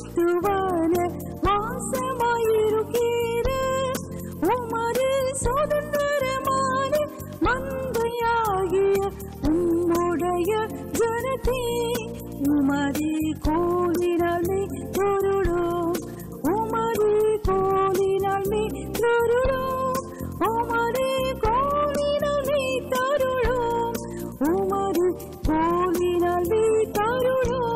மருத்துவன வாசமாயிருக்கிற உமது சுதந்திரமான மந்தையாகிய உம்முடைய ஜனத்தே உமது கோலினாலே தொருளோம், உமது கோலினாலே தொருளோம், உமது கோலினாலே தருளோம், உமது கோலினாலே தருளோம்.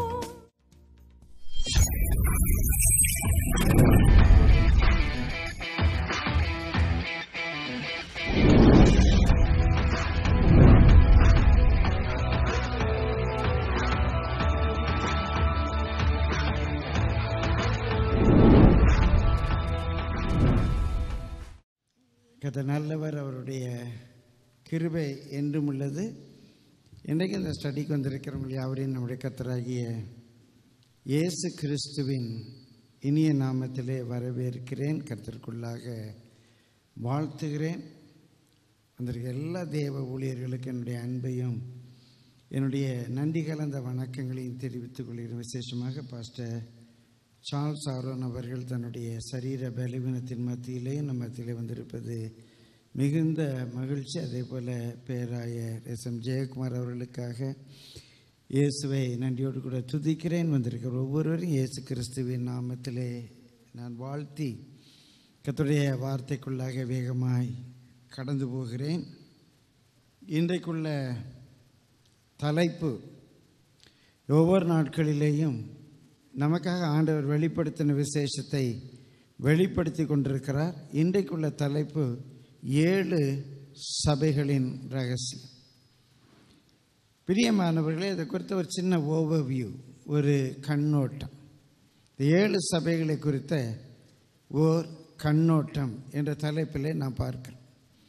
கர்த்தர் நல்லவர், அவருடைய கிருபை என்றும் உள்ளது. இன்றைக்கு இந்த ஸ்டடிக்கு வந்திருக்கிறவங்க யாவரையும் நம்முடைய கர்த்தராகிய இயேசு கிறிஸ்துவின் இனிய நாமத்திலே வரவேற்கிறேன், கர்த்தருக்குள்ளாக வாழ்த்துகிறேன். வந்திருக்க எல்லா தேவ ஊழியர்களுக்கு என்னுடைய அன்பையும் என்னுடைய நன்றி கலந்த வணக்கங்களையும் தெரிவித்துக் கொள்கிறேன். விசேஷமாக பாஸ்டர் சார்ல்ஸ் ஆரோன் அவர்கள் தன்னுடைய சரீர பலவீனத்தின் மத்தியிலே நம்ம மத்தியிலே வந்திருப்பது மிகுந்த மகிழ்ச்சி. அதே போல் பேராயர் எஸ்.எம். ஜெயக்குமார் அவர்களுக்காக இயேசுவை நன்றியோடு கூட துதிக்கிறேன். வந்திருக்கிற ஒவ்வொருவரும் இயேசு கிறிஸ்துவின் நாமத்திலே நான் வாழ்த்தி கர்த்தருடைய வார்த்தைக்குள்ளாக வேகமாய் கடந்து போகிறேன். இன்றைக்குள்ள தலைப்பு, ஒவ்வொரு நாட்களிலேயும் நமக்காக ஆண்டவர் வெளிப்படுத்தின விசேஷத்தை வெளிப்படுத்தி கொண்டிருக்கிறார். இன்றைக்குள்ள தலைப்பு 7 சபைகளின் ரகசியம். பிரியமானவர்களே, இதை குறித்த ஒரு சின்ன ஓவர்வியூ, ஒரு கண்ணோட்டம், 7 சபைகளை குறித்த ஓர் கண்ணோட்டம் என்ற தலைப்பிலே நாம் பார்க்கிறோம்.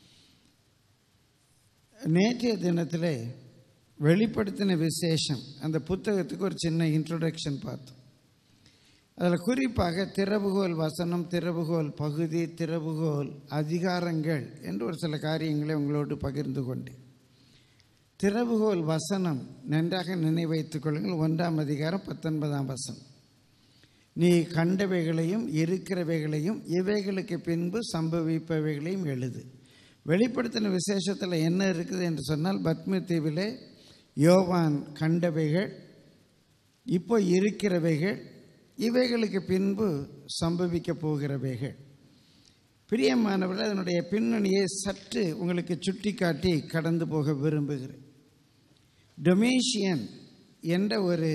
நேற்றைய தினத்திலே வெளிப்படுத்தின விசேஷம் அந்த புத்தகத்துக்கு ஒரு சின்ன இன்ட்ரோடக்ஷன் பார்த்தோம். அதில் குறிப்பாக திறவுகோல் வசனம், திறவுகோல் பகுதி, திறவுகோல் அதிகாரங்கள் என்று ஒரு சில காரியங்களை உங்களோடு பகிர்ந்து கொண்டேன். திறவுகோல் வசனம் நன்றாக நினைவைத்துக் கொள்ளுங்கள். 1ஆம் அதிகாரம் 19ஆம் வசனம். நீ கண்டவைகளையும் இருக்கிறவைகளையும் இவைகளுக்கு பின்பு சம்பவிப்பவைகளையும் எழுது. வெளிப்படுத்தின விசேஷத்தில் என்ன இருக்குது என்று சொன்னால், பத்ம தீவிலே யோவான் கண்டவைகள், இப்போ இருக்கிறவைகள், இவைகளுக்கு பின்பு சம்பவிக்க போகிறவைகள். பிரியமானவர்கள், அதனுடைய பின்னணியை சற்று உங்களுக்கு சுட்டி காட்டி கடந்து போக விரும்புகிறேன். டொமேஷியன் என்ற ஒரு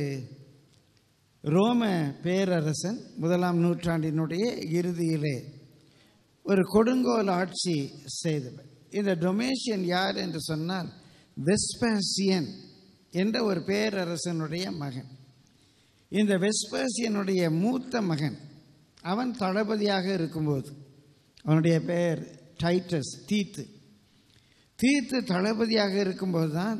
ரோம பேரரசன் 1ஆம் நூற்றாண்டினுடைய இறுதியிலே ஒரு கொடுங்கோல் ஆட்சி செய்தவர். இந்த டொமேஷியன் யார் என்று சொன்னால், வெஸ்பாசியன் என்ற ஒரு பேரரசனுடைய மகன். இந்த வெஸ்பாசியனுடைய மூத்த மகன், அவன் தளபதியாக இருக்கும்போது, அவனுடைய பெயர் டைட்டஸ், தீத்து தளபதியாக இருக்கும்போது தான்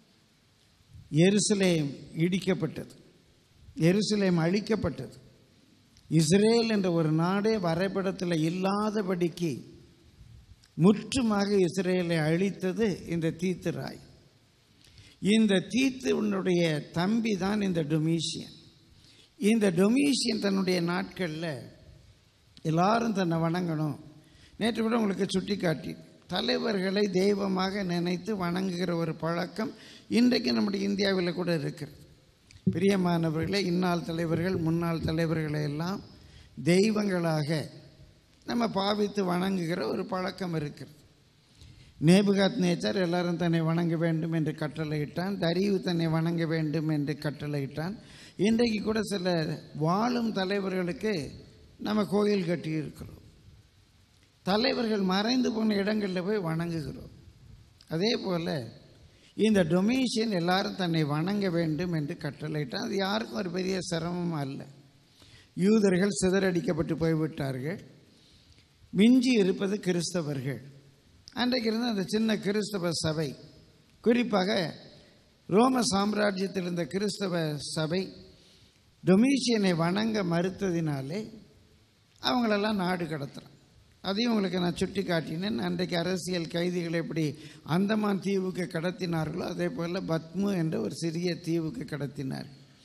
எருசலேம் இடிக்கப்பட்டது, எருசலேம் அழிக்கப்பட்டது. இஸ்ரேல் என்ற ஒரு நாடே வரைபடத்தில் இல்லாதபடிக்கு முற்றுமாக இஸ்ரேலை அழித்தது இந்த தீத்து ராய். இந்த தீத்துனுடைய தம்பி தான் இந்த டொமீஷியன். இந்த டொமீஷியன் தன்னுடைய நாட்களில் எல்லாரும் தன்னை வணங்கணும். நேற்று கூட உங்களுக்கு சுட்டி காட்டி, தலைவர்களை தெய்வமாக நினைத்து வணங்குகிற ஒரு பழக்கம் இன்றைக்கு நம்முடைய இந்தியாவில் கூட இருக்கிறது. பிரியமானவர்களே, இந்நாள் தலைவர்கள் முன்னாள் தலைவர்களை எல்லாம் தெய்வங்களாக நம்ம பாவித்து வணங்குகிற ஒரு பழக்கம் இருக்கிறது. நேபுகாத் நேச்சார் எல்லாரும் தன்னை வணங்க வேண்டும் என்று கட்டளையிட்டான். தரியு தன்னை வணங்க வேண்டும் என்று கட்டளையிட்டான். இன்றைக்கு கூட சில வாழும் தலைவர்களுக்கு நம்ம கோயில் கட்டியிருக்கிறோம். தலைவர்கள் மறைந்து போன இடங்களில் போய் வணங்குகிறோம். அதே போல் இந்த டொமேஷியன் எல்லாரும் தன்னை வணங்க வேண்டும் என்று கட்டளையிட்டான். அது யாருக்கும் ஒரு பெரிய சிரமம் அல்ல. யூதர்கள் சிதறடிக்கப்பட்டு போய்விட்டார்கள். மிஞ்சி இருப்பது கிறிஸ்தவர்கள். அன்றைக்கு இருந்த அந்த சின்ன கிறிஸ்தவ சபை, குறிப்பாக ரோம சாம்ராஜ்யத்தில் இருந்த கிறிஸ்தவ சபை டொமீஷியனை வணங்க மறுத்ததினாலே அவங்களெல்லாம் நாடு கடத்துகிறான். அதையும் உங்களுக்கு நான் சுட்டி காட்டினேன். அன்றைக்கு அரசியல் கைதிகளை எப்படி அந்தமான் தீவுக்கு கடத்தினார்களோ அதே போல் பத்மு என்ற ஒரு சிறிய தீவுக்கு கடத்தினார்.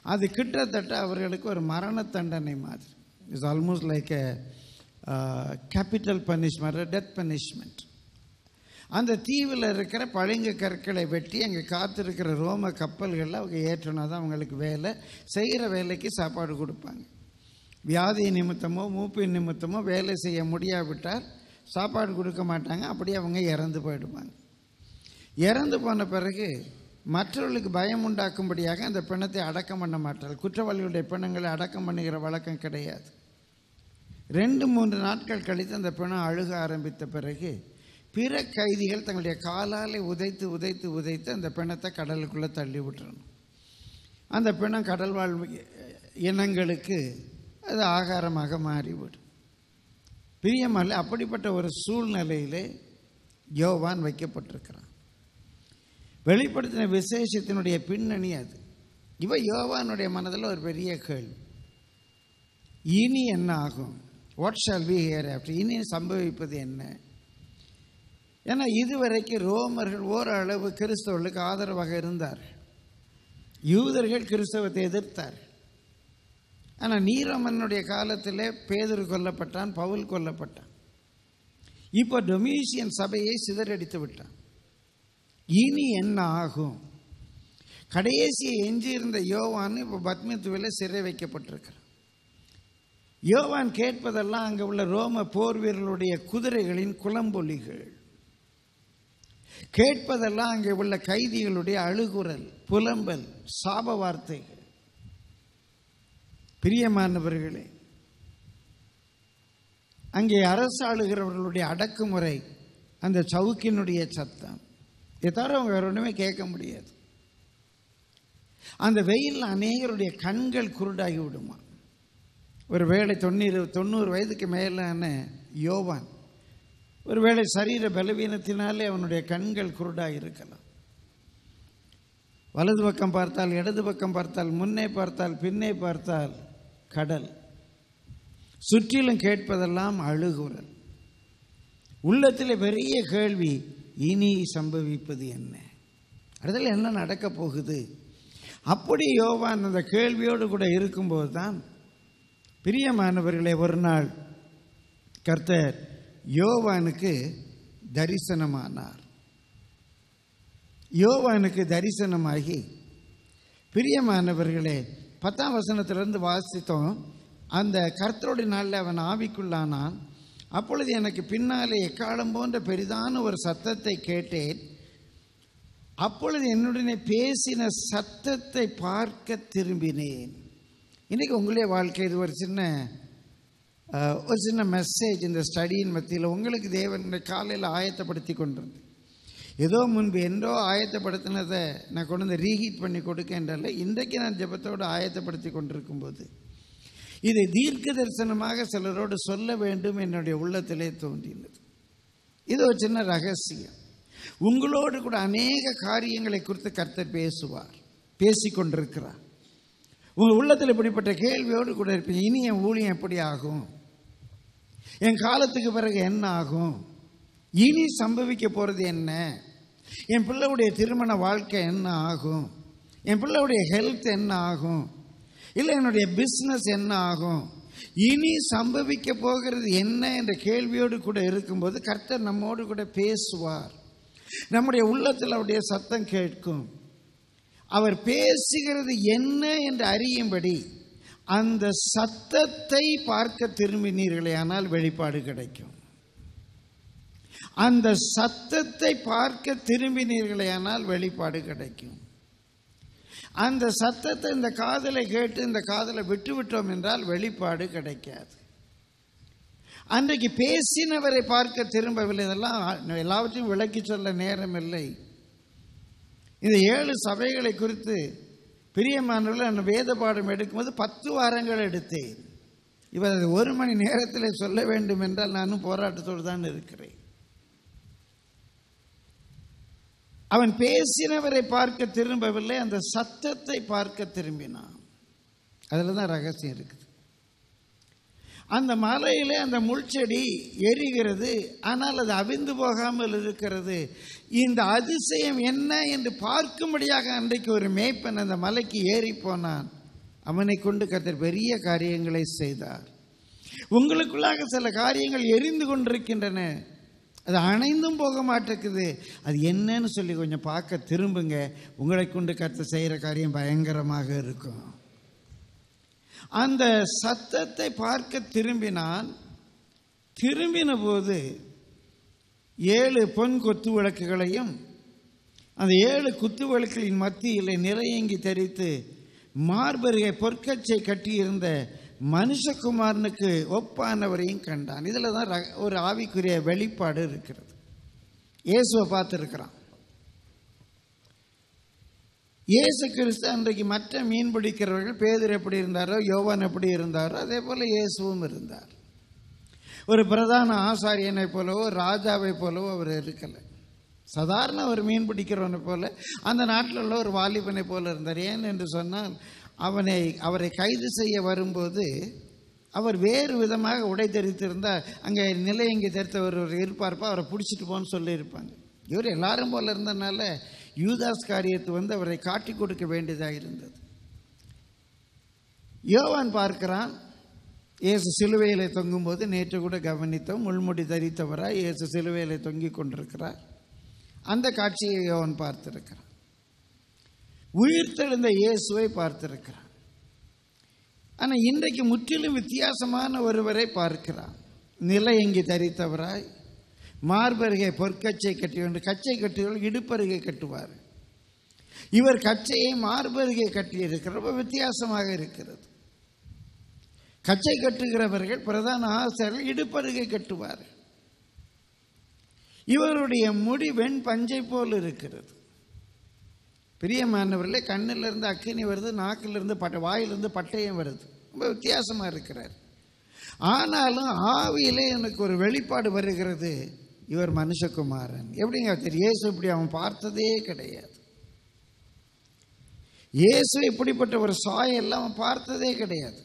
அது கிட்டத்தட்ட அவர்களுக்கு ஒரு மரண தண்டனை மாதிரி. It's almost like a capital punishment, death punishment. அந்த தீவில் இருக்கிற பளிங்கு கற்களை வெட்டி அங்கே காத்திருக்கிற ரோம கப்பல்களில் அவங்க ஏற்றினா தான் அவங்களுக்கு வேலை. செய்கிற வேலைக்கு சாப்பாடு கொடுப்பாங்க. வியாதி நிமித்தமோ மூப்பின் நிமித்தமோ வேலை செய்ய முடியாவிட்டால் சாப்பாடு கொடுக்க மாட்டாங்க. அப்படியே அவங்க இறந்து போயிடுவாங்க. இறந்து போன பிறகு மற்றவர்களுக்கு பயம் உண்டாக்கும்படியாக அந்த பிணத்தை அடக்கம் பண்ண மாட்டார்கள். குற்றவாளிகளுடைய பிணங்களை அடக்கம் பண்ணுகிற வழக்கம் கிடையாது. 2-3 நாட்கள் கழித்து அந்த பிணம் அழுக ஆரம்பித்த பிறகு பிற கைதிகள் தங்களுடைய காலால் உதைத்து உதைத்து உதைத்து அந்த பிணத்தை கடலுக்குள்ளே தள்ளி விட்டுறணும். அந்த பிணம் கடல் வாழ் இனங்களுக்கு அது ஆகாரமாக மாறிவிடும். பிரியமல்ல, அப்படிப்பட்ட ஒரு சூழ்நிலையிலே யோவான் வைக்கப்பட்டிருக்கிறான். வெளிப்படுத்தின விசேஷத்தினுடைய பின்னணி அது. யோவானுடைய மனதில் ஒரு பெரிய கேள்வி, இனி என்ன ஆகும்? வாட் ஷால் பி ஹியர் இனி சம்பவிப்பது என்ன? ஏன்னா இதுவரைக்கும் ரோமர்கள் ஓரளவு கிறிஸ்தவர்களுக்கு ஆதரவாக இருந்தார். யூதர்கள் கிறிஸ்தவத்தை எதிர்த்தார். ஆனால் நீரோமன்னுடைய காலத்தில் பேதுரு கொல்லப்பட்டான், பவுல் கொல்லப்பட்டான். இப்போ டொமிஷியன் சபையை சிதறடித்து விட்டான். இனி என்ன ஆகும்? கடைசியை எஞ்சியிருந்த யோவான் இப்போ பத்மத்துவில் சிறை வைக்கப்பட்டிருக்கிறான். யோவான் கேட்பதெல்லாம் அங்கே உள்ள ரோம போர் வீரர்களுடைய குதிரைகளின் குளம்பொலிகள், கேட்பதெல்லாம் அங்கே உள்ள கைதிகளுடைய அழுகுரல், புலம்பல், சாப வார்த்தைகள். பிரியமானவர்களே, அங்கே அரசாளுகிறவர்களுடைய அடக்குமுறை, அந்த சவுக்கினுடைய சத்தம், இதை தவிர அவங்க வேற ஒன்றுமே கேட்க முடியாது. அந்த வெயிலில் அநேகருடைய கண்கள் குருடாகி விடுமா. ஒருவேளை 90 வயதுக்கு மேலான யோவான் ஒருவேளை சரீர பலவீனத்தினாலே அவனுடைய கண்கள் குருடாக இருக்கலாம். வலது பக்கம் பார்த்தால், இடது பக்கம் பார்த்தால், முன்னே பார்த்தால், பின்னே பார்த்தால் கடல், சுற்றிலும் கேட்பதெல்லாம் அழுகுரல். உள்ளத்தில் பெரிய கேள்வி, இனி சம்பவிப்பது என்ன? அதில் என்ன நடக்கப் போகுது? அப்படி யோவான் அந்த கேள்வியோடு கூட இருக்கும்போது தான், பிரியமானவர்களே, ஒரு நாள் கர்த்தர் யோவானுக்கு தரிசனமானார். யோவானுக்கு தரிசனமாகி, பிரியமானவர்களே, 10ஆம் வசனத்திலிருந்து வாசித்தோம். அந்த கர்த்தருடைய நாளில் அவன் ஆவிக்குள்ளானான். அப்பொழுது எனக்கு பின்னாலே எக்காலம் போன்ற பெரிதான ஒரு சத்தத்தை கேட்டேன். அப்பொழுது என்னுடனே பேசின சத்தத்தை பார்க்க திரும்பினேன். இன்றைக்கி உங்களுடைய வாழ்க்கை இது ஒரு சின்ன மெசேஜ். இந்த ஸ்டடியின் மத்தியில் உங்களுக்கு தேவன் காலையில் ஆயத்தப்படுத்தி கொண்டிருந்தேன். ஏதோ முன்பு என்றோ ஆயத்தப்படுத்தினதை நான் கொண்டு வந்து ரீஹீட் பண்ணி கொடுக்கின்றல. இன்றைக்கு நான் ஜெபத்தோடு ஆயத்தப்படுத்தி கொண்டிருக்கும்போது இதை தீர்க்க தரிசனமாக சிலரோடு சொல்ல வேண்டும் என்னுடைய உள்ளத்திலே தோன்றினது. இது ஒரு சின்ன ரகசியம். உங்களோடு கூட அநேக காரியங்களை குறித்து கர்த்தர் பேசுவார், பேசிக்கொண்டிருக்கிறார். உங்கள் உள்ளத்தில் இப்படிப்பட்ட கேள்வியோடு கூட இருப்பீங்க. இனி என் ஊழியம் எப்படி ஆகும்? என் காலத்துக்கு பிறகு என்ன ஆகும்? இனி சம்பவிக்க போகிறது என்ன? என் பிள்ளையுடைய திருமண வாழ்க்கை என்ன ஆகும்? என் பிள்ளையுடைய ஹெல்த் என்ன ஆகும்? இல்லை என்னுடைய பிஸ்னஸ் என்ன ஆகும்? இனி சம்பவிக்க போகிறது என்ன என்ற கேள்வியோடு கூட இருக்கும்போது கர்த்தர் நம்மோடு கூட பேசுவார். நம்முடைய உள்ளத்தில் அவருடைய சத்தம் கேட்கும். அவர் பேசுகிறது என்ன என்று அறியும்படி அந்த சத்தத்தை பார்க்க திரும்பினீர்களே ஆனால் வெளிப்பாடு கிடைக்கும். அந்த சத்தத்தை பார்க்க திரும்பினீர்களே ஆனால் வெளிப்பாடு கிடைக்கும். அந்த சத்தத்தை இந்த காதலை கேட்டு இந்த காதலை விட்டுவிட்டோம் என்றால் வெளிப்பாடு கிடைக்காது. அன்றைக்கு பேசினவரை பார்க்க திரும்பவில்லை. இதெல்லாம் எல்லாவற்றையும் விளக்கி சொல்ல நேரம் இல்லை. இந்த 7 சபைகளை குறித்து பிரியமானவர்கள் நான் வேத பாடம் எடுக்கும்போது 10 வாரங்கள் எடுத்தேன். இவர் அதை 1 மணி நேரத்தில் சொல்ல வேண்டும் என்றால் நானும் போராட்டத்தோடு தான் இருக்கிறேன். அவன் பேசினவரை பார்க்க திரும்பவில்லை, அந்த சத்தத்தை பார்க்க திரும்பினான். அதில் தான் ரகசியம் இருக்குது. அந்த மலையிலே அந்த முள்செடி எரிகிறது, ஆனால் அது அவிந்து போகாமல் இருக்கிறது. இந்த அதிசயம் என்ன என்று பார்க்கும்படியாக அன்றைக்கு ஒரு மேய்ப்பன் அந்த மலைக்கு ஏறி போனான். அவனை கொண்டு கர்த்தர் பெரிய காரியங்களை செய்தார். உங்களுக்குள்ளாக சில காரியங்கள் எரிந்து கொண்டிருக்கின்றன, அது அணைந்தும் போக மாட்டேங்குது. அது என்னன்னு சொல்லி கொஞ்சம் பார்க்க திரும்புங்க. உங்களை கொண்டு கர்த்தர் செய்கிற காரியம் பயங்கரமாக இருக்கும். அந்த சத்தத்தை பார்க்க திரும்பின போது 7 பொன் கொத்து விளக்குகளையும் அந்த 7 குத்து விளக்குகளின் மத்தியில் நிறையங்கி தரித்து மார்பருகே பொற்கச்சை கட்டியிருந்த மனுஷகுமாரனுக்கு ஒப்பானவரையும் கண்டான். இதில் தான் ஒரு ஆவிக்குரிய வெளிப்பாடு இருக்கிறது. இயேசுவை பார்த்துருக்கிறான். இயேசு கிறிஸ்து அன்றைக்கு மற்ற மீன் பிடிக்கிறவர்கள், பேதுரு எப்படி இருந்தாரோ, யோவான் எப்படி இருந்தாரோ, அதே போல் இயேசுவும் இருந்தார். ஒரு பிரதான ஆசாரியனை போலவோ ராஜாவை போலவோ அவர் இருக்கலை. சாதாரண ஒரு மீன் பிடிக்கிறவனை போல அந்த நாட்டில் உள்ள ஒரு வாலிபனை போல இருந்தார். ஏன் என்று சொன்னால் அவரை கைது செய்ய வரும்போது அவர் வேறு விதமாக உடை தரித்திருந்தால் அங்கே நிலையங்கி தரித்தவர் இருப்பார்ப்பா, அவரை பிடிச்சிட்டு போன்னு சொல்லியிருப்பாங்க. இவர் எல்லாரும் போல இருந்ததுனால யூதாஸ் காரியத்தை அவரை காட்டி கொடுக்க வேண்டியதாக இருந்தது. யோவான் பார்க்கிறான், இயேசு சிலுவையில் தொங்கும்போது நேற்று கூட கவனித்தோம், முள்முடி தரித்தவராய் இயேசு சிலுவையில் தொங்கிக் கொண்டிருக்கிறார். அந்த காட்சியை யோவான் பார்த்திருக்கிறான். உயிர்த்தெழுந்த இயேசுவை பார்த்திருக்கிறான். ஆனால் இன்றைக்கு முற்றிலும் வித்தியாசமான ஒருவரை பார்க்கிறான். நிலையங்கி தரித்தவராய் மார்பருகே பொற்கச்சை கட்டி, கச்சை கட்டுகள் இடுப்பருகே கட்டுவார். இவர் கச்சையை மார்பருகே கட்டியிருக்கிறார். ரொம்ப வித்தியாசமாக இருக்கிறது. கச்சை கட்டுகிறவர்கள் பிரதான ஆசாரியர்கள் இடுப்பருகே கட்டுவார். இவருடைய முடி வெண் பஞ்சை போல் இருக்கிறது. பிரியமானவர்களே, கண்ணிலிருந்து அக்கினி வருது, நாக்கிலிருந்து வாயிலிருந்து பட்டயம் வருது. ரொம்ப வித்தியாசமாக இருக்கிறார். ஆனாலும் ஆவியிலே எனக்கு ஒரு வெளிப்பாடு வருகிறது, இவர் மனுஷகுமாரன். எப்படிங்க தெரியும்? இயேசு இப்படி அவன் பார்த்ததே கிடையாது. இயேசு இப்படிப்பட்ட ஒரு சாயெல்லாம் அவன் பார்த்ததே கிடையாது.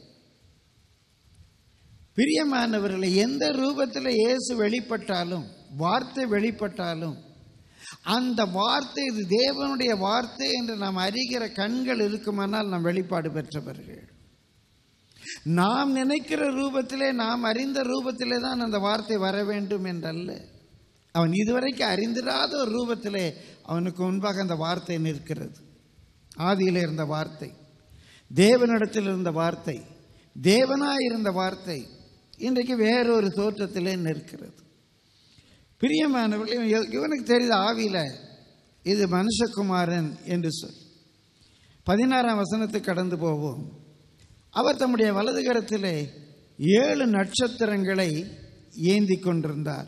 பிரியமானவர்களை, எந்த ரூபத்தில் இயேசு வெளிப்பட்டாலும், வார்த்தை வெளிப்பட்டாலும், அந்த வார்த்தை இது தேவனுடைய வார்த்தை என்று நாம் அறிகிற கண்கள் இருக்குமானால் நாம் வெளிப்பாடு பெற்றவர்கள். நாம் நினைக்கிற ரூபத்திலே, நாம் அறிந்த ரூபத்திலே தான் அந்த வார்த்தை வர வேண்டும் என்றல்ல. அவன் இதுவரைக்கும் அறிந்திராத ஒரு ரூபத்திலே அவனுக்கு முன்பாக அந்த வார்த்தை நிற்கிறது. ஆதியிலே இருந்த வார்த்தை, தேவனிடத்தில் இருந்த வார்த்தை, தேவனாயிருந்த வார்த்தை இன்றைக்கு வேறொரு தோற்றத்திலே நிற்கிறது. பிரியமானவர்களே, இவனுக்கு தெரியுது ஆவியில் இது மனுஷகுமாரன் என்று சொல்லி. 16ஆம் வசனத்துக்கு கடந்து போவோம். அவர் தம்முடைய வலது கரத்திலே 7 நட்சத்திரங்களை ஏந்தி கொண்டிருந்தார்.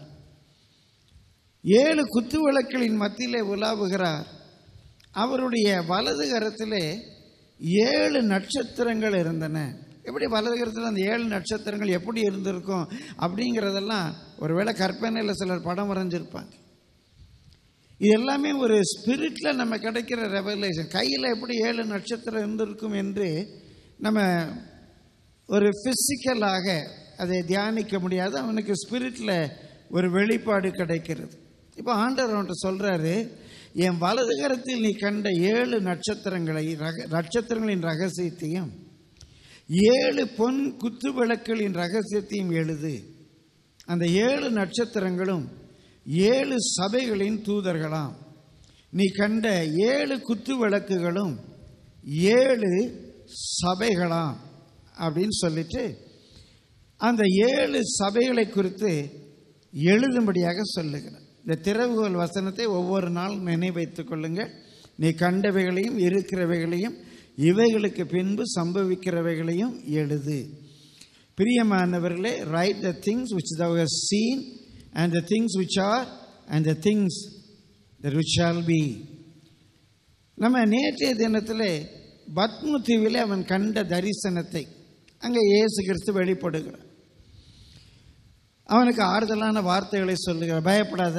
7 குத்து விளக்குகளின் மத்தியிலே உலாவுகிறார். அவருடைய வலது கரத்திலே 7 நட்சத்திரங்கள் இருந்தன. எப்படி வலது கரத்தில் அந்த 7 நட்சத்திரங்கள் எப்படி இருந்திருக்கும் அப்படிங்கிறதெல்லாம் ஒருவேளை கற்பனையில் சிலர் படம் வரைஞ்சிருப்பாங்க. இது எல்லாமே ஒரு ஸ்பிரிட்டில் நம்ம கிடைக்கிற ரெவலேஷன். கையில் எப்படி 7 நட்சத்திரம் இருந்திருக்கும் என்று நம்ம ஒரு ஃபிசிக்கலாக அதை தியானிக்க முடியாது. அவனுக்கு ஸ்பிரிட்டில் ஒரு வெளிப்பாடு கிடைக்கிறது. இப்போ ஆண்டவர் அவன்கிட்ட சொல்கிறாரு, என் வலது கரத்தில் நீ கண்ட 7 நட்சத்திரங்களின் ரகசியத்தையும் 7 பொன் குத்து விளக்குகளின் ரகசியத்தையும் எழுது. அந்த 7 நட்சத்திரங்களும் 7 சபைகளின் தூதர்களாம். நீ கண்ட 7 குத்து விளக்குகளும் 7 சபைகளாம் அப்படின்னு சொல்லிட்டு அந்த 7 சபைகளை குறித்து எழுதும்படியாக சொல்லுகிறார். இந்த திறவுகோல் வசனத்தை ஒவ்வொரு நாள் நினைவைத்துக் கொள்ளுங்கள். நீ கண்டவைகளையும் இருக்கிறவைகளையும் இவைகளுக்கு பின்பு சம்பவிக்கிறவைகளையும் எழுது. பிரியமானவர்களே, write the things which thou hast seen and the things which are and the things that which shall be. நம்ம நேற்றைய தினத்தில் பத்மு தீவிலே அவன் கண்ட தரிசனத்தை அங்கே இயேசு கிறிஸ்து வெளிப்படுகிறார். அவனுக்கு ஆறுதலான வார்த்தைகளை சொல்லுகிறார். பயப்படாத,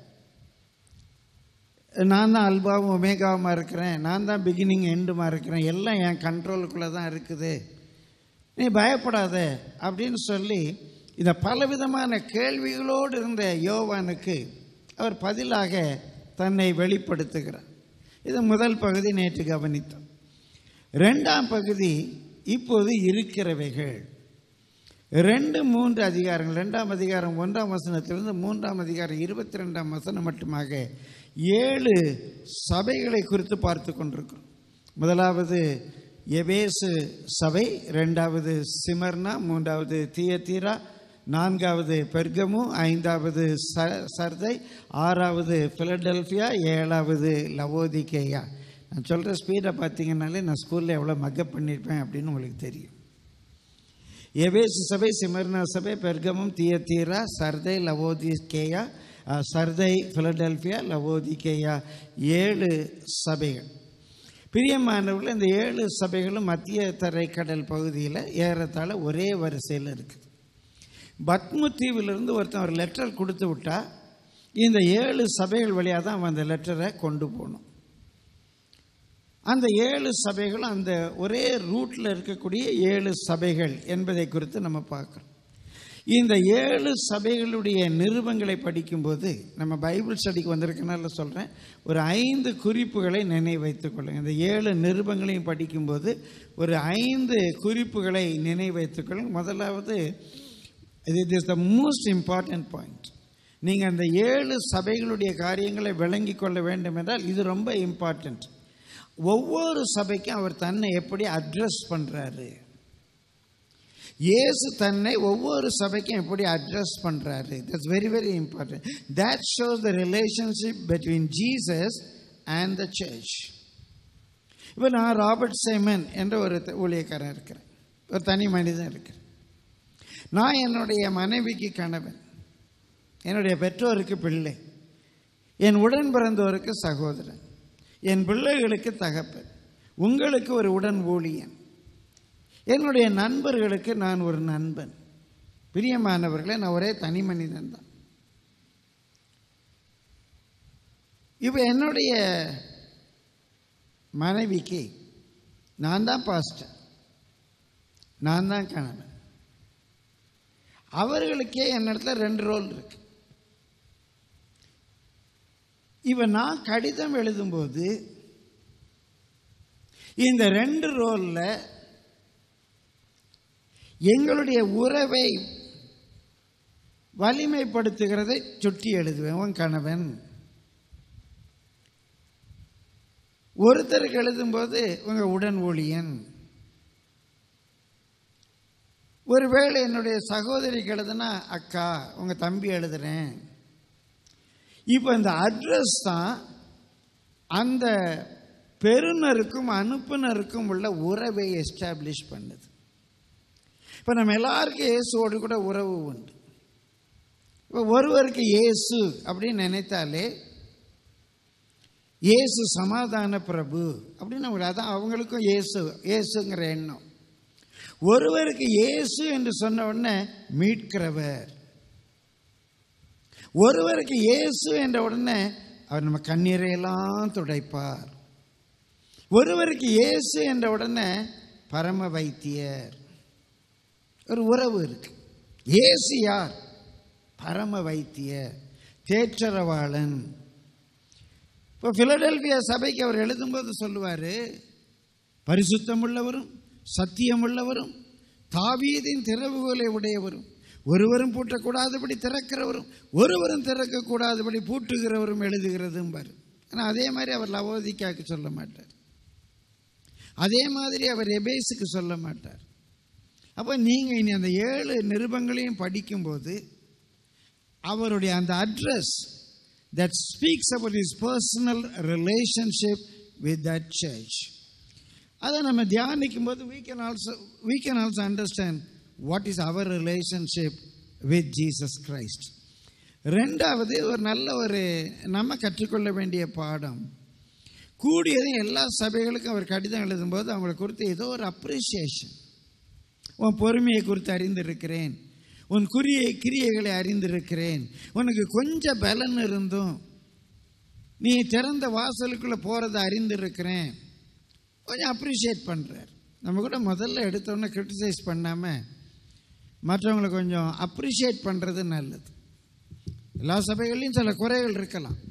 நான் தான் அல்பாவும் ஒமேகாவுமா இருக்கிறேன், நான் தான் பிகினிங் எண்டுமா இருக்கிறேன், எல்லாம் என் கண்ட்ரோலுக்குள்ளே தான் இருக்குது, நீ பயப்படாத அப்படின்னு சொல்லி இந்த பலவிதமான கேள்விகளோடு இருந்த யோவானுக்கு அவர் பதிலாக தன்னை வெளிப்படுத்துகிறார். இது முதல் பகுதி நேற்று கவனித்தோம். 2ஆம் பகுதி இப்போது இருக்கிறவைகள். 2-3 அதிகாரங்கள், 2ஆம் அதிகாரம் 1ஆம் வசனத்திலிருந்து 3ஆம் அதிகாரம் 22ஆம் வசனம் மட்டுமாக 7 சபைகளை குறித்து பார்த்து கொண்டிருக்கிறோம். முதலாவது எபேசு சபை, 2வது சிமர்னா, 3வது தியத்தீரா, 4வது பெர்கமு, 5வது சர்தை, 6வது பிலடெல்பியா, 7வது லவோதிகேயா. நான் சொல்கிற ஸ்பீடை பார்த்தீங்கன்னாலே நான் ஸ்கூலில் எவ்வளோ மக்கப் பண்ணியிருப்பேன் அப்படின்னு உங்களுக்கு தெரியும். எபேசு சபை, சிமர்னா சபை, பெர்கமும், தியத்தீரா, சர்தை, லவோதிகேயா, சர்தை, பிலடெல்பியா, லவோதிகேயா, 7 சபைகள். பிரியமானவர்கள், இந்த 7 சபைகளும் மத்திய தரைக்கடல் பகுதியில் ஏறத்தாழ ஒரே வரிசையில் இருக்குது. பத்மு தீவிலிருந்து ஒருத்தன் ஒரு லெட்டர் கொடுத்து விட்டா இந்த 7 சபைகள் வழியாக தான் அவன் அந்த லெட்டரை கொண்டு போகணும். அந்த 7 சபைகளும் அந்த ஒரே ரூட்டில் இருக்கக்கூடிய 7 சபைகள் என்பதை குறித்து நம்ம பார்க்குறோம். இந்த 7 சபைகளுடைய நிருபங்களை படிக்கும்போது, நம்ம பைபிள் ஸ்டடிக்கு வந்திருக்கனால சொல்கிறேன், ஒரு 5 குறிப்புகளை நினைவு வைத்துக் கொள்ளுங்கள். இந்த 7 நிருபங்களையும் படிக்கும்போது ஒரு 5 குறிப்புகளை நினைவு வைத்துக் கொள்ளுங்கள். முதலாவது, it is the most important point. நீங்கள் அந்த 7 சபைகளுடைய காரியங்களை விளங்கி கொள்ள வேண்டும் என்றால் இது ரொம்ப இம்பார்ட்டன்ட். ஒவ்வொரு சபைக்கும் அவர் தன்னை எப்படி அட்ரஸ் பண்ணுறாரு, இயேசு தன்னை ஒவ்வொரு சபைக்கும் எப்படி அட்ரஸ் பண்ணுறாரு, that's very very important. That shows the relationship between Jesus and the church. இப்போ நான் ராபர்ட் சைமன் என்ற ஒரு ஊழியக்காரன் இருக்கிறேன், ஒரு தனி மனிதன் இருக்கிறேன். நான் என்னுடைய மனைவிக்கு கணவன், என்னுடைய பெற்றோருக்கு பிள்ளை, என் உடன் பிறந்தோருக்கு சகோதரன், என் பிள்ளைகளுக்கு தகப்பன், உங்களுக்கு ஒரு உடன் ஊழியன், என்னுடைய நண்பர்களுக்கு நான் ஒரு நண்பன். பிரியமானவர்களே, நான் ஒரே தனி மனிதன் தான். இப்போ என்னுடைய மனைவிக்கு நான் தான் பாஸ்டர், நான் தான் கணவன். அவர்களுக்கே என்னிடத்துல 2 ரோல் இருக்கு. இப்போ நான் கடிதம் எழுதும்போது இந்த 2 ரோலில் எங்களுடைய உறவை வலிமைப்படுத்துகிறதை சுட்டி எழுதுவேன். உன் கணவன். ஒருத்தருக்கு எழுதும்போது உங்க உடன் ஊழியன். ஒருவேளை என்னுடைய சகோதரிக்கு எழுதுனா அக்கா, உங்க தம்பி எழுதுறேன். இப்போ இந்த அட்ரஸ் தான் அந்த பெறுநருக்கும் அனுப்புனருக்கும் உள்ள உறவை எஸ்டாப்ளிஷ் பண்ணுது. இப்போ நம்ம எல்லாருக்கும் இயேசுவோடு கூட உறவு உண்டு. இப்போ ஒருவருக்கு இயேசு அப்படின்னு நினைத்தாலே இயேசு சமாதான பிரபு அப்படின்னு அதான் அவங்களுக்கும் இயேசுங்கிற எண்ணம். ஒருவருக்கு இயேசு என்று சொன்ன உடனே மீட்கிறவர். ஒருவருக்கு இயேசு என்ற உடனே அவர் நம்ம கண்ணீரையெல்லாம் துடைப்பார். ஒருவருக்கு இயேசு என்ற உடனே பரம வைத்தியர். ஒரு உறவு இருக்கு. இயேசு யார்? பரம வைத்தியர், தேற்றரவாளன். இப்போ பிலடெல்பியா சபைக்கு அவர் எழுதும்போது சொல்லுவார், பரிசுத்தம் உள்ளவரும் சத்தியம் உள்ளவரும் தாவீதின் திறவுகோலை உடையவரும் ஒருவரும் பூட்டக்கூடாதபடி திறக்கிறவரும் ஒருவரும் திறக்கக்கூடாதபடி பூட்டுகிறவரும் எழுதுகிறதும் பாரு. ஆனால் அதே மாதிரி அவர் லவோதிகாவுக்கு சொல்ல மாட்டார், அதே மாதிரி அவர் எபேசுக்கு சொல்ல மாட்டார். அப்போ நீங்கள் இனி அந்த 7 நிருபங்களையும் படிக்கும்போது அவருடைய அந்த address that speaks about his personal relationship with that church. அதை நம்ம தியானிக்கும் போது we can also understand what is our relationship with Jesus Christ. ரெண்டாவது, ஒரு நல்ல ஒரு நம்ம கற்றுக்கொள்ள வேண்டிய பாடம், கூடியதும் எல்லா சபைகளுக்கும் அவர் கடிதம் எழுதும்போது அவங்களை குறித்து ஏதோ ஒரு அப்ரிசியேஷன். உன் பொறுமையை குறித்து அறிந்திருக்கிறேன், உன் கிரியைகளை அறிந்திருக்கிறேன், உனக்கு கொஞ்சம் பலன் இருந்தும் நீ திறந்த வாசலுக்குள்ளே போகிறத அறிந்திருக்கிறேன், கொஞ்சம் அப்ரிஷியேட் பண்ணுறார். நம்ம கூட முதல்ல எடுத்தோன்னே கிரிட்டிசைஸ் பண்ணாமல் மற்றவங்களை கொஞ்சம் அப்ரிஷியேட் பண்ணுறது நல்லது. எல்லா சபைகள்லையும் சில குறைகள் இருக்கலாம்,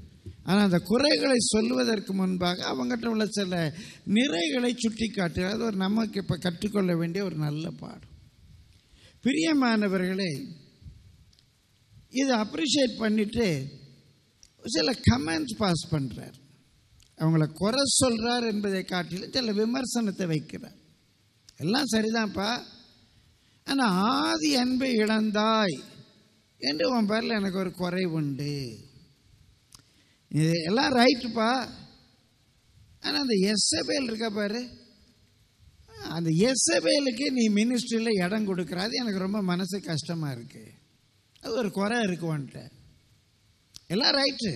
ஆனால் அந்த குறைகளை சொல்வதற்கு முன்பாக அவங்ககிட்ட உள்ள சில நிறைகளை சுட்டி காட்டு. அது ஒரு நமக்கு இப்போ கற்றுக்கொள்ள வேண்டிய ஒரு நல்ல பாடம். பிரியமானவர்களே, இதை அப்ரிஷியேட் பண்ணிட்டு சில கமெண்ட்ஸ் பாஸ் பண்ணுறார். அவங்கள குறை சொல்கிறார் என்பதை காட்டிலும் சில விமர்சனத்தை வைக்கிறார். எல்லாம் சரிதான்ப்பா, ஆனால் ஆதி அன்பை இழந்தாய் என்று உன் பேரில் எனக்கு ஒரு குறை உண்டு. இது எல்லாம் ரைட்டுப்பா, ஆனால் அந்த எஸ்எபேல் இருக்கா பாரு, அந்த எஸ்எபேலுக்கு நீ மினிஸ்ட்ரியில் இடம் கொடுக்குறாது எனக்கு ரொம்ப மனசு கஷ்டமாக இருக்குது. அது ஒரு குறை இருக்குவான்ட்ட. எல்லாம் ரைட்டு.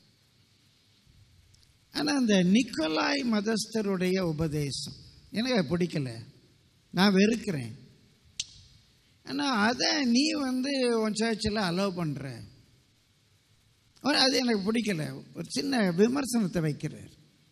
ஆனால் அந்த நிக்கோலாய் மதஸ்தருடைய உபதேசம் எனக்கு பிடிக்கல, நான் வெறுக்கிறேன். ஆனால் அதை நீ உன் சர்ச்சில் அலோவ் பண்ணுற, அது எனக்கு பிடிக்கல. ஒரு சின்ன விமர்சனத்தை வைக்கிறார்.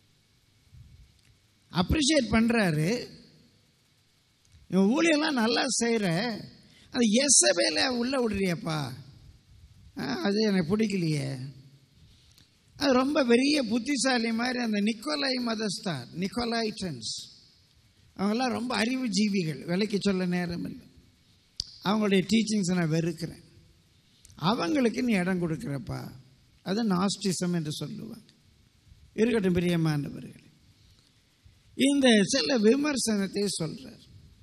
அப்ரிஷியேட் பண்ணுறாரு, இவன் ஊழியெல்லாம் நல்லா செய்கிற, அது எஸ்எபேல உள்ள விடுறியப்பா, அது எனக்கு பிடிக்கலையே. அது ரொம்ப பெரிய புத்திசாலி மாதிரி அந்த நிக்கோலாய் மதஸ்தார், நிக்கோலாய்டன்ஸ், அவங்கெல்லாம் ரொம்ப அறிவு ஜீவிகள், விலைக்கு சொல்ல நேரம் இல்லை. அவங்களுடைய டீச்சிங்ஸை நான் வெறுக்கிறேன். அவங்களுக்கு நீ இடம் கொடுக்குறப்பா, அது நாஸ்டிசம் என்று சொல்லுவாங்க. இருக்கட்டும் பிரியமானவர்களே, இந்த சில விமர்சனத்தை சொல்றார்.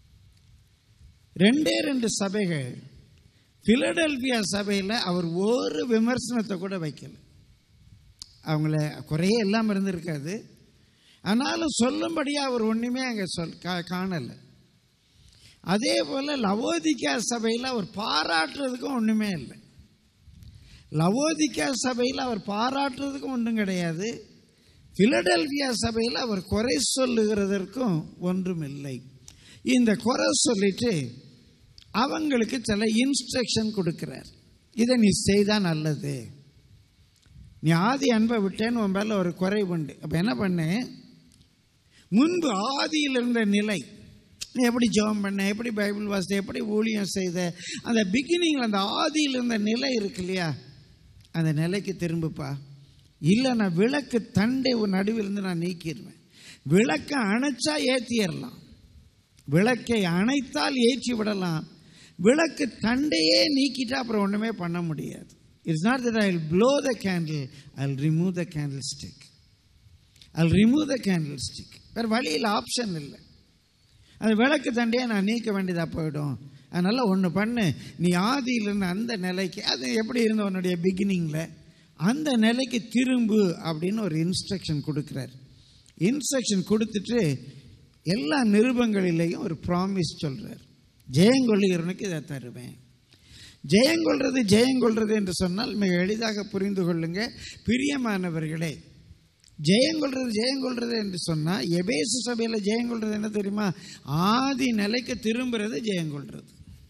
2 சபைகள், பிலடெல்பியா சபையில் அவர் ஒரு விமர்சனத்தை கூட வைக்கல. அவங்கள குறையே இல்லாமல் இருந்திருக்காது, ஆனாலும் சொல்லும்படியாக அவர் ஒன்றுமே அங்கே காணலை. அதே போல் லவோதிக்கா சபையில் அவர் பாராட்டுறதுக்கும் ஒன்றுமே இல்லை. லவோதிக்கா சபையில் அவர் பாராட்டுறதுக்கும் ஒன்றும் கிடையாது. பிலடெல்பியா சபையில் அவர் குறை சொல்லுகிறதற்கும் ஒன்றும் இல்லை. இந்த குறை சொல்லிட்டு அவங்களுக்கு சில இன்ஸ்ட்ரக்ஷன் கொடுக்கிறார். இதை நீ செய்தால் நல்லது, நீ ஆதி அன்பை விட்டேன்னு உன் மேலே ஒரு குறை உண்டு. அப்போ என்ன பண்ணு, முன்பு ஆதியில் இருந்த நிலை, நீ எப்படி ஜெபம் பண்ண, எப்படி பைபிள் வாசித்த, எப்படி ஊழியம் செய்த, அந்த பிகினிங்கில் அந்த ஆதியில் இருந்த நிலை இருக்கு இல்லையா, அந்த நிலைக்கு திரும்புப்பா. இல்லை நான் விளக்கு தண்டை ஒரு நடுவிலிருந்து நான் நீக்கிடுவேன். விளக்கை அணைச்சா ஏற்றிடலாம், விளக்கை அணைத்தால் ஏற்றி விடலாம், விளக்கு தண்டையே நீக்கிட்டா அப்புறம் ஒன்றுமே பண்ண முடியாது. It's not that I will blow the candle, I will remove the candle stick, I will remove the candle stick. வேறு வழியில் ஆப்ஷன் இல்லை. அது விளக்கு தண்டையே நான் நீக்க வேண்டியதாக போயிடும். அதனால் ஒன்று பண்ணு, நீ ஆதியிலிருந்து அந்த நிலைக்கு, அது எப்படி இருந்த உன்னுடைய பிகினிங்கில் அந்த நிலைக்கு திரும்பு அப்படின்னு ஒரு இன்ஸ்ட்ரக்ஷன் கொடுக்குறார். இன்ஸ்ட்ரக்ஷன் கொடுத்துட்டு எல்லா நிருபங்களிலேயும் ஒரு ப்ராமிஸ் சொல்கிறார். ஜெயங்கொள்ளுகிறவனுக்கு இதை தருவேன். ஜெயங்கொள்றது என்று சொன்னால் மிக எளிதாக புரிந்து கொள்ளுங்க பிரியமானவர்களே. ஜெயங்கொள்றது என்று சொன்னால் எபேசு சபையில் ஜெயங்கொள்றது என்ன தெரியுமா, ஆதி நிலைக்கு திரும்புறது ஜெயங்கொள்றது.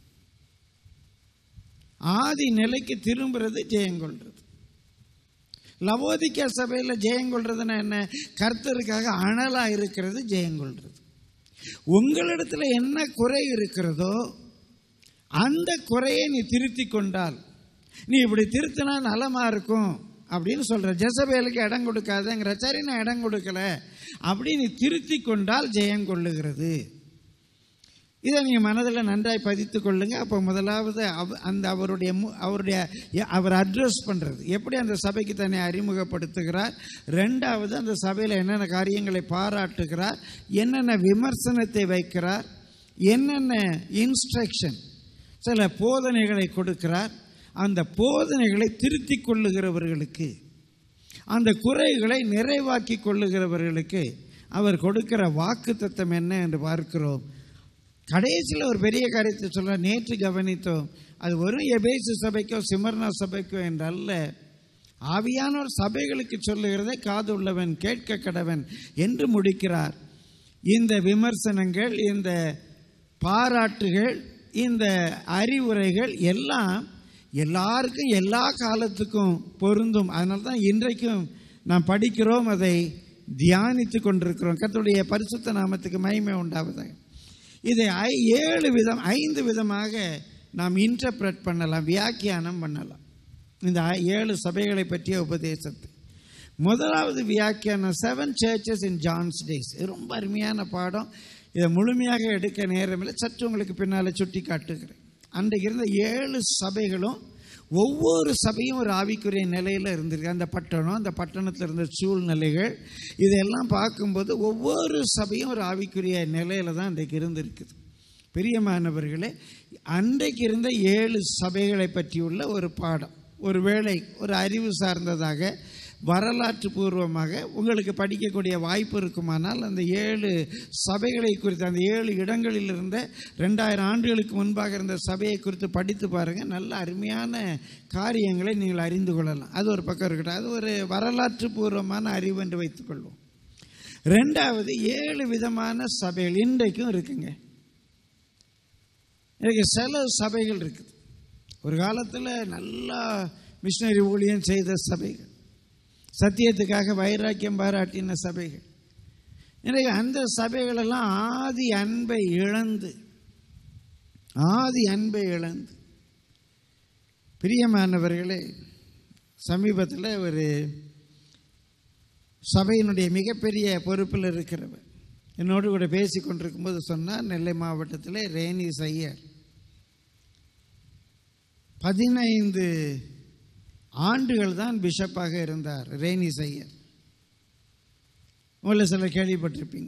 ஆதி நிலைக்கு திரும்புறது ஜெயங்கொள்றது. லவோதிக்கா சபையில் ஜெயங்கொள்றதுன்னா என்ன, கர்த்தருக்காக அனலா இருக்கிறது ஜெயங்கொள்றது. உங்களிடத்துல என்ன குறை இருக்கிறதோ அந்த குறையை நீ திருத்தி கொண்டால், நீ இப்படி திருத்தினா நலமா இருக்கும் அப்படின்னு சொல்ற, ஜெசபேலுக்கு இடம் கொடுக்காதங்கிற, சரி நான் இடம் கொடுக்கல அப்படின்னு திருத்தி கொண்டால் ஜெயங்கொள்ளுகிறது. இதை நீங்கள் மனதில் நன்றாய் பதித்து கொள்ளுங்க. அப்போ முதலாவது அந்த அவர் அட்ரஸ் பண்ணுறது, எப்படி அந்த சபைக்கு தன்னை அறிமுகப்படுத்துகிறார். ரெண்டாவது அந்த சபையில் என்னென்ன காரியங்களை பாராட்டுகிறார், என்னென்ன விமர்சனத்தை வைக்கிறார், என்னென்ன இன்ஸ்ட்ரக்ஷன், சில போதனைகளை கொடுக்கிறார். அந்த போதனைகளை திருத்தி கொள்ளுகிறவர்களுக்கு, அந்த குறைகளை நிறைவாக்கி கொள்ளுகிறவர்களுக்கு அவர் கொடுக்கிற வாக்குத்தத்தம் என்ன என்று பார்க்கிறோம். கடைசியில் ஒரு பெரிய காரியத்தை சொல்ல, நேற்று கவனித்தோம். அது வெறும் எபேசு சபைக்கோ சிமர்னா சபைக்கோ என்றல்ல, ஆவியானோர் சபைகளுக்கு சொல்லுகிறதை காது உள்ளவன் கேட்க கடவன் என்று முடிக்கிறார். இந்த விமர்சனங்கள், இந்த பாராட்டுகள், இந்த அறிவுரைகள் எல்லாம் எல்லாருக்கும் எல்லா காலத்துக்கும் பொருந்தும். அதனால தான் இன்றைக்கும் நாம் படிக்கிறோம், அதை தியானித்து கொண்டிருக்கிறோம். கர்த்தருடைய பரிசுத்த நாமத்துக்கு மகிமை உண்டாவதாக. இதை 5 விதமாக நாம் இன்டர்பிரட் பண்ணலாம், வியாக்கியானம் பண்ணலாம் இந்த 7 சபைகளை பற்றிய உபதேசத்தை. முதலாவது வியாக்கியானம் 7 churches in John's days. இது ரொம்ப அருமையான பாடம். இதை முழுமையாக எடுக்க நேரமில்லை, சற்று உங்களுக்கு பின்னால் சுட்டி காட்டுகிறேன். அன்றைக்கு இருந்த 7 சபைகளும் ஒவ்வொரு சபையும் ஒரு ஆவிக்குரிய நிலையில் இருந்திருக்கு. அந்த பட்டணம், அந்த பட்டணத்தில் இருந்த சூழ்நிலைகள், இதெல்லாம் பார்க்கும்போது ஒவ்வொரு சபையும் ஒரு ஆவிக்குரிய நிலையில் தான் அன்றைக்கு இருந்திருக்குது. பிரியமானவர்களே, அன்றைக்கு இருந்த 7 சபைகளை பற்றியுள்ள ஒரு பாடம், ஒருவேளை ஒரு அறிவு சார்ந்ததாக வரலாற்று பூர்வமாக உங்களுக்கு படிக்கக்கூடிய வாய்ப்பு இருக்குமானால் அந்த 7 சபைகளை குறித்து, அந்த 7 இடங்களில் இருந்த 2000 ஆண்டுகளுக்கு முன்பாக இருந்த சபையை குறித்து படித்து பாருங்கள். நல்ல அருமையான காரியங்களை நீங்கள் அறிந்து கொள்ளலாம். அது ஒரு பக்கம் இருக்கட்டும், அது ஒரு வரலாற்று பூர்வமான அறிவு என்று வைத்துக்கொள்வோம். ரெண்டாவது, 7 விதமான சபைகள் இன்றைக்கும் இருக்குங்க. இன்றைக்கு சில சபைகள் இருக்குது. ஒரு காலத்தில் நல்லா மிஷினரி ஊழியம் செய்த சபைகள், சத்தியத்துக்காக வைராக்கியம் பாராட்டின சபைகள், இன்றைக்கு அந்த சபைகளெல்லாம் ஆதி அன்பை இழந்து பிரியமானவர்களே, சமீபத்தில் ஒரு சபையினுடைய மிகப்பெரிய பொறுப்பில் இருக்கிறவர் என்னோடு கூட பேசி கொண்டிருக்கும்போது சொன்னார், நெல்லை மாவட்டத்தில் ரேணி சையர் 15 ஆண்டுகள் தான் பிஷப்பாக இருந்தார். ரேணி சையர் உங்களை சிலர் கேள்விப்பட்டிருப்பீங்க.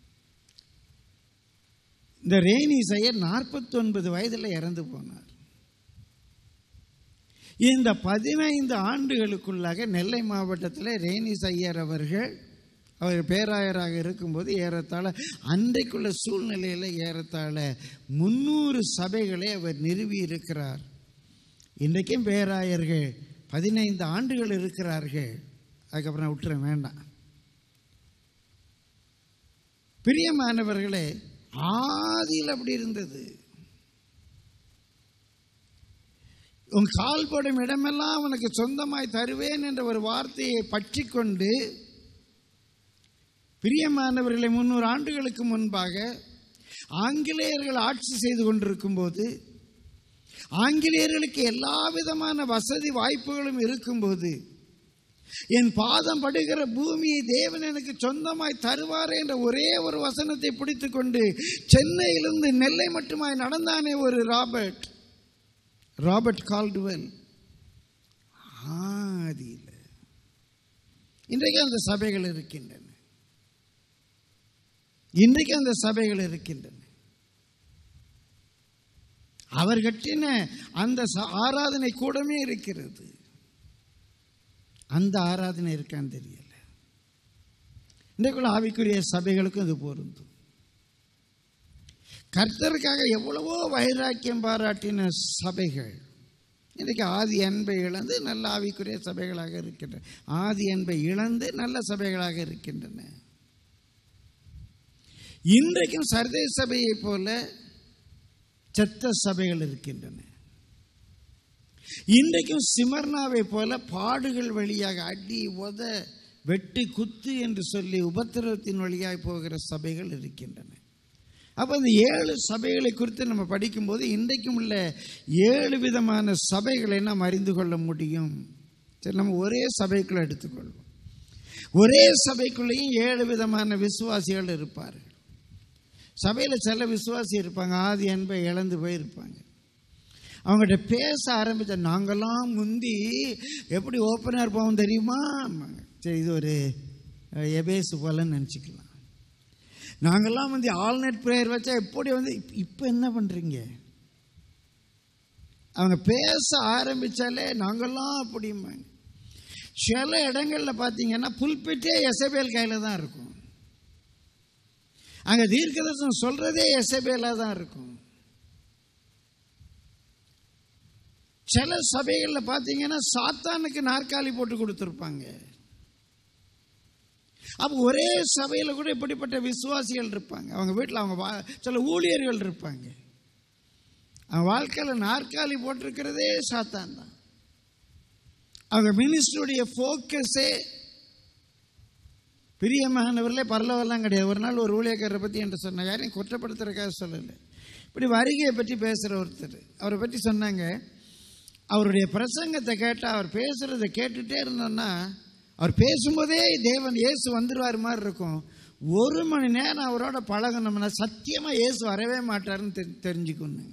இந்த ரேணி சையர் 49 வயதில் இறந்து போனார். இந்த 15 ஆண்டுகளுக்குள்ளாக நெல்லை மாவட்டத்தில் ரேணி சையர் அவர் பேராயராக இருக்கும்போது ஏறத்தாழ அன்றைக்குள்ள சூழ்நிலையில் ஏறத்தாழ 300 சபைகளை அவர் நிறுவி இருக்கிறார். இன்றைக்கும் பேராயர்கள் 15 ஆண்டுகள் இருக்கிறார்கள். அதுக்கப்புறம் நான் விட்டுறேன், வேண்டாம். பிரியமானவர்களே, ஆதியில் அப்படி இருந்தது. உன் கால் படும் இடமெல்லாம் உனக்கு சொந்தமாய் தருவேன் என்ற ஒரு வார்த்தையை பற்றி கொண்டு, பிரியமானவர்களை 300 ஆண்டுகளுக்கு முன்பாக ஆங்கிலேயர்கள் ஆட்சி செய்து கொண்டிருக்கும் போது, ஆங்கிலேயர்களுக்கு எல்லா விதமான வசதி வாய்ப்புகளும் இருக்கும்போது, என் பாதம் படுகிற பூமியை தேவன் எனக்கு சொந்தமாய் தருவார் என்ற ஒரே ஒரு வசனத்தை பிடித்து கொண்டு சென்னையிலிருந்து நெல்லை மட்டுமாய் நடந்தானே ஒரு ராபர்ட் கால்டுவெல். ஆதியில் இன்றைக்கு அந்த சபைகள் இருக்கின்றன. அவர் கட்டின அந்த ஆராதனை கூடமே இருக்கிறது. அந்த ஆராதனை இருக்கான்னு தெரியல. இன்றைக்குள்ள ஆவிக்குரிய சபைகளுக்கும் இது பொருந்தும். கர்த்தருக்காக எவ்வளவோ வைராக்கியம் பாராட்டின சபைகள் இன்றைக்கு ஆதி அன்பை இழந்து நல்ல ஆவிக்குரிய சபைகளாக இருக்கின்றன. ஆதி அன்பை இழந்து நல்ல சபைகளாக இருக்கின்றன. இன்றைக்கும் சர்தை சபையை போல செத்த சபைகள் இருக்கின்றன. இன்றைக்கும் சிமர்னாவை போல பாடுகள் வழியாக அடி உத வெட்டு குத்து என்று சொல்லி உபத்திரவத்தின் வழியாக போகிற சபைகள் இருக்கின்றன. அப்போ இந்த 7 சபைகளை குறித்து நம்ம படிக்கும்போது இன்றைக்கும் உள்ள 7 விதமான சபைகளை நாம் அறிந்து கொள்ள முடியும். சரி, நம்ம ஒரே சபைக்குள்ள எடுத்துக்கொள்வோம். ஒரே சபைக்குள்ளேயும் 7 விதமான விசுவாசிகள் இருப்பார்கள். சபையில் சில விசுவாசி இருப்பாங்க, ஆதி அன்பை இழந்து போயிருப்பாங்க. அவங்ககிட்ட பேச ஆரம்பித்த, நாங்கள்லாம் முந்தி எப்படி ஓப்பனாக இருப்போம் தெரியுமா? சரி, இது ஒரு எபேசு போலன்னு நினச்சிக்கலாம். நாங்கள்லாம் வந்து ஆல்நெட் ப்ரேயர் வச்சா எப்படி வந்து இப்போ என்ன பண்ணுறீங்க? அவங்க பேச ஆரம்பித்தாலே நாங்கள்லாம் அப்படிம்பாங்க. சில இடங்களில் பார்த்தீங்கன்னா புல்பிட்டே எசபேல் கையில் தான் இருக்கும். அங்கே தீர்க்கதரிசனம் சொல்றதே எசபேலாக தான் இருக்கும். சில சபைகளில் பார்த்தீங்கன்னா சாத்தானுக்கு நாற்காலி போட்டு கொடுத்துருப்பாங்க. அப்போ ஒரே சபையில் கூட இப்படிப்பட்ட விசுவாசிகள் இருப்பாங்க. அவங்க வீட்டில் அவங்க சில ஊழியர்கள் இருப்பாங்க. அவங்க வாழ்க்கையில் நாற்காலி போட்டிருக்கிறதே சாத்தான் தான். அவங்க மினிஸ்ட்ரியுடைய ஃபோக்கஸே பிரியமானவர்களே பரலவெல்லாம் கிடையாது. ஒரு நாள் ஒரு ஊழியக்காரரை பற்றி என்று சொன்னாங்க, யாரையும் குற்றப்படுத்துறதுக்காக சொல்லலை, இப்படி வருகையை பற்றி பேசுகிற ஒருத்தர் அவரை பற்றி சொன்னாங்க. அவருடைய பிரசங்கத்தை கேட்டால், அவர் பேசுகிறத கேட்டுகிட்டே இருந்தோன்னா அவர் பேசும்போதே தேவன் இயேசு வந்துடுவார் மாதிரி இருக்கும். 1 மணி நேரம் அவரோட பழகணும்னா சத்தியமாக இயேசு வரவே மாட்டாருன்னு தெரிஞ்சுக்கணும்.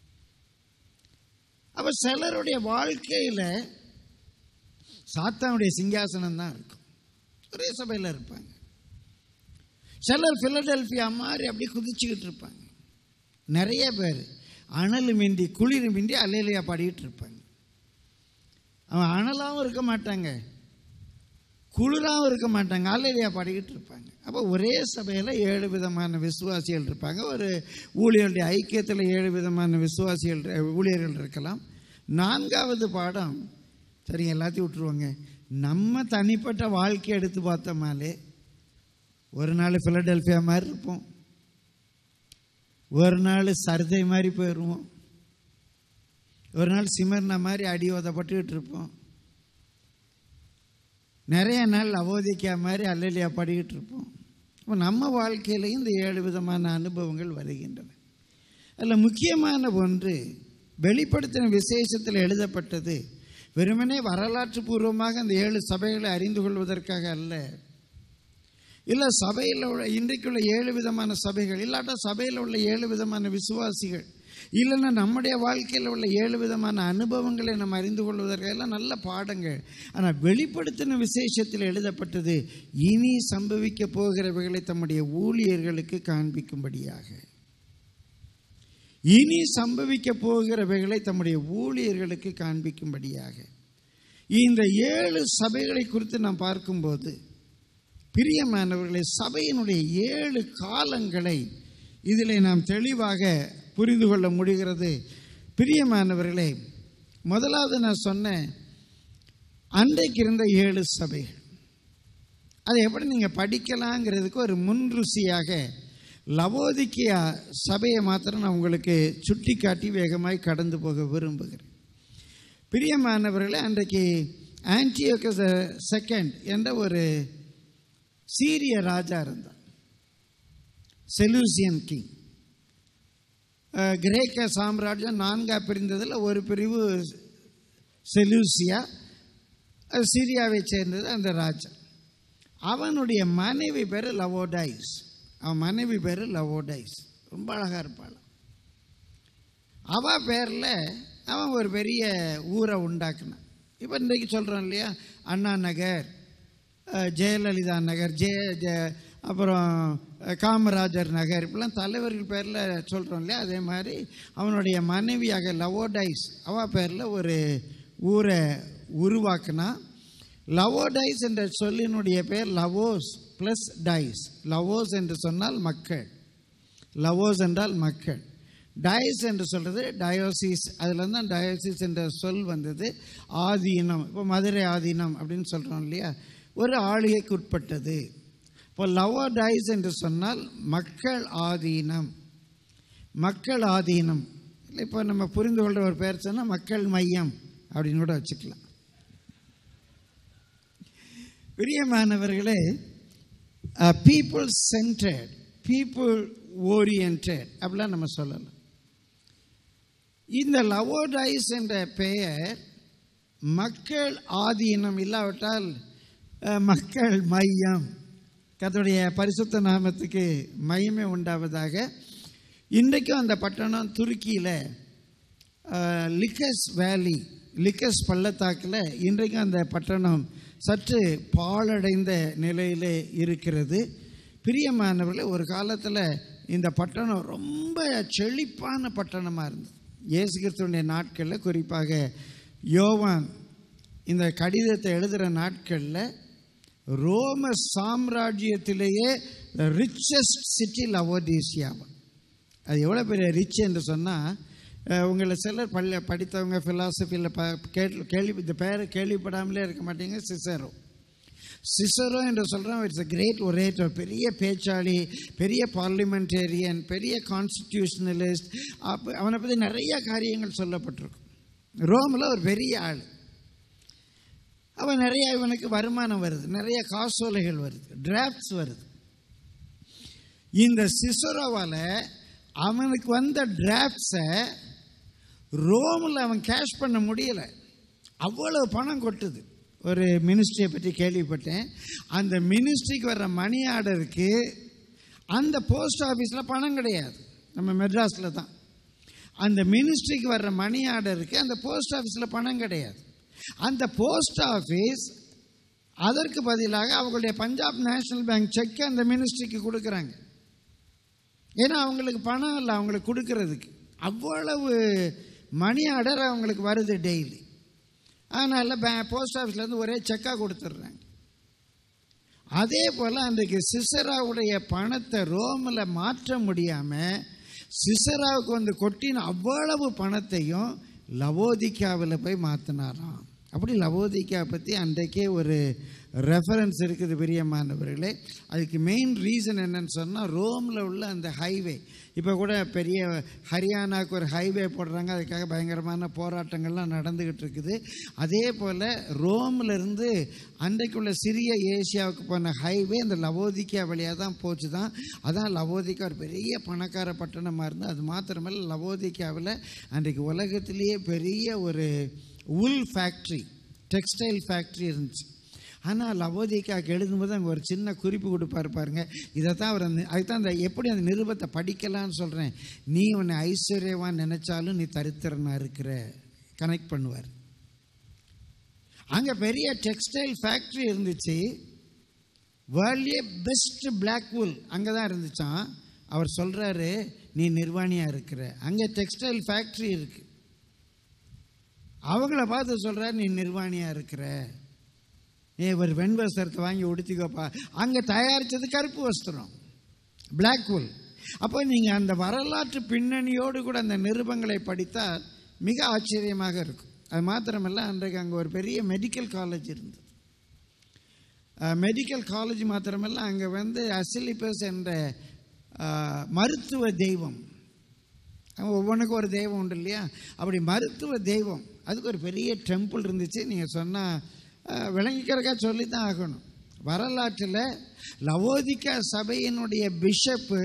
அப்போ சிலருடைய வாழ்க்கையில் சாத்தானுடைய சிங்காசனம் தான் இருக்கும். ஒரே சபையில் இருப்பாங்க. சிலர் பிலடெல்பியா மாதிரி அப்படியே குதிச்சுக்கிட்டு இருப்பாங்க. நிறைய பேர் அனல் மிந்தி குளிர் மிந்தி அல்லேலூயா பாடிக்கிட்டு இருப்பாங்க. அவன் அனலாகவும் இருக்க மாட்டாங்க, குளிராகவும் இருக்க மாட்டாங்க, அல்லேலூயா பாடிக்கிட்டு இருப்பாங்க. அப்போ ஒரே சபையில் 7 விதமான விசுவாசிகள் இருப்பாங்க. ஒரு ஊழியர்களுடைய ஐக்கியத்தில் 7 விதமான விசுவாசிகள் ஊழியர்கள் இருக்கலாம். 4வது பாடம் சரி எல்லாத்தையும் விட்டுருவாங்க. நம்ம தனிப்பட்ட வாழ்க்கையை எடுத்து பார்த்தோமாலே ஒரு நாள் பிலடெல்பியா மாதிரி இருப்போம், ஒரு நாள் சர்தை மாதிரி போயிடுவோம், ஒரு நாள் சிமர்னா மாதிரி அடியோதப்பட்டுக்கிட்டு இருப்போம், நிறைய நாள் லவோதிக்கா மாதிரி அல்லேலூயா பாடிக்கிட்டு இருப்போம். இப்போ நம்ம வாழ்க்கையிலையும் இந்த 7 விதமான அனுபவங்கள் வருகின்றன. அதில் முக்கியமான ஒன்று வெளிப்படுத்தின விசேஷத்தில் எழுதப்பட்டது வெறுமனே வரலாற்று பூர்வமாக அந்த 7 சபைகளை அறிந்து கொள்வதற்காக அல்ல. இல்லை சபையில் உள்ள இன்றைக்குள்ள 7 விதமான சபைகள், இல்லாட்டா சபையில் உள்ள 7 விதமான விசுவாசிகள், இல்லைன்னா நம்முடைய வாழ்க்கையில் உள்ள 7 விதமான அனுபவங்களை நம்ம அறிந்து கொள்வதற்காக எல்லாம் நல்ல பாடங்கள். ஆனால் வெளிப்படுத்தின விசேஷத்தில் எழுதப்பட்டது இனி சம்பவிக்க போகிறவைகளை தம்முடைய ஊழியர்களுக்கு காண்பிக்கும்படியாக. இனி சம்பவிக்க போகிறவைகளை தம்முடைய ஊழியர்களுக்கு காண்பிக்கும்படியாக. இந்த 7 சபைகளை குறித்து நாம் பார்க்கும்போது பிரியமானவர்களை, சபையினுடைய 7 காலங்களை இதில் நாம் தெளிவாக புரிந்து கொள்ள முடிகிறது. பிரியமானவர்களே, முதலாவது நான் சொன்னேன் அன்றைக்கு இருந்த 7 சபைகள். அதை எப்படி நீங்கள் படிக்கலாங்கிறதுக்கு ஒரு முன் ருசியாக லவோதிக்கியா சபையை மாத்திரம் நான் உங்களுக்கு சுட்டி காட்டி வேகமாய் கடந்து போக விரும்புகிறேன். பிரியமானவர்களே, அன்றைக்கு ஆன்டியோகஸ் செகண்ட் என்ற ஒரு சீரிய ராஜா இருந்தார், செலூசியன் கிங். கிரேக்க சாம்ராஜ்யம் 4ஆக பிரிந்ததில் ஒரு பிரிவு செலூசியா, சீரியாவை சேர்ந்தது அந்த ராஜா. அவனுடைய மனைவி பேர் லவோடைஸ். அவன் மனைவி பேர் லவோடைஸ், ரொம்ப அழகாக இருப்பாள். அவள் பேரில் அவன் ஒரு பெரிய ஊரை உண்டாக்குனான். இப்போ இன்றைக்கு சொல்கிறோம் இல்லையா, அண்ணா நகர், ஜெயலலிதா நகர், அப்புறம் காமராஜர் நகர், இப்படிலாம் தலைவர்கள் பேரில் சொல்கிறோம் இல்லையா. அதே மாதிரி அவனுடைய மனைவியாக லவோடைஸ் அவள் பேரில் ஒரு ஊரை உருவாக்குனா. லவோடைஸ் என்ற சொல்லினுடைய பேர் லவோஸ் ப்ளஸ் டைஸ். லவோஸ் என்று சொன்னால் மக்கள், லவோஸ் என்றால் மக்கள், டயஸ் என்று சொல்கிறது டயோசிஸ், அதில் தான் டயோசிஸ் என்ற சொல் வந்தது. ஆதீனம், இப்போ மதுரை ஆதீனம் அப்படின்னு சொல்கிறோம் இல்லையா, ஒரு ஆளுகைக்கு உட்பட்டது. இப்போ லவோடைஸ் என்று சொன்னால் மக்கள் ஆதீனம், மக்கள் ஆதீனம். இல்லை இப்போ நம்ம புரிந்து கொள்கிற ஒரு பேர் சொன்னால் மக்கள் மையம் அப்படின்னு கூட வச்சுக்கலாம். பிரியமானவர்களே, பீப்புள் சென்டர்ட், பீப்புள் ஓரியன்டட் அப்படிலாம் நம்ம சொல்லலாம். இந்த லவோடைஸ் என்ற பெயர் மக்கள் ஆதீனம் இல்லாவிட்டால் மக்கள் மையம், கர்த்தருடைய பரிசுத்த நாமத்துக்கு மகிமை உண்டாவதாக. இன்றைக்கும் அந்த பட்டணம் துருக்கியில் லிக்கஸ் வேலி, லிக்கஸ் பள்ளத்தாக்கில் இன்றைக்கும் அந்த பட்டணம் சற்று பாழடைந்த நிலையில் இருக்கிறது. பிரியமானவர்களே, ஒரு காலத்தில் இந்த பட்டணம் ரொம்ப செழிப்பான பட்டணமாக இருந்தது. இயேசு கிறிஸ்துவினுடைய நாட்களில், குறிப்பாக யோவான் இந்த கடிதத்தை எழுதுகிற நாட்களில், ரோம சாம்ராஜ்யத்திலேயே ரிச்சஸ்ட் சிட்டி லவோதீசியாவா. அது எவ்வளோ பெரிய ரிச் என்று சொன்னால், உங்களை சிலர் படித்தவங்க ஃபிலாசபியில் இந்த பேரை கேள்விப்படாமலே இருக்க மாட்டீங்க. சிசரோ என்று சொல்கிறோம். இட்ஸ் அ கிரேட் ஒரேட்டர், பெரிய பேச்சாளி, பெரிய பார்லிமெண்டேரியன், பெரிய கான்ஸ்டிடியூஷனலிஸ்ட். அவனை பற்றி நிறைய காரியங்கள் சொல்லப்பட்டிருக்கும். ரோமில் ஒரு பெரிய ஆள். அவன் நிறைய, இவனுக்கு வருமானம் வருது, நிறைய காசோலைகள் வருது, டிராஃப்ட்ஸ் வருது. இந்த சிசரோவால் அவனுக்கு வந்த டிராஃப்ட்ஸை ரோமில் அவன் கேஷ் பண்ண முடியலை. அவ்வளவு பணம் கொட்டுது. ஒரு மினிஸ்ட்ரியை பற்றி கேள்விப்பட்டேன். அந்த மினிஸ்ட்ரிக்கு வர்ற மணி ஆர்டருக்கு அந்த போஸ்ட் ஆஃபீஸில் பணம் கிடையாது. நம்ம மெட்ராஸில் தான் அந்த மினிஸ்ட்ரிக்கு வர்ற மணி ஆர்டருக்கு அந்த போஸ்ட் ஆஃபீஸில் பணம் கிடையாது. அந்த போஸ்ட் ஆஃபீஸ் அதற்கு பதிலாக அவங்களுடைய பஞ்சாப் நேஷனல் பேங்க் செக்கை அந்த மினிஸ்ட்ரிக்கு கொடுக்குறாங்க. ஏன்னா அவங்களுக்கு பணம் இல்லை அவங்களுக்கு கொடுக்கறதுக்கு. அவ்வளவு மணி ஆர்டர் அவங்களுக்கு வருது டெய்லி. அதனால் போஸ்ட் ஆஃபீஸ்லேருந்து ஒரே செக்காக கொடுத்துட்றாங்க. அதே போல் அன்றைக்கு சிசராவுடைய பணத்தை ரோமில் மாற்ற முடியாமல் சிசராவுக்கு வந்து கொட்டின அவ்வளவு பணத்தையும் லவோதிக்காவில் போய் மாற்றினாராம். அப்படி லவோதிக்கா பற்றி அன்றைக்கே ஒரு ரெஃபரன்ஸ் இருக்குது பிரியமானவர்களே. அதுக்கு மெயின் ரீசன் என்னன்னு சொன்னால் ரோமில் உள்ள அந்த ஹைவே. இப்போ கூட பெரிய ஹரியானாவுக்கு ஒரு ஹைவே போடுறாங்க, அதுக்காக பயங்கரமான போராட்டங்கள்லாம் நடந்துக்கிட்டு இருக்குது. அதே போல் ரோமிலிருந்து அன்றைக்குள்ள சிறிய ஏசியாவுக்கு போன ஹைவே அந்த லவோதிக்கா வழியாக தான் போச்சு தான். அதான் லவோதிக்கா ஒரு பெரிய பணக்கார பட்டணமாக இருந்து. அது மாத்திரமல்ல, லவோதிக்காவில் அன்றைக்கு உலகத்திலேயே பெரிய ஒரு உல் ஃபேக்ட்ரி, டெக்ஸ்டைல் ஃபேக்ட்ரி இருந்துச்சு. ஆனால் லவோதிக்காவுக்கு எழுதும்போது அங்கே ஒரு சின்ன குறிப்பு கொடுப்பார் பாருங்க. இதை தான் அவர் அதுதான் அந்த எப்படி அந்த நிருபத்தை படிக்கலான்னு சொல்கிறேன். நீ உன்னை ஐஸ்வர்யவான் நினைச்சாலும் நீ தரித்திரனாக இருக்கிற கனெக்ட் பண்ணுவார். அங்கே பெரிய டெக்ஸ்டைல் ஃபேக்ட்ரி இருந்துச்சு. வேர்ல்ட்லேயே பெஸ்ட் பிளாக் வூல் அங்கே தான் இருந்துச்சான். அவர் சொல்கிறாரு, நீ நிர்வாணியாக இருக்கிற. அங்கே டெக்ஸ்டைல் ஃபேக்ட்ரி இருக்குது. அவங்கள பார்த்து சொல்கிறார், நீ நிர்வாணியாக இருக்கிற, ஒரு வெண் வஸ்திரத்தை வாங்கி உடுத்திக்கோப்பா. அங்கே தயாரித்தது கருப்பு வஸ்திரம், பிளாக் வூல். அப்போ நீங்கள் அந்த வரலாற்று பின்னணியோடு கூட அந்த நிருபங்களை படித்தால் மிக ஆச்சரியமாக இருக்கும். அது மாத்திரமல்ல, அன்றைக்கு அங்கே ஒரு பெரிய மெடிக்கல் காலேஜ் இருந்தது. மெடிக்கல் காலேஜ் மாத்திரமல்ல, அங்கே வந்து அசிலிபஸ் என்ற மருத்துவ தெய்வம், ஒவ்வொன்றுக்கும் ஒரு தெய்வம் உண்டு இல்லையா, அப்படி மருத்துவ தெய்வம், அதுக்கு ஒரு பெரிய டெம்பிள் இருந்துச்சு. நீங்கள் சொன்னால் விளங்கிக்கிறக்கா சொல்லி தான் ஆகணும். வரலாற்றில் லவோதிக்கா சபையினுடைய பிஷப்பு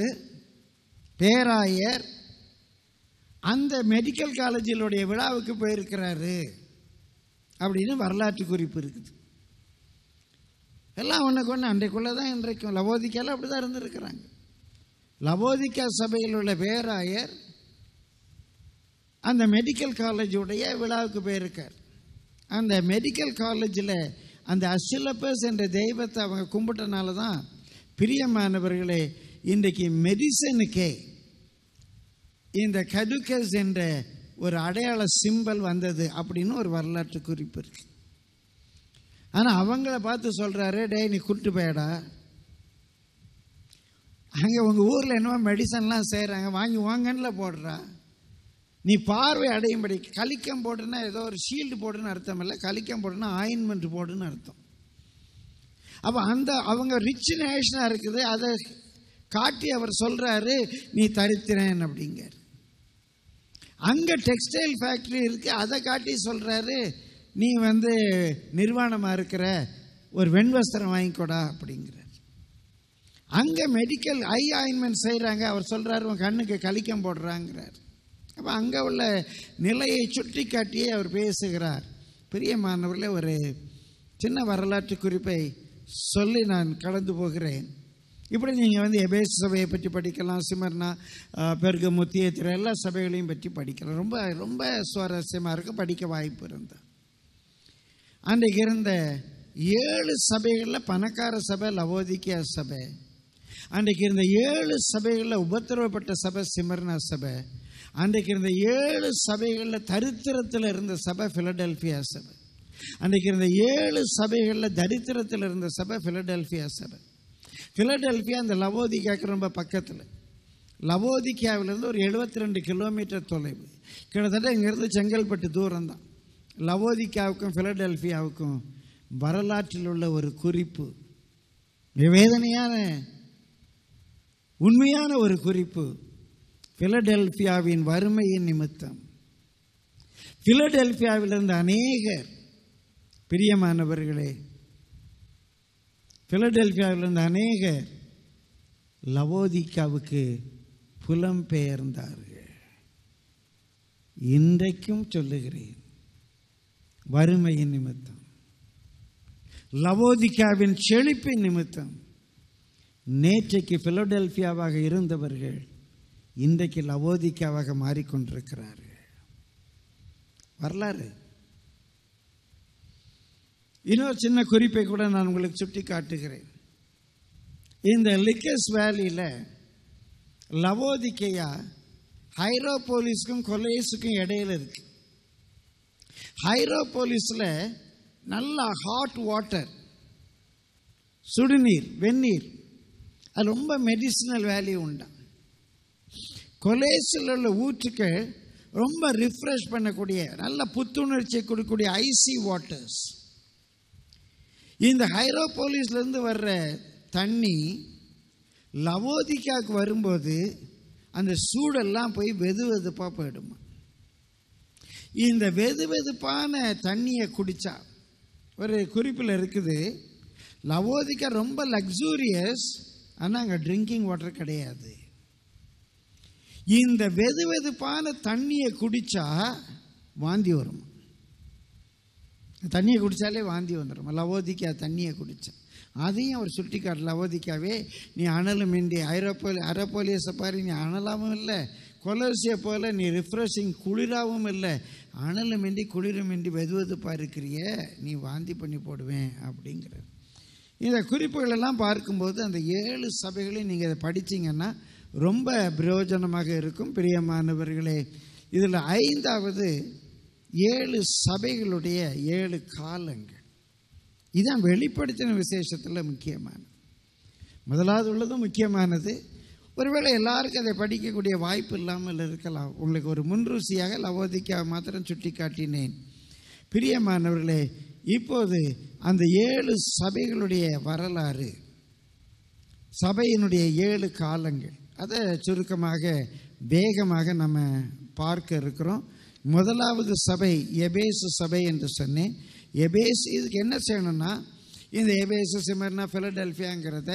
பேராயர் அந்த மெடிக்கல் காலேஜிலுடைய விழாவுக்கு போயிருக்கிறாரு அப்படின்னு வரலாற்று குறிப்பு இருக்குது. எல்லாம் ஒன்றுக்கு ஒன்று அன்றைக்குள்ளே தான் இன்றைக்கும் லவோதிக்காவில் அப்படி தான் இருந்திருக்கிறாங்க. லவோதிக்கா சபையில் உள்ள பேராயர் அந்த மெடிக்கல் காலேஜுடைய விழாவுக்கு போயிருக்கார். அந்த மெடிக்கல் காலேஜில் அந்த அசிலபஸ் என்ற தெய்வத்தை அவங்க கும்பிட்டனால தான் பிரியமானவர்களே இன்றைக்கு மெடிசனுக்கே இந்த கடுக்கஸ் என்ற ஒரு அடையாள சிம்பல் வந்தது அப்படின்னு ஒரு வரலாற்று குறிப்பு இருக்கு. ஆனால் அவங்கள பார்த்து சொல்கிறாரு, டேய் நீ கூட்டு போயடா, அங்கே உங்கள் ஊரில் என்னவோ மெடிசன்லாம் செய்கிறாங்க, வாங்கி வாங்கன்னு போடுறா, நீ பார்வை அடையும்படி கலிக்கம் போடுன்னா ஏதோ ஒரு ஷீல்டு போடுன்னு அர்த்தம் இல்லை, கலிக்கம் போடுன்னா ஆயின்மெண்ட் போடுன்னு அர்த்தம். அப்போ அந்த அவங்க ரிச் நேஷனாக இருக்குது, அதை காட்டி அவர் சொல்கிறாரு, நீ தரித்திரன் அப்படிங்கிறார். அங்கே டெக்ஸ்டைல் ஃபேக்ட்ரி இருக்குது, அதை காட்டி சொல்கிறாரு, நீ வந்து நிர்வாணமாக இருக்கிற, ஒரு வெண்வஸ்திரம் வாங்கிக்கோடா அப்படிங்கிறார். அங்கே மெடிக்கல் ஐ ஆயின்மெண்ட் செய்கிறாங்க, அவர் சொல்கிறாரு, உன் கண்ணுக்கு கலிக்கம் போடுறாங்கிறார். அப்போ அங்கே உள்ள நிலையை சுட்டி காட்டியே அவர் பேசுகிறார். பிரியமானவர்களே, ஒரு சின்ன வரலாற்று குறிப்பை சொல்லி நான் கடந்து போகிறேன். இப்படி நீங்கள் வந்து எபேசு சபையை பற்றி படிக்கலாம், சிமர்னா, பெர்கமு, தியத்திரா எல்லா சபைகளையும் பற்றி படிக்கலாம். ரொம்ப ரொம்ப சுவாரஸ்யமாக இருக்கும், படிக்க வாய்ப்பு இருந்தால். அன்றைக்கு இருந்த 7 சபைகளில் பணக்கார சபை லவோதிக்கா சபை. அன்றைக்கு இருந்த 7 சபைகளில் உபத்திரவப்பட்ட சபை சிமர்னா சபை. அன்றைக்கு இருந்த 7 சபைகளில் தரித்திரத்தில் இருந்த சபை பிலடெல்பியா சபை. அன்றைக்கு இருந்த 7 சபைகளில் தரித்திரத்தில் இருந்த சபை பிலடெல்பியா சபை. பிலடெல்பியா அந்த லவோதிக்காவுக்கு ரொம்ப பக்கத்தில். லவோதிக்காவிலிருந்து ஒரு 72 கிலோமீட்டர் தொலைவு, கிட்டத்தட்ட இங்கேருந்து செங்கல்பட்டு தூரம் தான். லவோதிக்காவுக்கும் பிலடெல்பியாவுக்கும் வரலாற்றில் உள்ள ஒரு குறிப்பு, வேதனையான உண்மையான ஒரு குறிப்பு. பிலடெல்பியாவின் வறுமையின் நிமித்தம் பிலடெல்பியாவில் இருந்த அநேகர், பிரியமானவர்களே, பிலடெல்பியாவில் இருந்த அநேகர் லவோதிக்காவுக்கு புலம்பெயர்ந்தார்கள். இன்றைக்கும் சொல்லுகிறேன், வறுமையின் நிமித்தம் லவோதிக்காவின் செழிப்பின் நிமித்தம் நேற்றைக்கு பிலடெல்பியாவாக இருந்தவர்கள் இன்றைக்கு லவோதிக்காவாக மாறிக்கொண்டிருக்கிறார்கள். வரலாறு. இன்னொரு சின்ன குறிப்பை கூட நான் உங்களுக்கு சுட்டி காட்டுகிறேன். இந்த லிக்கஸ் வேலியில் லவோதிக்கையா ஹைரோபோலிஸ்க்கும் கொலேஸுக்கும் இடையில இருக்கு. ஹைரோபோலிஸில் நல்லா ஹாட் வாட்டர், சுடுநீர், வெந்நீர், அது ரொம்ப மெடிசினல் வேல்யூ உண்டா. கொலேஸில் உள்ள ஊற்றுக்கள் ரொம்ப ரிஃப்ரெஷ் பண்ணக்கூடிய நல்ல புத்துணர்ச்சியை கொடுக்கக்கூடிய ஐசி வாட்டர்ஸ். இந்த ஹைரோபோலிஸ்லேருந்து வர்ற தண்ணி லவோதிக்காவுக்கு வரும்போது அந்த சூடெல்லாம் போய் வெது வெதுப்பாக போயிடுமா. இந்த வெது வெதுப்பான தண்ணியை குடித்தா, ஒரு குறிப்பில் இருக்குது, லவோதிக்கா ரொம்ப லக்ஸூரியஸ், ஆனால் அங்கே ட்ரிங்கிங் வாட்டர் கிடையாது. இந்த வெது வெதுப்பான தண்ணியை குடித்தா வாந்தி வரும். தண்ணியை குடித்தாலே வாந்தி வந்துடும். லவோதிக்கா தண்ணியை குடித்தா அதையும் அவர் சுட்டிக்காட்டு, லவோதிக்காவே நீ அனலும் இன்றி ஐரோப்போலியஸை பாரு, நீ அனலாகவும் இல்லை, கொலோசியை போல நீ ரிஃப்ரெஷிங் குளிராகவும் இல்லை, அனலும் இன்றி குளிரும் இன்றி வெது வெதுப்பாக இருக்கிறிய, நீ வாந்தி பண்ணி போடுவேன் அப்படிங்கிறது. இந்த குறிப்புகளெல்லாம் பார்க்கும்போது அந்த 7 சபைகளையும் நீங்கள் இதை படித்தீங்கன்னா ரொம்ப பிரயோஜனமாக இருக்கும். பிரியமானவர்களே, இதில் 5வது 7 சபைகளுடைய 7 காலங்கள். இதான் வெளிப்படுத்தின விசேஷத்தில் முக்கியமானது. முதலாவது உள்ளதும் முக்கியமானது. ஒருவேளை எல்லாருக்கும் அதை படிக்கக்கூடிய வாய்ப்பு இல்லாமல் இருக்கலாம். உங்களுக்கு ஒரு முன்ருசியாக லவோதிக்கா மாத்திரம் சுட்டி காட்டினேன். பிரியமானவர்களே, இப்போது அந்த 7 சபைகளுடைய வரலாறு, சபையினுடைய 7 காலங்கள், அதை சுருக்கமாக வேகமாக நம்ம பார்க்க இருக்கிறோம். முதலாவது சபை எபேசு சபை என்று சொன்னேன். எபேசு, இதுக்கு என்ன செய்யணும்னா, இந்த எபேசு, சிமர்னா, பிலடெல்பியாங்கிறத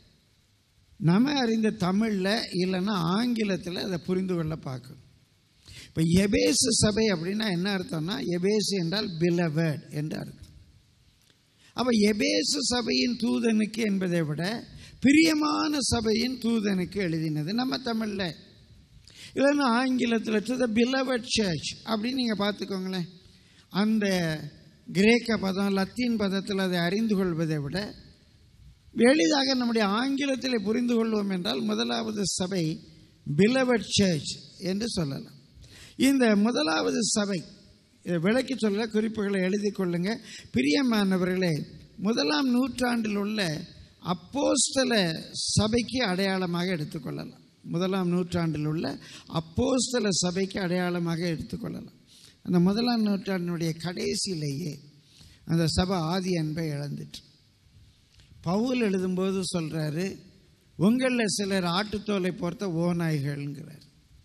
நம்ம அறிந்த தமிழில் இல்லைன்னா ஆங்கிலத்தில் அதை புரிந்து கொள்ள பார்க்கணும். இப்போ எபேசு சபை அப்படின்னா என்ன அர்த்தம்னா, எபேசு என்றால் பிலவட் என்று அர்த்தம். அப்போ எபேசு சபையின் தூதனுக்கு என்பதை விட பிரியமான சபையின் தூதனுக்கு எழுதினது நம்ம தமிழில். இல்லைன்னா ஆங்கிலத்தில் டு த பிலவட் சர்ச் அப்படின்னு நீங்கள் பார்த்துக்கோங்களேன். அந்த கிரேக்க பதம், லத்தீன் பதத்தில் அதை அறிந்து கொள்வதை விட எளிதாக நம்முடைய ஆங்கிலத்தில் புரிந்து கொள்வோம் என்றால் முதலாவது சபை பிலவட் சர்ச் என்று சொல்லலாம். இந்த முதலாவது சபை விளக்கி சொல்ல குறிப்புகளை எழுதி கொள்ளுங்க. பிரியமானவர்களே, 1ஆம் நூற்றாண்டில் உள்ள அப்போஸ்தல சபைக்கு அடையாளமாக எடுத்துக்கொள்ளலாம். 1ஆம் நூற்றாண்டில் உள்ள அப்போஸ்தல சபைக்கு அடையாளமாக எடுத்துக்கொள்ளலாம். அந்த 1ஆம் நூற்றாண்டினுடைய கடைசியிலேயே அந்த சபை ஆதி அன்பை இழந்துட்டு, பவுல் எழுதும்போது சொல்கிறாரு, உங்களில் சிலர் ஆட்டுத்தோலை பொறுத்த ஓநாய்கள்ங்கிறார்.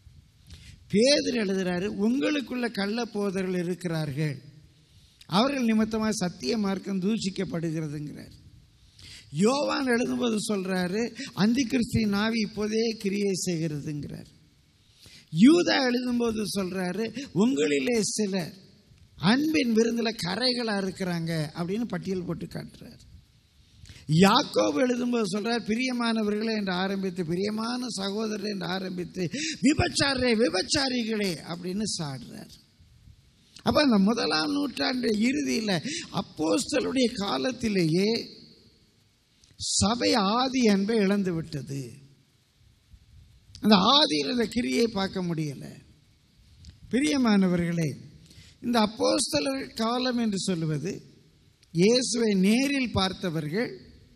பேதுரு எழுதுகிறாரு, உங்களுக்குள்ள கள்ள போதர்கள் இருக்கிறார்கள், அவர்கள் நிமித்தமாக சத்திய மார்க்கம் தூஷிக்கப்படுகிறதுங்கிறார். யோவான் எழுதும்போது சொல்கிறாரு, அந்தி கிறிஸ்துவின் ஆவி இப்போதே கிரியை செய்கிறதுங்கிறார். யூதா எழுதும்போது சொல்கிறாரு, உங்களிலே சிலர் அன்பின் விருந்தில் கரைகளாக இருக்கிறாங்க அப்படின்னு பட்டியல் போட்டு காட்டுறார். யாக்கோபு எழுதும்போது சொல்றார், பிரியமானவர்களே என்று ஆரம்பித்து, பிரியமான சகோதரர் என்று ஆரம்பித்து, விபச்சாரிகளே அப்படின்னு சாடுறார். அப்ப அந்த 1ஆம் நூற்றாண்டு இறுதியில் அப்போஸ்தலருடைய காலத்திலேயே சபை ஆதி அன்பை இழந்து விட்டது. அந்த ஆதியில் அந்த கிரியை பார்க்க முடியல. பிரியமானவர்களே, இந்த அப்போஸ்தலர் காலம் என்று சொல்லுவது இயேசுவை நேரில் பார்த்தவர்கள்,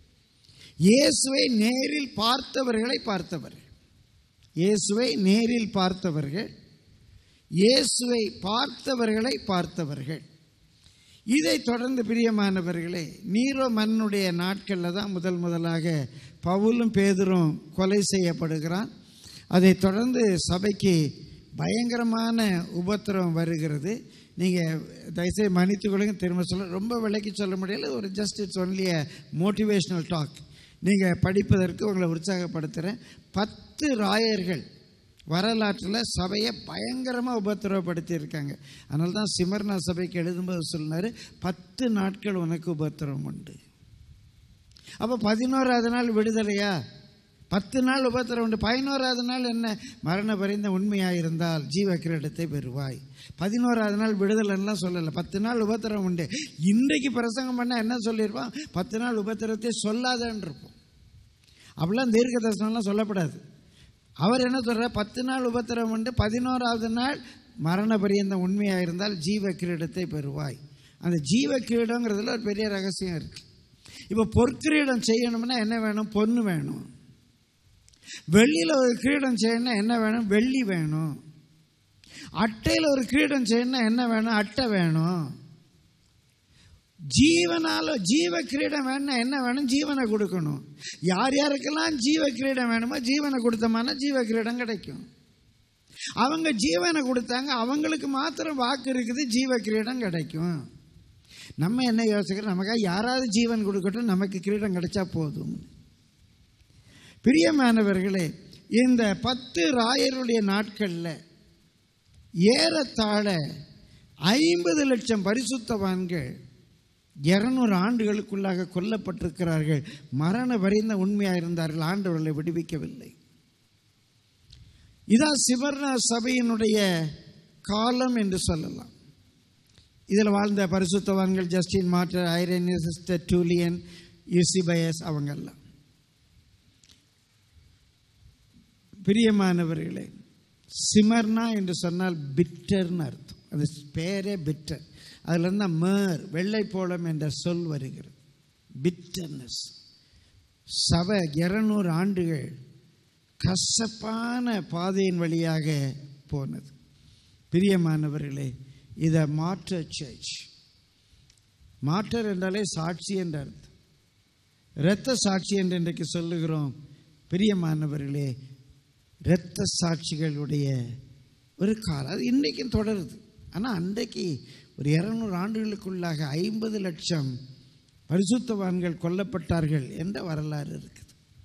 இயேசுவை நேரில் பார்த்தவர்களை பார்த்தவர்கள், இயேசுவை நேரில் பார்த்தவர்கள், இயேசுவை பார்த்தவர்களை பார்த்தவர்கள். இதை தொடர்ந்து பிரியமானவர்களே, நீரோ மன்னனுடைய நாட்களில் தான் முதலாக பவுலும் பேதுரும் கொலை செய்யப்படுகிறான். அதை தொடர்ந்து சபைக்கு பயங்கரமான உபத்திரவம் வருகிறது. நீங்கள் தயவுசெய்து மன்னித்துக்கொள்ளுங்க, திரும்ப சொல்ல ரொம்ப விலைக்கு சொல்ல முடியல. ஒரு just it's only a motivational talk. நீங்கள் படிப்பதற்கு உங்களை உற்சாகப்படுத்துகிறேன். 10 ராயர்கள் வரலாற்றில் சபையை பயங்கரமாக உபத்திரவப்படுத்தி இருக்காங்க. அதனால தான் சிமர்னா சபைக்கு எழுதும்போது சொன்னார், 10 நாட்கள் உனக்கு உபத்திரவம் உண்டு. அப்போ 11வது நாள் விடுதலையா? 10 நாள் உபத்திரம் உண்டு. 11வது நாள் என்ன? மரண பரிந்த உண்மையாயிருந்தால் ஜீவ கிரீடத்தை பெறுவாய். 11வது நாள் விடுதலைலாம் சொல்லலை, 10 நாள் உபத்திரம் உண்டு. இன்றைக்கு பிரசங்கம் பண்ணால் என்ன சொல்லியிருப்பான்? 10 நாள் உபத்திரத்தை சொல்லாதன்னு இருப்போம். அப்படிலாம் தீர்க்க தரிசனம்லாம் சொல்லப்படாது. அவர் என்ன சொல்கிறார்? 10 நாள் உபத்திரம் உண்டு, 11வது நாள் மரண பரியந்த உண்மையாக இருந்தால் ஜீவ கிரீடத்தை பெறுவாய். அந்த ஜீவ கிரீடங்கிறதுல ஒரு பெரிய ரகசியம் இருக்குது. இப்போ பொற்கிரீடம் செய்யணும்னா என்ன வேணும்? பொண்ணு வேணும். வெள்ளியில் ஒரு கிரீடம் செய்யணும்னா என்ன வேணும்? வெள்ளி வேணும். அட்டையில் ஒரு கிரீடம் செய்யணும்னா என்ன வேணும்? அட்டை வேணும். ஜீவனால ஜீவ கிரீடம் வேணும்னா என்ன வேணும்? ஜீவனை கொடுக்கணும். யார் யாருக்கெல்லாம் ஜீவ கிரீடம் வேணுமோ ஜீவனை கொடுத்தோம்னா ஜீவ கிரீடம் கிடைக்கும். அவங்க ஜீவனை கொடுத்தாங்க, அவங்களுக்கு மாத்திரம் வாக்கு இருக்குது, ஜீவ கிரீடம் கிடைக்கும். நம்ம என்ன யோசிக்கிறோம்? நமக்காக யாராவது ஜீவன் கொடுக்கட்டும், நமக்கு கிரீடம் கிடைச்சா போதும். பிரியமானவர்களே, இந்த 10 ராயருடைய நாட்களில் ஏறத்தாழ 50 லட்சம் பரிசுத்தவான்கள் 200 ஆண்டுகளுக்குள்ளாக கொல்லப்பட்டிருக்கிறார்கள். மரண பரிந்த உண்மையாக இருந்தார்கள், ஆண்டவர்களை விடுவிக்கவில்லை. இதான் சிவர்ண சபையினுடைய காலம் என்று சொல்லலாம். இதில் வாழ்ந்த பரிசுத்தவான்கள் Justin Martyr, Irenaeus, Tertullian, Eusebius அவங்கெல்லாம். பிரியமானவர்களே, சிமர்னா என்று சொன்னால் பிட்டர்னு அர்த்தம். அது பேரே பிட்டர். அதிலிருந்து மேர், வெள்ளை போலம் என்ற சொல் வருகிறது. பிட்டர்னஸ். சபை 200 ஆண்டுகள் கசப்பான பாதையின் வழியாக போனது. பிரியமானவர்களே, இதை மார்டர் சர்ச். மார்டர் என்றாலே சாட்சி என்ற அர்த்தம். இரத்த சாட்சி என்று இன்றைக்கு சொல்லுகிறோம். பிரியமானவர்களே, இரத்த சாட்சிகளுடைய ஒரு காலம் அது இன்றைக்கும் தொடருது. ஆனால் அன்றைக்கு ஒரு 200 ஆண்டுகளுக்குள்ளாக 50 லட்சம் பரிசுத்தவான்கள் கொல்லப்பட்டார்கள் என்ற வரலாறு இருக்குது.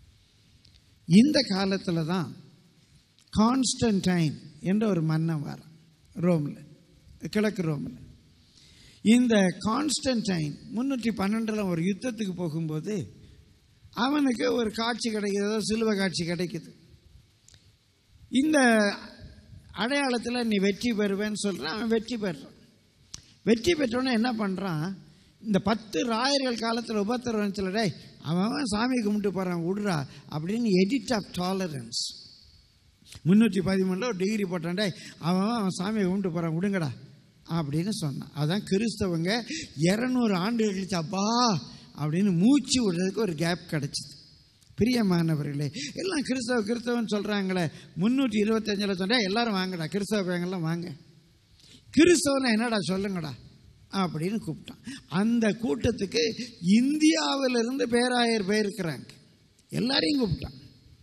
இந்த காலத்தில் தான் கான்ஸ்டன்டைன் என்ற ஒரு மன்னன் வரான் ரோமில், கிழக்கு ரோமில். இந்த கான்ஸ்டன்டைன் 312 ஒரு யுத்தத்துக்கு போகும்போது அவனுக்கு ஒரு காட்சி கிடைக்குது, சிலுவை காட்சி கிடைக்குது. இந்த அடையாளத்தில் நீ வெற்றி பெறுவேன்னு சொல்கிறான். அவன் வெற்றி பெறுறான். வெற்றி பெற்றோன்னே என்ன பண்ணுறான்? இந்த 10 ராயர்கள் காலத்தில் உபத்திரம் சொல்லடே, அவன் சாமி கும்பிட்டு போகிறான் விடுறா அப்படின்னு எடிட் ஆஃப் டாலரன்ஸ் 313 ஒரு டிகிரி போட்டான்டே, அவன் சாமியை கும்பிட்டு போகிறான் விடுங்கடா அப்படின்னு சொன்னான். அதான் கிறிஸ்தவங்க 200 ஆண்டுகள் கழிச்சு அப்பா அப்படின்னு மூச்சு விடுறதுக்கு ஒரு கேப் கிடச்சிது. பிரியமானவர்களே, எல்லாம் கிறிஸ்தவன் சொல்கிறாங்களே, 325 சொன்னால் எல்லாரும் வாங்கடா, கிறிஸ்தவ பையங்கள்லாம் வாங்க, கிறிஸ்தவனை என்னடா சொல்லுங்கடா அப்படின்னு கூப்பிட்டான். அந்த கூட்டத்துக்கு இந்தியாவிலிருந்து பேராயர் போயிருக்கிறாங்க, எல்லாரையும் கூப்பிட்டான்.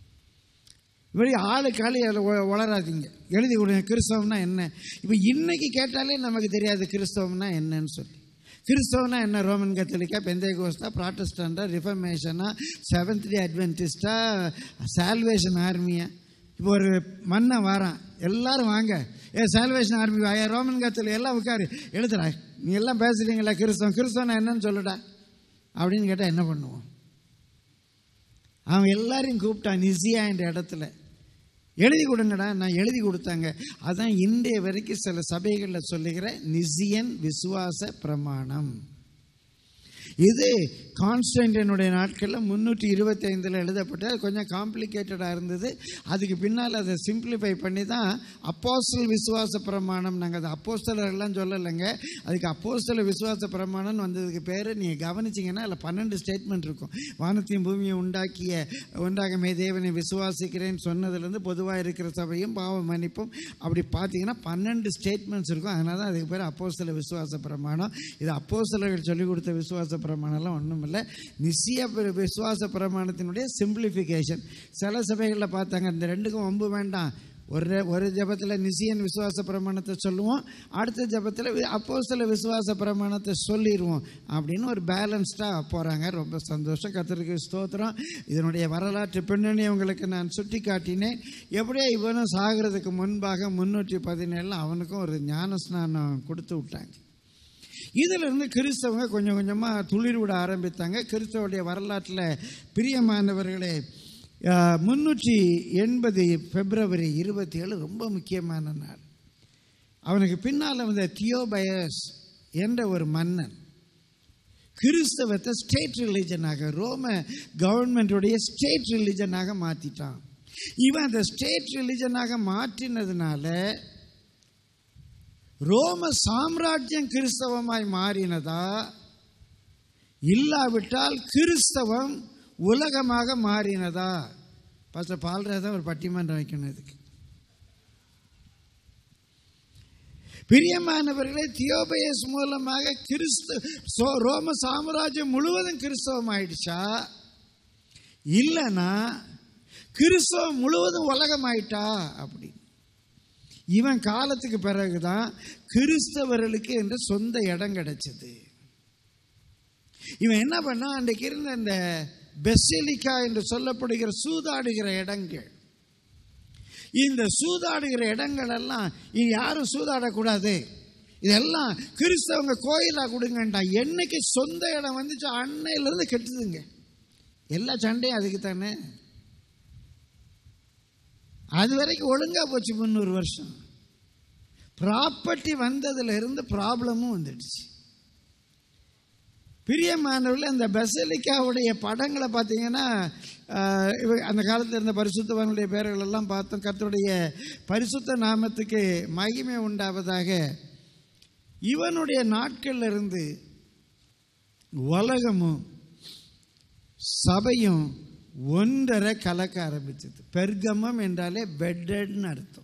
இப்படி ஆளுக்கு ஆளு வளராதிங்க, எழுதி கொடுங்க கிறிஸ்தவம்னா என்ன. இப்போ இன்னைக்கு கேட்டாலே நமக்கு தெரியாது கிறிஸ்தவம்னா என்னன்னு சொல்லி. கிறிஸ்தவனா என்ன? ரோமன் கத்தோலிக்கா, பெந்தேகோஸ்தா, ப்ராட்டஸ்டண்டா, ரிஃபர்மேஷனா, செவன்த் டே அட்வென்டிஸ்டா, சால்வேஷன் ஆர்மியா? இப்போ ஒரு மன்னன் வாரான், எல்லாரும் வாங்க, சால்வேஷன் ஆர்மி வாயா, ரோமன் கத்தோலிக் எல்லாம் உட்காரு, எழுதுறா, நீ எல்லாம் பேசுறீங்களா கிறிஸ்தவனா என்னன்னு சொல்லுடா அப்படின்னு கேட்டால் என்ன பண்ணுவோம்? அவன் எல்லாரையும் கூப்பிட்டான் நிசியா என்ற இடத்துல, எழுதி கொடுங்கடா. நான் எழுதி கொடுத்தாங்க. அதான் இன்றைய வரைக்கும் சில சபைகளில் சொல்லுகிற நிசியன் விசுவாச பிரமாணம். இது கான்ஸ்டன்டைனுடைய நாட்களில் 325 எழுதப்பட்டு அது கொஞ்சம் காம்ப்ளிகேட்டடாக இருந்தது. அதுக்கு பின்னால் அதை சிம்பிளிஃபை பண்ணி தான் அப்போஸ்தல விசுவாச பிரமாணம். நாங்கள் அதை அப்போஸ்தலர்கள்லாம் சொல்லலைங்க, அதுக்கு அப்போஸ்தல விசுவாச பிரமாணம்னு வந்ததுக்கு பேர் நீங்கள் கவனிச்சிங்கன்னா அதில் 12 ஸ்டேட்மெண்ட் இருக்கும். வானத்தையும் பூமியை உண்டாகமே தேவனை விசுவாசிக்கிறேன்னு சொன்னதுலேருந்து பொதுவாக இருக்கிற சபையும் பாவ மன்னிப்பும் அப்படி பார்த்தீங்கன்னா 12 ஸ்டேட்மெண்ட்ஸ் இருக்கும். அதனால தான் அதுக்கு பேர் அப்போஸ்தல விசுவாச பிரமாணம். இது அப்போஸ்தலர்கள் சொல்லிக் கொடுத்த விசுவாச பிரமாணம்லாம் ஒன்றும் இல்லை, நிசிய விசுவாச பிரமாணத்தினுடைய சிம்பிளிஃபிகேஷன். சில சபைகளில் பார்த்தாங்க இந்த ரெண்டுக்கும் வம்பு வேண்டாம், ஒரு ஜபத்தில் நிசியன் விசுவாச பிரமாணத்தை சொல்லுவோம், அடுத்த ஜபத்தில் அப்போஸ்தல விசுவாச பிரமாணத்தை சொல்லிடுவோம் அப்படின்னு ஒரு பேலன்ஸ்டாக போகிறாங்க. ரொம்ப சந்தோஷம், கர்த்தருக்கு ஸ்தோத்திரம். இதனுடைய வரலாற்று பின்னணி உங்களுக்கு நான் சுட்டி காட்டினேன். எப்படியோ இவனும் சாகிறதுக்கு முன்பாக 317 அவனுக்கும் ஒரு ஞான ஸ்நானம் கொடுத்து விட்டாங்க. இதிலிருந்து கிறிஸ்தவங்க கொஞ்சம் கொஞ்சமாக துளிர் விட ஆரம்பித்தாங்க. கிறிஸ்தவருடைய வரலாற்றில் பிரியமானவர்களே, 380 February 27 ரொம்ப முக்கியமான நாள். அவனுக்கு பின்னால் வந்த தியோபயஸ் என்ற ஒரு மன்னன் கிறிஸ்தவத்தை ஸ்டேட் ரிலிஜனாக, ரோம கவர்மெண்ட்டுடைய ஸ்டேட் ரிலிஜனாக மாற்றிட்டான். இவன் அந்த ஸ்டேட் ரிலிஜனாக மாற்றினதுனால ரோம சாம்ராஜ்யம் கிறிஸ்தவமாய் மாறினதா, இல்லாவிட்டால் கிறிஸ்தவம் உலகமாக மாறினதா? பாஸ்டர் பால்ராஜ் ஒரு பட்டிமன்றம் வைக்கணும் இதுக்கு. பிரியமானவர்களே, தியோபயஸ் மூலமாக ரோம சாம்ராஜ்யம் முழுவதும் கிறிஸ்தவம் ஆயிடுச்சா, இல்லைன்னா கிறிஸ்தவம் முழுவதும் உலகம் ஆயிட்டா? அப்படி இவன் காலத்துக்கு பிறகுதான் கிறிஸ்தவர்களுக்கு என்று சொந்த இடம் கிடைச்சது. இவன் என்ன பண்ணா, அன்றைக்கு இருந்த இந்த பெசிலிக்கா என்று சொல்லப்படுகிற சூதாடுகிற இடங்கள், இந்த சூதாடுகிற இடங்கள் எல்லாம் இனி யாரும் சூதாடக்கூடாது, இதெல்லாம் கிறிஸ்தவங்க கோயிலா கொடுங்கண்டா. என்னைக்கு சொந்த இடம் வந்துச்சு அன்னையிலிருந்து கெட்டுதுங்க. எல்லா சண்டையும் அதுக்கு தானே. அது வரைக்கும் ஒழுங்கா போச்சு. 300 வருஷம் ப்ராப்பர்ட்டி வந்ததுல இருந்து ப்ராப்ளமும் வந்துடுச்சு. பிரியமானவர்கள், அந்த பெசிலிக்காவுடைய படங்களை பார்த்தீங்கன்னா, அந்த காலத்தில் இருந்த பரிசுத்தவான்களுடைய பேர்கள் எல்லாம் பார்த்தோம். கர்த்தருடைய பரிசுத்த நாமத்துக்கு மகிமை உண்டாவதாக. இவனுடைய நாட்கள்ல இருந்து உலகமும் சபையும் ஒன்றரை கலக்க ஆரம்பிச்சது. பெர்கமம் என்றாலே பெட்டட்னு அர்த்தம்.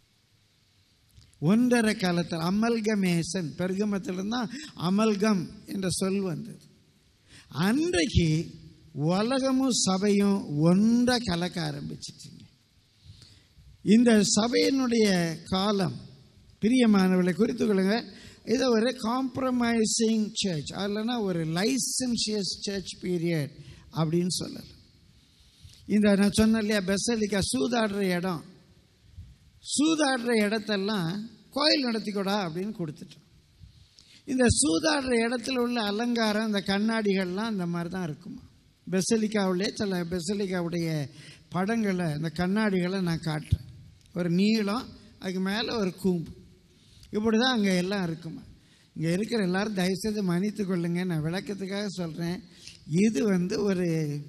ஒன்றரை காலத்தில் அமல்கமேசன், பெர்கமத்தில்தான் அமல்கம் என்ற சொல் வந்தது. அன்றைக்கு உலகமும் சபையும் ஒன்றை கலக்க ஆரம்பிச்சிச்சுங்க. இந்த சபையினுடைய காலம், பிரியமானவர்களை குறித்து கொள்ளுங்க, இதை ஒரு காம்ப்ரமைசிங் சர்ச், இல்லைன்னா ஒரு லைசன்ஷியஸ் சர்ச் பீரியட் அப்படின்னு சொல்லலாம். இந்த நான் சொன்னேன் இல்லையா, பெசலிக்கா சூதாடுற இடம், சூதாடுற இடத்தெல்லாம் கோயில் நடத்திக்கூடா அப்படின்னு கொடுத்துட்டோம். இந்த சூதாடுற இடத்துல உள்ள அலங்காரம், இந்த கண்ணாடிகள்லாம் இந்த மாதிரி தான் இருக்குமா. பெசலிக்காவுடைய சில பெசலிக்காவுடைய படங்களை, இந்த கண்ணாடிகளை நான் காட்டுறேன். ஒரு நீளம், அதுக்கு மேலே ஒரு கூம்பு, இப்படி தான் அங்கே எல்லாம் இருக்குமா. இங்கே இருக்கிற எல்லாரும் தயவுசெய்து மன்னித்து கொள்ளுங்க, நான் விளக்கத்துக்காக சொல்கிறேன். இது ஒரு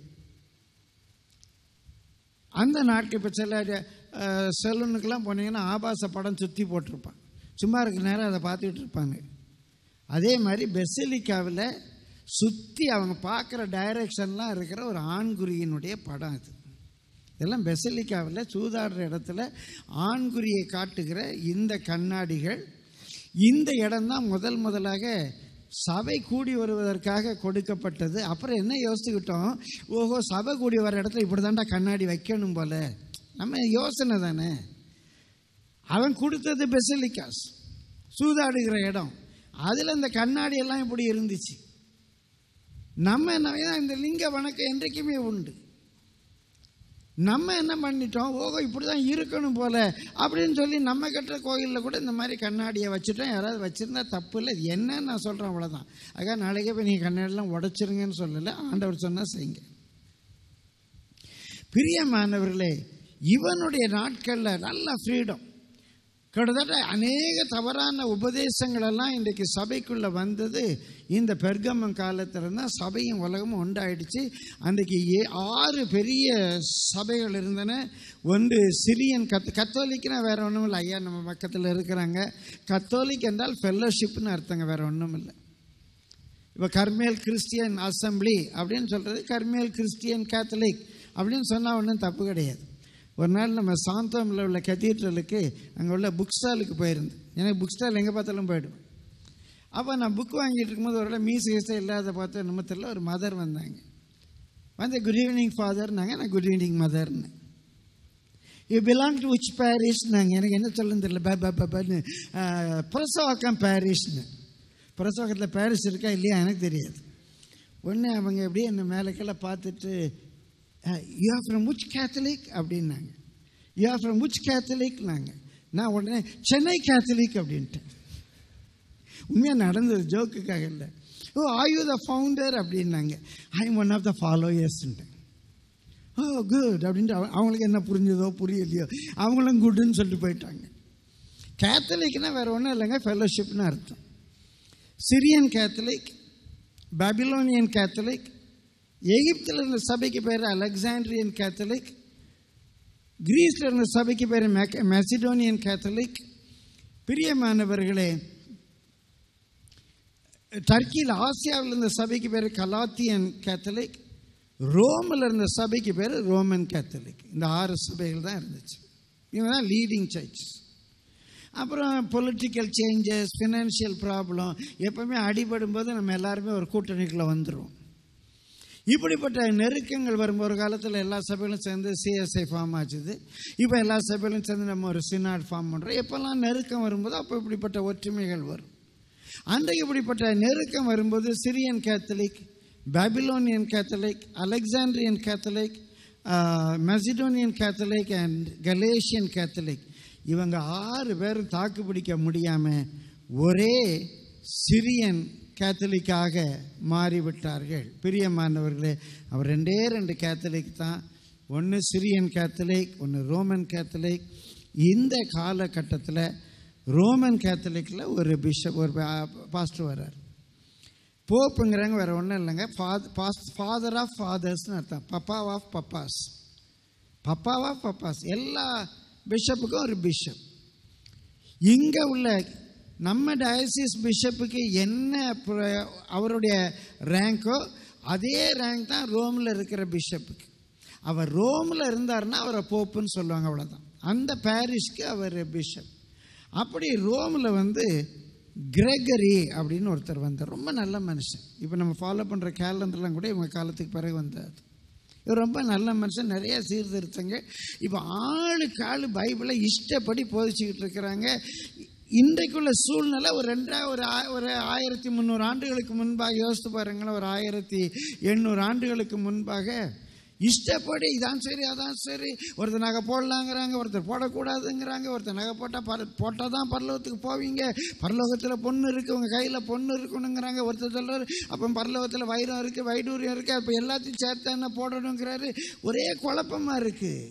அந்த நாட்கள் இப்போ சில செலூனுக்கெல்லாம் போனீங்கன்னா ஆபாச படம் சுற்றி போட்டிருப்பான், சும்மா இருக்கிற நேரம் அதை பார்த்துக்கிட்டு இருப்பாங்க. அதே மாதிரி பெசிலிக்காவில் சுற்றி அவங்க பார்க்குற டைரக்ஷன்லாம் இருக்கிற ஒரு ஆண்குறியினுடைய படம் அது. இதெல்லாம் பெசிலிக்காவில் சூதாடுற இடத்துல ஆண்குறியை காட்டுகிற இந்த கண்ணாடிகள். இந்த இடம்தான் முதலாக சபை கூடி வருவதற்காக கொடுக்கப்பட்டது. அப்புறம் என்ன யோசிச்சுக்கிட்டோம், ஓஹோ சபை கூடி வர இடத்துல இப்படி தாண்டா கண்ணாடி வைக்கணும் போல, நம்ம யோசனை தானே. அவன் கொடுத்தது பெசிலிக்காஸ், சூதாடுகிற இடம், அதில் இந்த கண்ணாடி எல்லாம் இப்படி இருந்துச்சு. நம்ம என்ன, இந்த லிங்க வணக்கம் என்றைக்குமே உண்டு. நம்ம என்ன பண்ணிட்டோம், ஓஹோ இப்படி தான் இருக்கணும் போல அப்படின்னு சொல்லி நம்ம கட்டுற கோயிலில் கூட இந்த மாதிரி கண்ணாடியை வச்சுட்டோம். யாராவது வச்சுருந்தா தப்பு இல்லை, இது என்னன்னு நான் சொல்கிறேன், அவ்வளோதான். அதுக்காக நாளைக்கே போய் நீங்கள் கண்ணாடிலாம் உடைச்சிருங்கன்னு சொல்லலை, ஆண்டவர் சொன்னால் செய்யுங்க. பிரியமானவர்களே, இவனுடைய நாட்களில் நல்ல ஃப்ரீடம், கிட்டத்தட்ட அநேக தவறான உபதேசங்கள் எல்லாம் இன்றைக்கு சபைக்குள்ளே வந்தது. இந்த பெர்கமம் காலத்தில் தான் சபையும் உலகமும் ஒன்றாயிடுச்சு. அன்றைக்கு 6 பெரிய சபைகள் இருந்தன. ஒன்று சிரியன் கத்தோலிக்னா வேறு ஒன்றும் இல்லை. ஐயா நம்ம பக்கத்தில் இருக்கிறாங்க. கத்தோலிக் என்றால் ஃபெல்லோஷிப்னு அர்த்தங்க, வேறு ஒன்றும் இல்லை. இப்போ கர்மேல் கிறிஸ்டியன் அசம்பிளி அப்படின்னு சொல்கிறது, கர்மேல் கிறிஸ்டியன் கேத்தலிக் அப்படின்னு சொன்னால் ஒன்றும் தப்பு கிடையாது. ஒரு நாள் நம்ம சாந்தோமில் உள்ள கத்தீட்ரலுக்கு அங்கே உள்ள புக் ஸ்டாலுக்கு போயிருந்தேன். எனக்கு புக் ஸ்டால் எங்கே பார்த்தாலும் போயிடுவேன். அப்போ நான் புக் வாங்கிட்டு இருக்கும்போது ஒரு மீசை இல்லாத பார்த்த நிமித்தத்தில் ஒரு மதர் வந்தாங்க. குட் ஈவினிங் ஃபாதர்னாங்க. நான் குட் ஈவினிங் மதர்னு. யூ பிலாங் டு விச் பாரிஷ்னாங்க. எனக்கு என்ன சொல்லுன்னு தெரியல. புரசவாக்கம் பாரிஷ்னு. புரசவாக்கத்தில் பாரிஸ் இருக்கா இல்லையா எனக்கு தெரியாது. உடனே அவங்க எப்படியே என்னை மேலேக்கெல்லாம் பார்த்துட்டு, you are from which Catholic அப்படின்னாங்க. யூ ஆர் ஃப்ரம் விச் கேத்தலிக்னாங்க. நான் உடனே சென்னை கேத்தலிக் அப்படின்ட்டேன். உண்மையாக நடந்தது, ஜோக்குக்காக இல்லை. Oh are you the founder அப்படின்னாங்க. I am one of the ஃபாலோயர்ஸ்ன்ட்டேன். ஓ குட் அப்படின்ட்டு அவங்களுக்கு என்ன புரிஞ்சதோ புரியலையோ அவங்களும் குட்டுன்னு சொல்லிட்டு போயிட்டாங்க. கேத்தலிக்னா வேறு ஒன்றும் இல்லைங்க, ஃபெலோஷிப்னு அர்த்தம். சிரியன் கேத்தலிக், பாபிலோனியன் கேத்தலிக், எகிப்தில் இருந்த சபைக்கு பேர் அலெக்சாண்ட்ரியன் கேத்தலிக், கிரீஸில் இருந்த சபைக்கு பேர் மெசிடோனியன் கேத்தலிக். பிரியமானவர்களே, டர்க்கியில் ஆசியாவில் இருந்த சபைக்கு பேர் கலாத்தியன் கேத்தலிக், ரோமில் இருந்த சபைக்கு பேர் ரோமன் கேத்தலிக். இந்த 6 சபைகள் தான் இருந்துச்சு. இவங்க தான் லீடிங் சர்ச்சஸ். அப்புறம் பொலிட்டிக்கல் சேஞ்சஸ், ஃபினான்ஷியல் ப்ராப்ளம் எப்பவுமே அடிபடும் போது நம்ம எல்லாருமே ஒரு கூட்டணிக்குள்ளே வந்துடும். இப்படிப்பட்ட நெருக்கங்கள் வரும்போது ஒரு காலத்தில் எல்லா சபைகளும் சேர்ந்து சிஎஸ்ஐ ஃபார்ம் ஆச்சுது. இப்போ எல்லா சபைகளும் சேர்ந்து நம்ம ஒரு சினாட் ஃபார்ம் பண்ணுறோம். எப்போல்லாம் நெருக்கம் வரும்போது அப்போ இப்படிப்பட்ட ஒற்றுமைகள் வரும். அன்றைக்கு இப்படிப்பட்ட நெருக்கம் வரும்போது Syrian Catholic, Babylonian Catholic, Alexandrian Catholic, Macedonian Catholic and Galatian Catholic, இவங்க 6 பேரும் தாக்கு பிடிக்க முடியாமல் ஒரே சிரியன் கேத்தலிக்காக மாறிவிட்டார்கள். பிரியமானவர்களே, அவர் 2 கேத்தலிக் தான். ஒன்று சிரியன் கேத்தலிக், ஒன்று ரோமன் கேத்தலிக். இந்த காலகட்டத்தில் ரோமன் கேத்தலிக்கில் ஒரு பிஷப், ஒரு பாஸ்டர் வர்றார். போப்புங்கிறாங்க, வேறு ஒன்றும் இல்லைங்க, ஃபாதர் ஆஃப் ஃபாதர்ஸ்னு அர்த்தம். Papa of பப்பாஸ், Papa of பப்பாஸ். எல்லா பிஷப்புக்கும் ஒரு பிஷப். இங்கே உள்ள நம்ம டயசிஸ் பிஷப்புக்கு என்ன அவருடைய ரேங்கோ அதே ரேங்க் தான் ரோமில் இருக்கிற பிஷப்புக்கு. அவர் ரோமில் இருந்தார்னா அவரை போப்புன்னு சொல்லுவாங்க, அவ்வளோதான். அந்த பாரிஷ்க்கு அவர் பிஷப். அப்படி ரோமில் கிரெகரி அப்படின்னு ஒருத்தர் வந்தார். ரொம்ப நல்ல மனுஷன். இப்போ நம்ம ஃபாலோ பண்ணுற கேலண்டர்லாம் கூட இவங்க காலத்துக்கு பிறகு வந்தார். இவர் ரொம்ப நல்ல மனுஷன், நிறைய சீர்திருத்தங்க. இப்போ ஆளுக்கு ஆள் பைபிளை இஷ்டப்படி போதிச்சுக்கிட்டு இருக்கிறாங்க. இன்றைக்குள்ள சூழ்நிலை ஒரு 1300 ஆண்டுகளுக்கு முன்பாக யோசித்து பாருங்களேன். ஒரு 1800 ஆண்டுகளுக்கு முன்பாக இஷ்டப்படி இதான் சரி அதான் சரி, ஒருத்தர் நகை போடலாங்கிறாங்க, ஒருத்தர் போடக்கூடாதுங்கிறாங்க, ஒருத்தர் நகை போட்டால் தான் பரலோகத்துக்கு போவீங்க, பரலோகத்தில் பொண்ணு இருக்குது, உங்கள் கையில் பொண்ணு இருக்கணுங்கிறாங்க. ஒருத்தர் சொல்கிறார் அப்போ பரலோகத்தில் வைரம் இருக்குது, வைடூரியம் இருக்குது, அப்போ எல்லாத்தையும் சேர்த்து என்ன போடணுங்கிறாரு. ஒரே குழப்பமாக இருக்குது.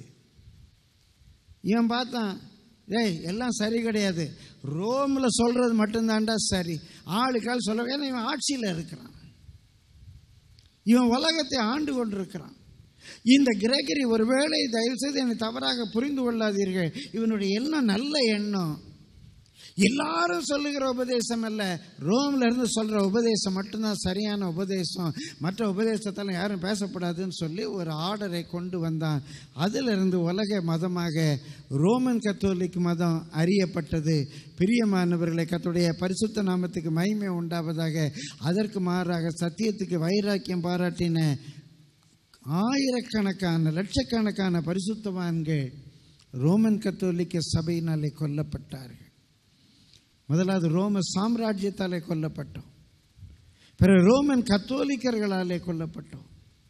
இவன் பார்த்தான், ஏய் எல்லாம் சரி கிடையாது, ரோமில் சொல்கிறது மட்டும்தான்டா சரி, ஆளுக்கால் சொல்ல. ஏன்னா இவன் ஆட்சியில் இருக்கிறான், இவன் உலகத்தை ஆண்டு கொண்டிருக்கிறான். இந்த கிரெகரி ஒருவேளை தயவுசெய்து என்னை தவறாக புரிந்து கொள்ளாதீர்கள், இவனுடைய எண்ணம் நல்ல எண்ணம். எல்லாரும் சொல்லுகிற உபதேசம் அல்ல, ரோம்ல இருந்து சொல்ற உபதேசம் மட்டும்தான் சரியான உபதேசம், மற்ற உபதேசத்தால் யாரும் பேசப்படாதுன்னு சொல்லி ஒரு ஆர்டரை கொண்டு வந்தான். அதிலிருந்து உலக மதமாக ரோமன் கத்தோலிக் மதம் அறியப்பட்டது. பிரியமானவர்களை, கர்த்தருடைய பரிசுத்த நாமத்துக்கு மகிமை உண்டாவதாக. அதற்கு மாறாக சத்தியத்துக்கு வைராக்கியம் பாராட்டின ஆயிரக்கணக்கான லட்சக்கணக்கான பரிசுத்தவான்கள் ரோமன் கத்தோலிக்க சபையினாலே கொல்லப்பட்டார்கள். முதலாவது ரோம சாம்ராஜ்யத்தாலே கொல்லப்பட்டோம், பிறகு ரோமன் கத்தோலிக்கர்களாலே கொல்லப்பட்டோம்.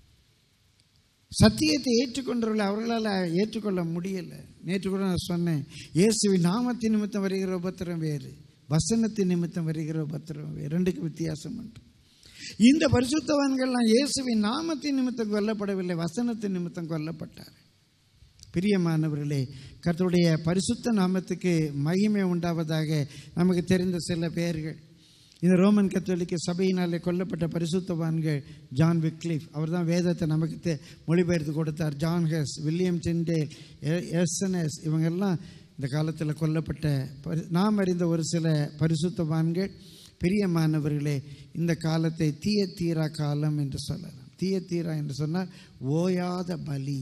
சத்தியத்தை ஏற்றுக்கொண்டவர்களை அவர்களால் ஏற்றுக்கொள்ள முடியலை. நேற்று கூட நான் சொன்னேன், இயேசுவின் நாமத்தின் நிமித்தம் வருகிற உபத்திரம் வேறு, வசனத்தின் நிமித்தம் வருகிற உபத்திரம் வேறு, ரெண்டுக்கு வித்தியாசம் உண்டு. இந்த பரிசுத்தவான்கள்லாம் இயேசுவின் நாமத்தின் நிமித்தம் கொல்லப்படவில்லை, வசனத்தின் நிமித்தம் கொல்லப்பட்டார். பிரியமானவர்களே, கர்த்தருடைய பரிசுத்த நாமத்துக்கு மகிமை உண்டாவதாக. நமக்கு தெரிந்த சில பேர்கள், இந்த ரோமன் கத்தோலிக்க சபையினாலே கொல்லப்பட்ட பரிசுத்தவான்கள், ஜான் விக்லிஃப், அவர் தான் வேதத்தை நமக்கு மொழிபெயர்த்து கொடுத்தார். John Huss, William Tyndale, SNS, இவங்கெல்லாம் இந்த காலத்தில் கொல்லப்பட்ட நாம் அறிந்த ஒரு சில பரிசுத்தவான்கள். பிரியமானவர்களே, இந்த காலத்தை தீயத்தீரா காலம் என்று சொல்லலாம். தீயத்தீரா என்று சொன்னால் ஓயாத பலி,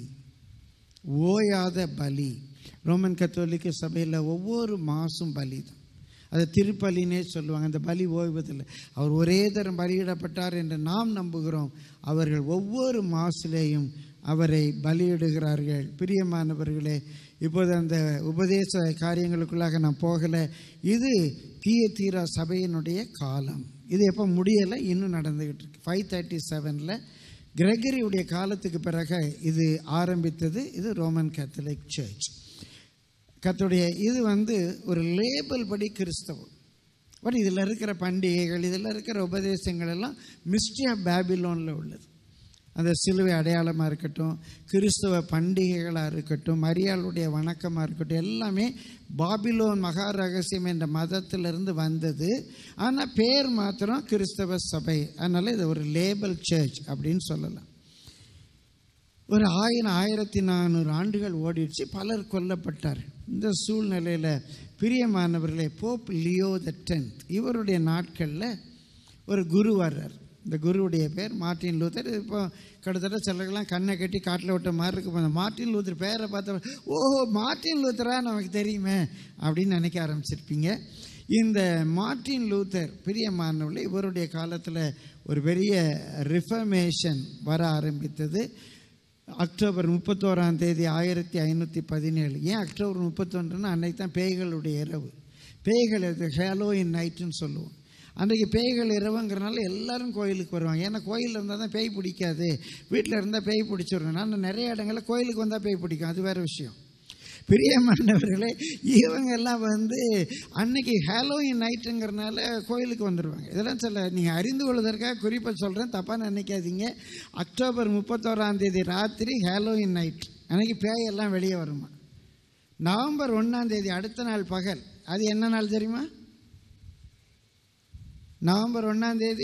ஓயாத பலி. ரோமன் கத்தோலிக்க சபையில் ஒவ்வொரு மாதம் பலி தான், அதை திருப்பலினே சொல்லுவாங்க. அந்த பலி ஓய்வதில்லை. அவர் ஒரே தரம் பலியிடப்பட்டார் என்று நாம் நம்புகிறோம். அவர்கள் ஒவ்வொரு மாதத்திலேயும் அவரை பலியிடுகிறார்கள். பிரியமானவர்களே, இப்போது அந்த உபதேச காரியங்களுக்குள்ளாக நான் போகலை. இது தீயத்தீரா சபையினுடைய காலம். இது எப்போ முடியலை, இன்னும் நடந்துக்கிட்டு இருக்கு. 537 கிரெகரியுடைய காலத்துக்கு பிறகு இது ஆரம்பித்தது. இது ரோமன் கேத்தலிக் சர்ச். கர்த்தருடைய இது ஒரு லேபிள் படி கிறிஸ்தவம். பட் இதில் இருக்கிற பண்டிகைகள், இதில் இருக்கிற உபதேசங்கள் எல்லாம் மிஸ்ட்ரி ஆஃப் பேபிலோனில் உள்ளது. அந்த சிலுவை அடையாளமாக இருக்கட்டும், கிறிஸ்தவ பண்டிகைகளாக இருக்கட்டும், மரியாளுடைய வணக்கமாக இருக்கட்டும், எல்லாமே பாபிலோன் மகா ரகசியம் என்ற மதத்திலிருந்து வந்தது. ஆனால் பேர் மாத்திரம் கிறிஸ்தவ சபை. அதனால் இது ஒரு லேபல் சர்ச் அப்படின்னு சொல்லலாம். ஒரு 1400 ஆண்டுகள் ஓடிடுச்சு, பலர் கொல்லப்பட்டார். இந்த சூழ்நிலையில் பிரியமானவர்களே, போப் லியோ X இவருடைய நாட்களில் ஒரு குரு வர்றார். இந்த குருவுடைய பேர் மார்ட்டின் லூத்தர். இப்போ கிட்டத்தட்ட சிலர்கள்லாம் கண்ணை கட்டி காட்டில் விட்ட மாதிரி இருக்கு. அந்த மார்ட்டின் லூத்தர் பேரை பார்த்த ஓஹோ மார்ட்டின் லூத்தரா நமக்கு தெரியுமே அப்படின்னு நினைக்க ஆரம்பிச்சிருப்பீங்க. இந்த மார்ட்டின் லூத்தர் பிரியமானவர்களே, இவருடைய காலத்தில் ஒரு பெரிய ரிஃபர்மேஷன் வர ஆரம்பித்தது. அக்டோபர் 31 1517. ஏன் அக்டோபர் 31? அன்னைக்கு தான் பேய்களுடைய இரவு. பேய்கள் ஹாலோவின் நைட்டுன்னு சொல்லுவோம். அன்றைக்கி பேய்கள் இரவுங்கிறனால எல்லோரும் கோயிலுக்கு வருவாங்க. ஏன்னா கோயிலில் இருந்தால் தான் பேய் பிடிக்காது, வீட்டில் இருந்தால் பேய் பிடிச்சிடணும். நான் நிறைய இடங்களில் கோயிலுக்கு வந்தால் பேய் பிடிக்கும், அது வேறு விஷயம். பிரியமானவர்களே, இவங்க எல்லாம் அன்னைக்கு ஹாலோவின் நைட்டுங்கிறனால கோயிலுக்கு வந்துடுவாங்க. இதெல்லாம் சில நீங்கள் அறிந்து கொள்வதற்காக குறிப்பாக சொல்கிறேன், தப்பாக நினைக்காதீங்க. அக்டோபர் 31 ராத்திரி ஹாலோவின் நைட் அன்றைக்கி பேயெல்லாம் வெளியே வருமா. நவம்பர் 1 அடுத்த நாள் பகல், அது என்ன நாள் தெரியுமா? நவம்பர் 1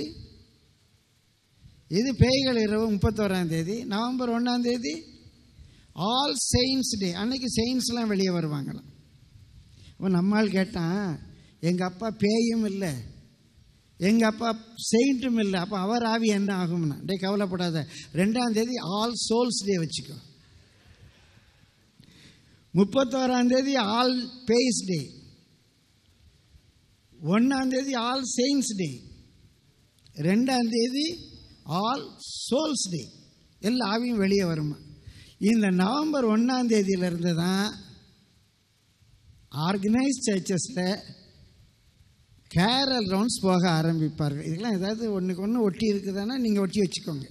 இது பேய்கள் இரவு. 31 நவம்பர் 1 ஆல் செயின்ஸ் டே. அன்னைக்கு செயின்ஸ்லாம் வெளியே வருவாங்களாம். இப்போ நம்மால் கேட்டான், எங்கள் அப்பா பேயும் இல்லை, எங்கள் அப்பா செயின்ட்டும் இல்லை, அப்போ அவர் ஆவி என்ன ஆகும்னா, டே கவலைப்படாத, 2 ஆல் சோல்ஸ் டே வச்சுக்கோ. 31 ஆல் பேய்ஸ் day, 1 all saints day, 2 all souls day. எல்லா ஆவியும் வெளியே வருமா. இந்த நவம்பர் 1 தான் ஆர்கனைஸ் சர்ச்சஸில் கேரல் ரவுண்ட்ஸ் போக ஆரம்பிப்பார்கள். இதெல்லாம் ஏதாவது ஒன்றுக்கு ஒன்று ஒட்டி இருக்குதுன்னா நீங்கள் ஒட்டி வச்சுக்கோங்க.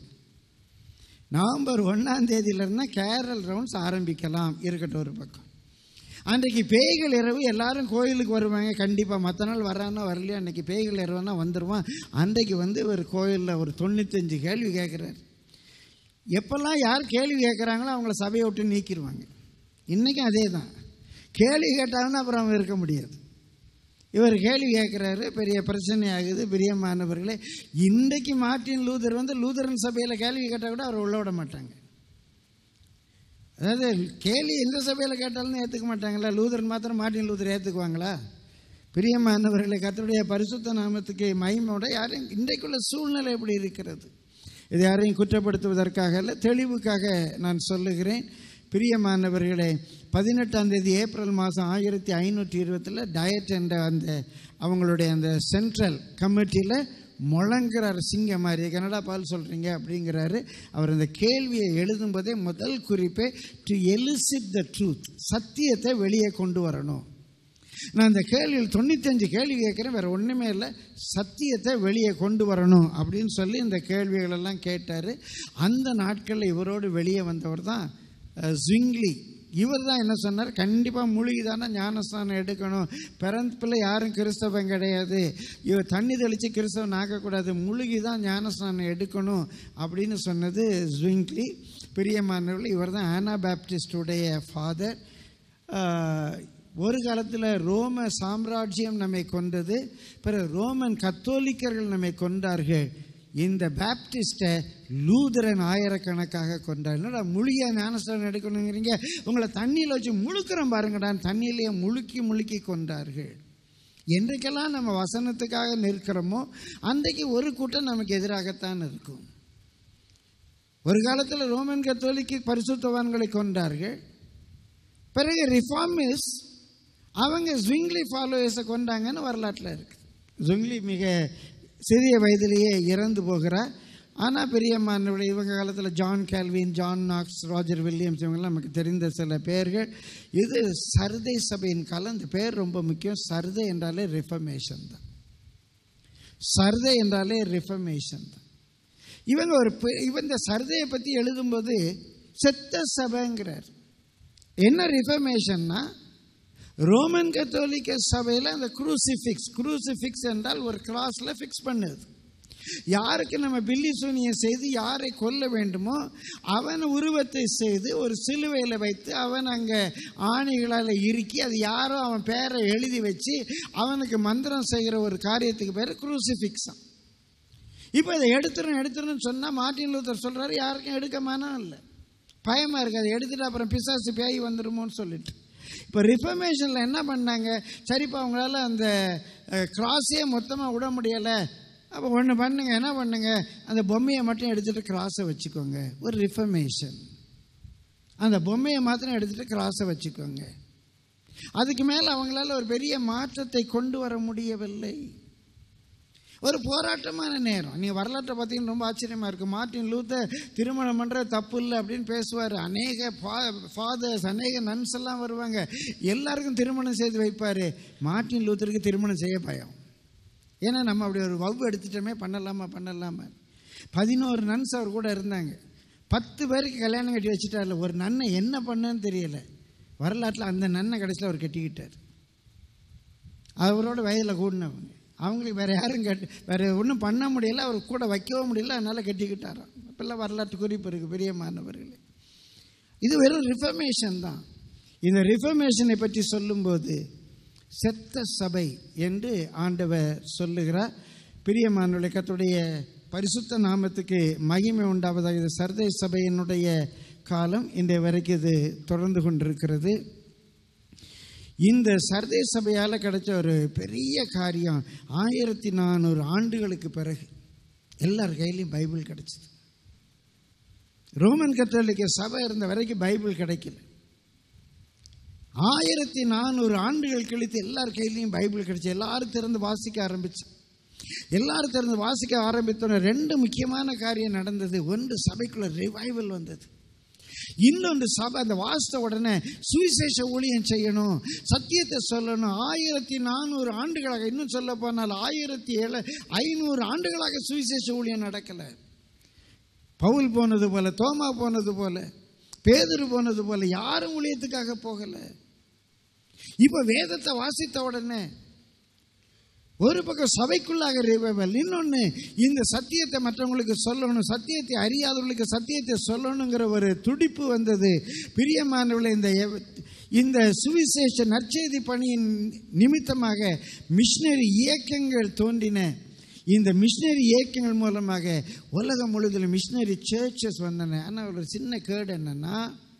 நவம்பர் 1 கேரல் ரவுண்ட்ஸ் ஆரம்பிக்கலாம். இருக்கட்டும் ஒரு பக்கம். அன்றைக்கு பேய்கள் இரவு எல்லாரும் கோயிலுக்கு வருவாங்க கண்டிப்பாக. மற்ற நாள் வரான்னா வரலையா, அன்றைக்கி பேய்கள் இரவுனா வந்துடுவான். அன்றைக்கு ஒரு கோயிலில் ஒரு 95 கேள்வி கேட்குறாரு. எப்பெல்லாம் யார் கேள்வி கேட்குறாங்களோ அவங்கள சபையை விட்டு நீக்கிடுவாங்க. இன்றைக்கும் அதே தான். கேள்வி கேட்டாங்கன்னா அப்புறம் அவங்க இருக்க முடியாது. இவர் கேள்வி கேட்குறாரு, பெரிய பிரச்சனை ஆகுது. பிரியமானவர்களே, இன்றைக்கு மார்ட்டின் லூதர் லூதரன் சபையில் கேள்வி கேட்டால் கூட அவர் உள்ள விட மாட்டாங்க. அதாவது கேள்வி எந்த சபையில் கேட்டாலும் ஏற்றுக்க மாட்டாங்களா? லூதரன் மாத்திரம் மார்ட்டின் லூதர் ஏற்றுக்குவாங்களா? பிரியமானவர்களை, கர்த்தருடைய பரிசுத்த நாமத்துக்கு மகிமையோட யாரும் இன்றைக்குள்ள சூழ்நிலை எப்படி இருக்கிறது, இது யாரையும் குற்றப்படுத்துவதற்காக இல்லை, தெளிவுக்காக நான் சொல்லுகிறேன். பிரியமானவர்களே, 18 ஏப்ரல் 1520 டயட் என்ற அவங்களுடைய அந்த சென்ட்ரல் கமிட்டியில் முழங்குறார் சிங்க மாதிரி. கனடா பால் சொல்கிறீங்க அப்படிங்கிறாரு. அவர் அந்த கேள்வியை எழுதும்போதே முதல் குறிப்பே டு எலிசிட் த ட்ரூத், சத்தியத்தை வெளியே கொண்டு வரணும். நான் இந்த கேள்வியில் 95 கேள்வி கேட்குறேன், வேறு ஒன்றுமே இல்லை, சத்தியத்தை வெளியே கொண்டு வரணும் அப்படின்னு சொல்லி இந்த கேள்விகளெல்லாம் கேட்டார். அந்த நாட்களில் இவரோடு வெளியே வந்தவர் தான் ஜிங்லி. இவர் தான் என்ன சொன்னார், கண்டிப்பாக முழுகிதானே ஞானஸ்தானம் எடுக்கணும், பிறப்பில் யாரும் கிறிஸ்தவம் கிடையாது, இவர் தண்ணி தெளித்து கிறிஸ்தவன் ஆக்கக்கூடாது, முழுகி தான் ஞானஸ்தானம் எடுக்கணும் அப்படின்னு சொன்னது ஜிங்லி. பிரியமானவர்கள், இவர் தான் ஆனா பேப்டிஸ்டுடைய ஃபாதர். ஒரு காலத்தில் ரோம சாம்ராஜ்யம் நம்மை கொண்டது, பிறகு ரோமன் கத்தோலிக்கர்கள் நம்மை கொண்டார்கள். இந்த பேப்டிஸ்ட்டை லூதரன் ஆயிரக்கணக்காக கொண்டார். என்னடா முழுகிய ஞானஸ்தானம் எடுக்கணுங்கிறீங்க, உங்களை தண்ணியில் வச்சு முழுக்கிறோம் பாருங்கடான், தண்ணியிலேயே முழுக்கி கொண்டார்கள். என்றைக்கெல்லாம் நம்ம வசனத்துக்காக நிற்கிறோமோ அன்றைக்கு ஒரு கூட்டம் நமக்கு எதிராகத்தான் இருக்கும். ஒரு காலத்தில் ரோமன் கத்தோலிக்க பரிசுத்தவான்களை கொண்டார்கள். பிறகு ரிஃபார்மிஸ் அவங்க ஜுங்லி ஃபாலோவர்ஸை கொண்டாங்கன்னு வரலாற்றில் இருக்குது. ஜுங்லி மிக சிறிய வயதிலேயே இறந்து போகிறார். ஆனால் பிரியமானவர்கள், இவங்க காலத்தில் John Calvin, John Knox, Roger Williams, இவங்கெல்லாம் நமக்கு தெரிந்த சில பெயர்கள். இது சர்தை சபையின் காலம். இந்த பேர் ரொம்ப முக்கியம். சர்தை என்றாலே ரிஃபர்மேஷன் தான். சர்தை என்றாலே ரிஃபர்மேஷன் தான். இவங்க இந்த சர்தையை பற்றி எழுதும்போது செத்த சபைங்கிறார். என்ன ரிஃபர்மேஷன்னா, ரோமன் கத்தோலிக்க சபையில் அந்த குரூசிஃபிக்ஸ் என்றால் ஒரு கிராஸில் ஃபிக்ஸ் பண்ணுது. யாருக்கு நம்ம பில்லி சூனியம் செய்து யாரை கொல்ல வேண்டுமோ அவன் உருவத்தை செய்து ஒரு சிலுவையில் வைத்து அவன் அங்கே ஆணிகளால் இறுக்கி அது யாரோ அவன் பேரை எழுதி வச்சு அவனுக்கு மந்திரம் செய்கிற ஒரு காரியத்துக்கு பேர் குரூசிஃபிக்ஸாம். இப்போ இதை எடுத்துடணும்னு சொன்னால் மார்ட்டின் லூத்தர் சொல்கிறாரு, யாருக்கும் எடுக்க மனம் இல்லை, பயமாக இருக்குது, அதை எடுத்துகிட்டு அப்புறம் பிசாசு பேய் வந்துடுமோன்னு சொல்லிட்டு. இப்போ ரிஃபர்மேஷனில் என்ன பண்ணாங்க, சரிப்பா அவங்களால அந்த கிராஸையே மொத்தமாக விட முடியலை, அப்போ ஒன்று பண்ணுங்க, என்ன பண்ணுங்க, அந்த பொம்மையை மட்டும் எடுத்துகிட்டு கிராஸை வச்சுக்கோங்க. ஒரு ரிஃபர்மேஷன், அந்த பொம்மையை மாத்திரம் எடுத்துகிட்டு கிராஸை வச்சுக்கோங்க. அதுக்கு மேலே அவங்களால ஒரு பெரிய மாற்றத்தை கொண்டு வர முடியவில்லை. ஒரு போராட்டமான நேரம். நீங்கள் வரலாற்றை பார்த்தீங்கன்னா ரொம்ப ஆச்சரியமாக இருக்கும். மார்ட்டின் லூத்தர் திருமணம் பண்ணுற தப்பு இல்லை அப்படின்னு பேசுவார். அநேக ஃபாதர்ஸ், அநேக நன்ஸ் எல்லாம் வருவாங்க, எல்லாருக்கும் திருமணம் செய்து வைப்பார். மார்ட்டின் லூத்தருக்கு திருமணம் செய்ய பயம். ஏன்னா நம்ம அப்படி ஒரு வவ்வு எடுத்துட்டோமே, பண்ணலாமா 11 நன்ஸ் அவர் கூட இருந்தாங்க. 10 பேருக்கு கல்யாணம் கட்டி வச்சுட்டார்ல. ஒரு நன்னை என்ன பண்ணன்னு தெரியல. வரலாற்றில் அந்த நன்னை கடைசியில் அவர் கட்டிக்கிட்டார். அவரோட வயதில் கூடினவங்க. அவங்களுக்கு வேறு ஒன்றும் பண்ண முடியல, அவர் கூட வைக்கவும் முடியல, அதனால் கட்டிக்கிட்டாராம். இப்போல்லாம் வரலாற்று குறிப்பு இருக்குது பிரியமானவர்களே. இது வெறும் ரிஃபர்மேஷன் தான். இந்த ரிஃபர்மேஷனை பற்றி சொல்லும்போது செத்த சபை என்று ஆண்டவர் சொல்லுகிறார். பிரியமானவர்களே, கர்த்தருடைய பரிசுத்த நாமத்துக்கு மகிமை உண்டாவதாக. இது சர்தை சபையினுடைய காலம் இன்றைய வரைக்கும் இது தொடர்ந்து கொண்டிருக்கிறது. இந்த சர்தை சபையால் கிடைச்ச ஒரு பெரிய காரியம், 1400 ஆண்டுகளுக்கு பிறகு எல்லார் கையிலையும் பைபிள் கிடைச்சிது. ரோமன் கத்தோலிக்க சபை இருந்த வரைக்கும் பைபிள் கிடைக்கல. 1400 ஆண்டுகள் கழித்து எல்லார் கையிலையும் பைபிள் கிடைச்சி எல்லாரும் திறந்து வாசிக்க ஆரம்பிச்சு. எல்லாரும் திறந்து வாசிக்க ஆரம்பித்தோட 2 முக்கியமான காரியம் நடந்தது. ஒன்று, சபைக்குள்ள ரிவைவல் வந்தது. இன்னொன்று, சபை அந்த வாசித்த உடனே சுவிசேஷ ஊழியம் செய்யணும், சத்தியத்தை சொல்லணும். 1400 ஆண்டுகளாக, இன்னும் சொல்ல போனால் 1500 ஆண்டுகளாக சுவிசேஷ ஊழியம் நடக்கலை. பவுல் போனது போல, தோமா போனது போல, பேதுரு போனது போல யாரும் ஊழியத்துக்காக போகலை. இப்போ வேதத்தை வாசித்த உடனே ஒரு பக்கம் சபைக்குள்ளாக ரிவைவல், இன்னொன்று இந்த சத்தியத்தை மற்றவங்களுக்கு சொல்லணும், சத்தியத்தை அறியாதவர்களுக்கு சத்தியத்தை சொல்லணுங்கிற ஒரு துடிப்பு வந்தது. பிரியமானவர்களே, இந்த சுவிசேஷ நற்செய்தி பணியின் நிமித்தமாக மிஷனரி இயக்கங்கள் தோன்றின. இந்த மிஷனரி இயக்கங்கள் மூலமாக உலகம் முழுவதிலும் மிஷனரி சர்ச்சஸ் வந்தன. ஆனால் ஒரு சின்ன கேடு என்னன்னா,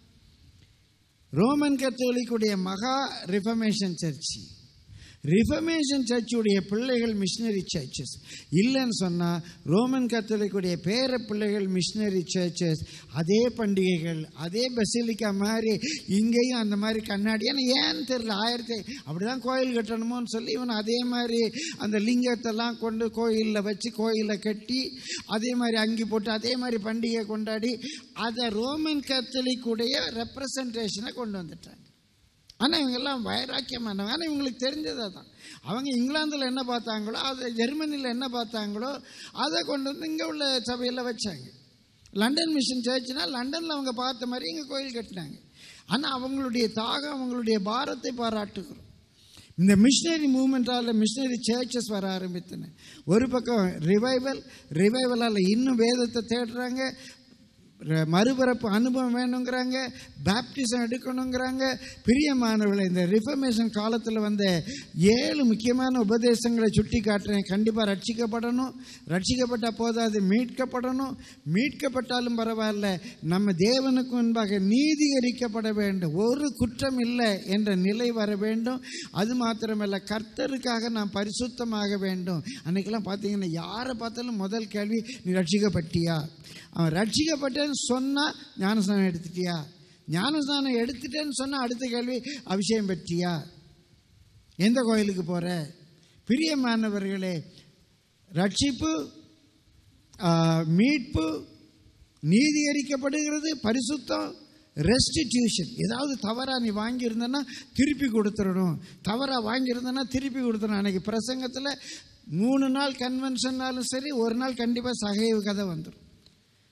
ரோமன் கத்தோலிக்குடைய மகா ரிஃபர்மேஷன் சர்ச்சுடைய பிள்ளைகள் மிஷனரி சர்ச்சஸ் இல்லைன்னு சொன்னால், ரோமன் கத்தோலிக்குடைய பேர பிள்ளைகள் மிஷனரி சர்ச்சஸ். அதே பண்டிகைகள், அதே பசிலிக்கா மாதிரி இங்கேயும் அந்த மாதிரி கண்ணாடி, ஏன்னு தெரியல, அப்படி தான் கோயில் கட்டணுமோன்னு சொல்லி இவன் அதே மாதிரி அந்த லிங்கத்தெல்லாம் கொண்டு கோயிலில் வச்சு கோயிலில் கட்டி அதே மாதிரி அங்கி போட்டு அதே மாதிரி பண்டிகை கொண்டாடி அதை ரோமன் கத்தோலிக்குடைய ரெப்ரசன்டேஷனை கொண்டு வந்துட்டாங்க. ஆனால் இவங்கெல்லாம் வைராக்கியமானவங்க. ஆனால் இவங்களுக்கு தெரிஞ்சதை தான், அவங்க இங்கிலாந்தில் என்ன பார்த்தாங்களோ, அதை ஜெர்மனியில் என்ன பார்த்தாங்களோ அதை கொண்டு வந்து இங்கே உள்ள சபையில் வச்சாங்க. லண்டன் மிஷன் சர்ச்னால் லண்டனில் அவங்க பார்த்த மாதிரி இங்கே கோயில் கட்டினாங்க. ஆனால் அவங்களுடைய தாகம், அவங்களுடைய பாரத்தை பாராட்டுகிறோம். இந்த மிஷனரி மூவ்மெண்ட்டால் மிஷனரி சர்ச்சஸ் வர ஆரம்பித்தன. ஒரு பக்கம் ரிவைவலால் இன்னும் வேதத்தை தேடுறாங்க, மறுபிறப்பு அனுபவம் வேணுங்கிறாங்க, பேப்டிசம் எடுக்கணுங்கிறாங்க. பிரியமானவர்களை, இந்த ரிஃபர்மேஷன் காலத்தில் வந்த 7 முக்கியமான உபதேசங்களை சுட்டி காட்டுறேன். கண்டிப்பாக ரட்சிக்கப்படணும், ரட்சிக்கப்பட்ட போதாது மீட்கப்படணும், மீட்கப்பட்டாலும் பரவாயில்ல, நம்ம தேவனுக்கு முன்பாக நீதிகரிக்கப்பட வேண்டும், ஒரு குற்றம் இல்லை என்ற நிலை வர வேண்டும். அது மாத்திரமல்ல, கர்த்தருக்காக நாம் பரிசுத்தமாக வேண்டும். அன்றைக்கெல்லாம் பார்த்தீங்கன்னா யாரை பார்த்தாலும் முதல் கேள்வி, நீ ரட்சிக்கப்பட்டியா? அவன் ரட்சிக்கப்பட்டேன்னு சொன்னால் ஞானஸ்நானம் எடுத்துட்டியா? ஞானஸ்நானம் எடுத்துட்டேன்னு சொன்னால் அடுத்த கேள்வி, அபிஷேகம் பெற்றியா? எந்த கோயிலுக்கு போகிற? பிரியமானவர்களே, ரட்சிப்பு, மீட்பு, நீதிகரிக்கப்படுகிறது, பரிசுத்தம், ரெஸ்டிடியூஷன். ஏதாவது தவறாக நீ வாங்கியிருந்தனா திருப்பி கொடுத்துடணும், தவறாக வாங்கியிருந்தனா திருப்பி கொடுத்துடணும். அன்றைக்கி பிரசங்கத்தில் 3 நாள் கன்வென்ஷன்னாலும் சரி, ஒரு நாள் கண்டிப்பாக சகைவு கதை வந்துடும்.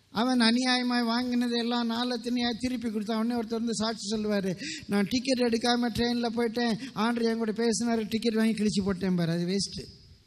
அவன் அநியாயமாக வாங்கினது எல்லாம் நாளத்தினையாக திருப்பி கொடுத்தான். உடனே ஒருத்தர் வந்து சாட்சி சொல்லுவார், நான் டிக்கெட் எடுக்காமல் ட்ரெயினில் போயிட்டேன், ஆண்டவர் என் கூட பேசினார், டிக்கெட் வாங்கி கிழிச்சு போட்டேன் பாரு, அது வேஸ்ட்டு.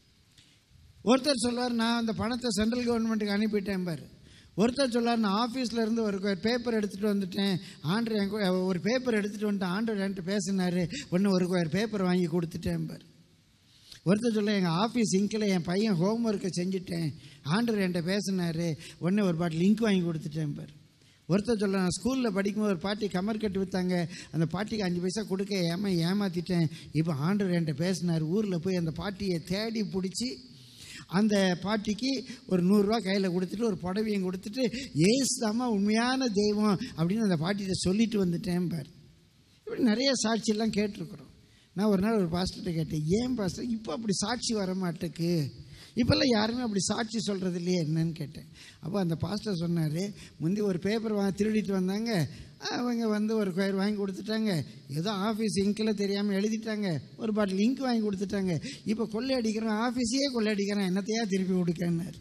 ஒருத்தர் சொல்வார், நான் அந்த பணத்தை சென்ட்ரல் கவர்மெண்ட்டுக்கு அனுப்பிட்டேன் பாரு. ஒருத்தர் சொல்லார், நான் ஆஃபீஸில் இருந்து ஒரு பேப்பர் எடுத்துகிட்டு வந்துட்டேன், ஆண்டவர் என் கூட ஒரு பேப்பர் எடுத்துகிட்டு வந்துட்டேன், ஆண்டவர் என்கிட்ட பேசினார், ஒன்று ஒரு பேப்பர் வாங்கி கொடுத்துட்டேன் பாரு. ஒருத்தர் சொல்ல, எங்கள் ஆஃபீஸ் இங்கில் என் பையன் ஹோம் ஒர்க்கை செஞ்சுட்டேன், ஆண்டவர் என்கிட்ட பேசினார், உடனே ஒரு பாட்டில் இங்க் வாங்கி கொடுத்துட்டேன் பார். ஒருத்தர் சொல்ல, நான் ஸ்கூலில் படிக்கும்போது ஒரு பாட்டி கமர் கட்டு விற்றாங்க, அந்த பாட்டிக்கு 5 பைசா கொடுக்க ஏமாற்றிட்டேன், இப்போ ஆண்டவர் என்கிட்ட பேசினார், ஊரில் போய் அந்த பாட்டியை தேடி பிடிச்சி அந்த பாட்டிக்கு ஒரு 100 ரூபா கையில் கொடுத்துட்டு ஒரு புடவையும் கொடுத்துட்டு ஏசுதாம்மா உண்மையான தெய்வம் அப்படின்னு அந்த பாட்டிகிட்ட சொல்லிட்டு வந்துட்டேன் பார். இப்படி நிறைய சாட்சியெல்லாம் கேட்டிருக்கிறோம். நான் ஒரு நாள் ஒரு பாஸ்டர்கிட்ட கேட்டேன், ஏன் பாஸ்டர் இப்போ அப்படி சாட்சி வர மாட்டேக்கு, இப்போல்லாம் யாருமே அப்படி சாட்சி சொல்கிறது இல்லையே என்னன்னு கேட்டேன். அப்போ அந்த பாஸ்டர் சொன்னார், முந்தி ஒரு பேப்பர் திருடிட்டு வந்தாங்க, அவங்க வந்து ஒரு கொயர் வாங்கி கொடுத்துட்டாங்க, ஏதோ ஆஃபீஸ் இங்கில் தெரியாமல் எழுதிட்டாங்க, ஒரு பாட்டில் இங்க் வாங்கி கொடுத்துட்டாங்க, இப்போ கொள்ளை அடிக்கிறோம், ஆஃபீஸையே கொள்ளை அடிக்கிறேன், என்னத்தையா திருப்பி கொடுக்கன்னாரு.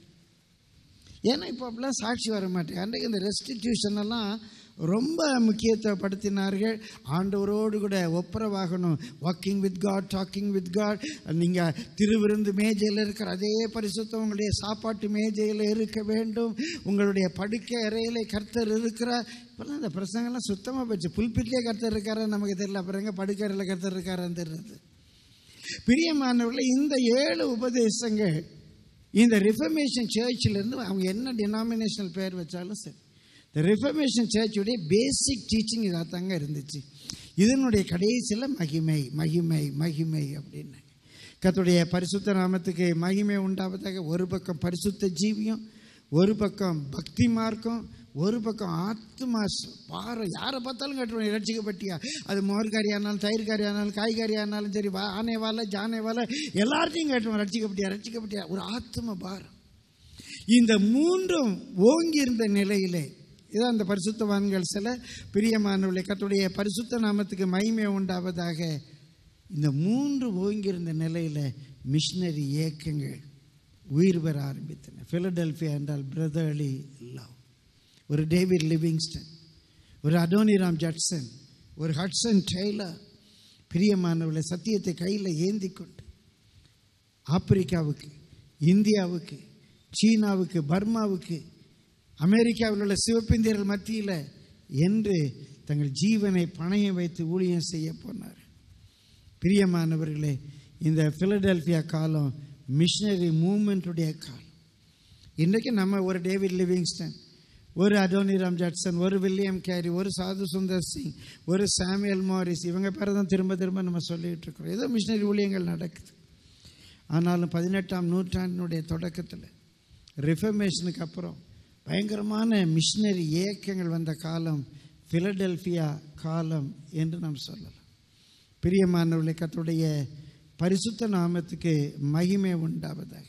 ஏன்னா இப்போ அப்படிலாம் சாட்சி வர மாட்டேன். அன்றைக்கு இந்த ரெஸ்டிடியூஷன் எல்லாம் ரொம்ப முக்கியத்துவப்படுத்தினார்கள். ஆண்டவரோடு கூட ஒப்புரவாகணும், walking with God, talking with God. நீங்கள் திருவிருந்து மேஜையில் இருக்கிற அதே பரிசுத்தம் உங்களுடைய சாப்பாட்டு மேஜையில் இருக்க வேண்டும். உங்களுடைய படுக்கை அறையில் கர்த்தர் இருக்கிறார். இப்போல்லாம் இந்த பிரசங்கெல்லாம் சுத்தமாக போச்சு. புல்பிட்லேயே கர்த்தர் இருக்காரா நமக்கு தெரியல, அப்புறம் எங்கே படுக்கை அறையில் கர்த்தர் இருக்காரான்னு தெரியுது. பிரியமானவர்களே, இந்த 7 உபதேசங்கள் இந்த ரிஃபர்மேஷன் சர்ச்சிலேருந்து அவங்க என்ன டினாமினேஷனல் பேர் வச்சாலும் சரி, இந்த ரிஃபர்மேஷன் சர்ச்சுடைய பேசிக் டீச்சிங் இதாக தாங்க இருந்துச்சு. இதனுடைய கடைசியில் மகிமை மகிமை மகிமை அப்படின்னு. கர்த்தருடைய பரிசுத்த நாமத்துக்கு மகிமை உண்டாவதாக. ஒரு பக்கம் பரிசுத்த ஜீவியம், ஒரு பக்கம் பக்தி மார்க்கம், ஒரு பக்கம் ஆத்மா பாரு. யாரை பார்த்தாலும் கேட்டுருவோம், ரட்சிக்கப்பட்டியா? அது மோர்காரியானாலும் தயிர்காரியானாலும் காய்கறியானாலும் சரி, ஆனேவால ஜானேவால எல்லார்ட்டையும் கேட்டுருவோம், ரட்சிக்கப்பட்டியா ரட்சிக்கப்பட்டியா. ஒரு ஆத்ம பாரம். இந்த 3ம் ஓங்கி இருந்த நிலையிலே இதான் அந்த பரிசுத்தவான்கள் சில. பிரியமானவர்களே, கர்த்தருடைய பரிசுத்த நாமத்துக்கு மகிமை உண்டாவதாக. இந்த 3 ஓங்கியிருந்த நிலையில் மிஷினரி இயக்கங்கள் உயிர் பெற ஆரம்பித்தன. பிலடெல்பியா என்றால் பிரதர்லி லவ். ஒரு டேவிட் லிவிங்ஸ்டன், ஒரு அடோனிராம் ஜட்சன், ஒரு ஹட்சன் டெய்லர், பிரியமானவர்களை சத்தியத்தை கையில் ஏந்தி கொண்டு ஆப்பிரிக்காவுக்கு, இந்தியாவுக்கு, சீனாவுக்கு, பர்மாவுக்கு, அமெரிக்காவில் உள்ள சிவப்பிந்தியர்கள் மத்தியில் என்று தங்கள் ஜீவனை பணையம் வைத்து ஊழியம் செய்ய போனார். பிரியமானவர்களே, இந்த பிலடெல்பியா காலம் மிஷனரி மூவ்மெண்ட்டுடைய காலம். இன்றைக்கு நம்ம ஒரு டேவிட் லிவிங்ஸ்டன், ஒரு அடோனிராம் ஜட்சன், ஒரு வில்லியம் கேரி, ஒரு சாது சுந்தர் சிங், ஒரு சாமுவேல் மாரிஸ், இவங்க பேரை தான் திரும்ப திரும்ப நம்ம சொல்லிகிட்டு இருக்கிறோம். ஏதோ மிஷனரி ஊழியங்கள் நடக்குது. ஆனாலும் 18ஆம் நூற்றாண்டினுடைய தொடக்கத்தில் ரிஃபர்மேஷனுக்கு அப்புறம் பயங்கரமான மிஷனரி இயக்கங்கள் வந்த காலம் பிலடெல்பியா காலம் என்று நாம் சொல்லலாம். பிரியமானவர்களே, கர்த்தருடைய பரிசுத்த நாமத்துக்கு மகிமை உண்டாவதாக.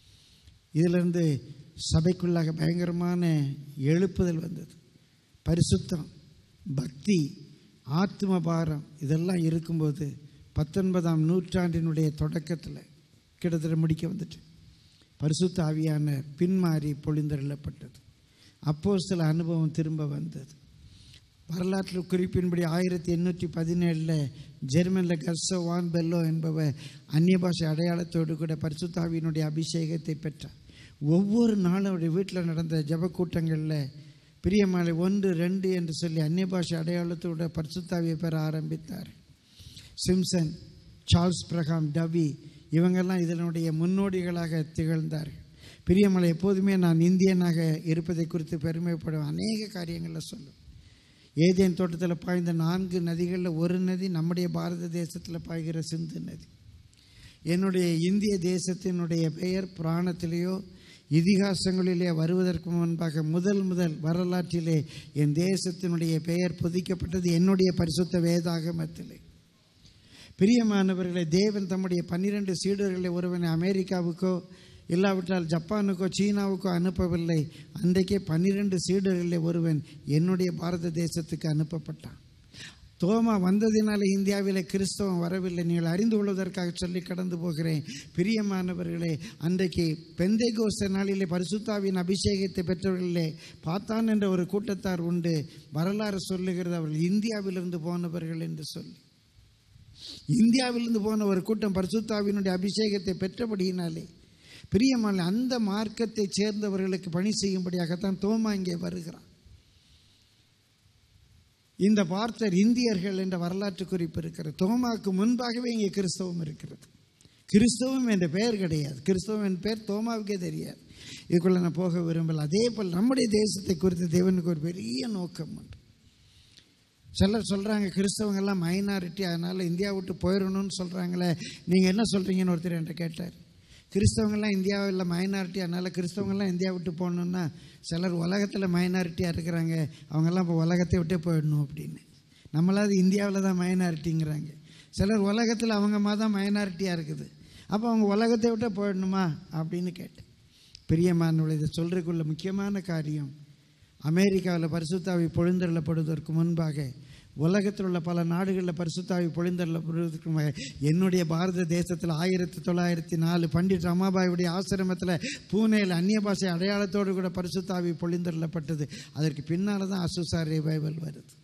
இதிலிருந்து சபைக்குள்ளாக பயங்கரமான எழுப்புதல் வந்தது. பரிசுத்தம், பக்தி, ஆத்ம பாரம் இதெல்லாம் இருக்கும்போது 19ஆம் நூற்றாண்டினுடைய தொடக்கத்தில் கிட்டத்தட்ட முடிக்க வந்துட்டு பரிசுத்த ஆவியான பின்மாறி பொழிந்தருளப்பட்டது. அப்போஸ்தல அனுபவம் திரும்ப வந்தது. வரலாற்று குறிப்பின்படி 1817 ஜெர்மனில் கர்சோ வான் பெல்லோ என்பவர் அந்நிய பாஷை அடையாளத்தோடு கூட பரிசுத்த ஆவியினுடைய அபிஷேகத்தை பெற்றார். ஒவ்வொரு நாளும் அவருடைய வீட்டில் நடந்த ஜப கூட்டங்களில் பிரியமாலை 1, 2 என்று சொல்லி அந்நிய பாஷை அடையாளத்தோட பரிசுத்த ஆவியை பெற ஆரம்பித்தார். சிம்சன், சார்ல்ஸ் பிரகாம், டவி இவங்கெல்லாம் இதனுடைய முன்னோடிகளாக திகழ்ந்தார்கள். பிரியமலை எப்போதுமே நான் இந்தியனாக இருப்பதை குறித்து பெருமைப்படும் அநேக காரியங்களில் சொல்லும். ஏதேன் தோட்டத்தில் பாய்ந்த 4 நதிகளில் ஒரு நதி நம்முடைய பாரத தேசத்தில் பாய்கிற சிந்து நதி. என்னுடைய இந்திய தேசத்தினுடைய பெயர் புராணத்திலேயோ இதிகாசங்களிலே வருவதற்கு முன்பாக முதல் வரலாற்றிலே என் தேசத்தினுடைய பெயர் பொதிக்கப்பட்டது என்னுடைய பரிசுத்த வேதாகமத்திலே. பிரியமானவர்களை, தேவன் தம்முடைய 12 சீடர்களை ஒருவனை அமெரிக்காவுக்கோ இல்லாவிட்டால் ஜப்பானுக்கோ சீனாவுக்கோ அனுப்பவில்லை. அன்றைக்கே 12 சீடர்களில் ஒருவன் என்னுடைய பாரத தேசத்துக்கு அனுப்பப்பட்டான். தோமா வந்ததினாலே இந்தியாவில் கிறிஸ்தவம் வரவில்லை, நீங்கள் அறிந்து கொள்வதற்காக சொல்லி கடந்து போகிறேன். பிரியமானவர்களே, அன்றைக்கு பெந்தைகோஸ்தே நாளிலே பரிசுத்தாவின் அபிஷேகத்தை பெற்றவர்களே பாத்தான் என்ற ஒரு கூட்டத்தார் உண்டு. வரலாறு சொல்லுகிறது அவர்கள் இந்தியாவிலிருந்து போனவர்கள் என்று சொல்லி. இந்தியாவிலிருந்து போன ஒரு கூட்டம் பரிசுத்தாவினுடைய அபிஷேகத்தை பெற்றபடியினாலே பிரியமான அந்த மார்க்கத்தை சேர்ந்தவர்களுக்கு பணி செய்யும்படியாகத்தான் தோமா இங்கே வருகிறான். இந்த வார்த்தை இந்தியர்கள் என்ற வரலாற்று குறிப்பு இருக்கிறது. தோமாவுக்கு முன்பாகவே இங்கே கிறிஸ்தவம் இருக்கிறது. கிறிஸ்தவம் என்ற பெயர் கிடையாது, கிறிஸ்தவம் என்ற பெயர் தோமாவுக்கே தெரியாது. இதுக்குள்ள நான் போக விரும்பல. அதே போல் நம்முடைய தேசத்தை குறித்து தேவனுக்கு ஒரு பெரிய நோக்கம் உண்டு. சிலர் சொல்கிறாங்க கிறிஸ்தவங்கெல்லாம் மைனாரிட்டி, அதனால் இந்தியா விட்டு போயிடணும்னு சொல்கிறாங்களே, நீங்கள் என்ன சொல்கிறீங்கன்னு ஒருத்தர் என்கிட்ட கேட்டார். கிறிஸ்தவங்கள்லாம் இந்தியாவில் மைனாரிட்டி, அதனால் கிறிஸ்தவங்கள்லாம் இந்தியா விட்டு போகணுன்னா சிலர் உலகத்தில் மைனாரிட்டியாக இருக்கிறாங்க, அவங்கெல்லாம் இப்போ உலகத்தை விட்டே போயிடணும் அப்படின்னு. நம்மளாவது இந்தியாவில் தான் மைனாரிட்டிங்கிறாங்க. சிலர் உலகத்தில் அவங்க தான் மைனாரிட்டியாக இருக்குது, அப்போ அவங்க உலகத்தை விட்டே போயிடணுமா அப்படின்னு கேட்டேன். பிரியமானவர்களே, இதை சொல்கிறதுக்குள்ள முக்கியமான காரியம், அமெரிக்காவில் பரிசுத்தாவி பொழிந்தருளப்படுவதற்கு முன்பாக உலகத்தில் உள்ள பல நாடுகளில் பரிசுத்தாவி பொழிந்தருளப்படுவதற்கு முன்பாக என்னுடைய பாரத தேசத்தில் 1904 பண்டிட் ரமாபாயுடைய ஆசிரமத்தில் பூனேயில் அந்நிய பாஷை அடையாளத்தோடு கூட பரிசுத்தாவி பொழிந்தருளப்பட்டது. அதற்கு பின்னால் தான் அசுசா ரிவைவல் வருது.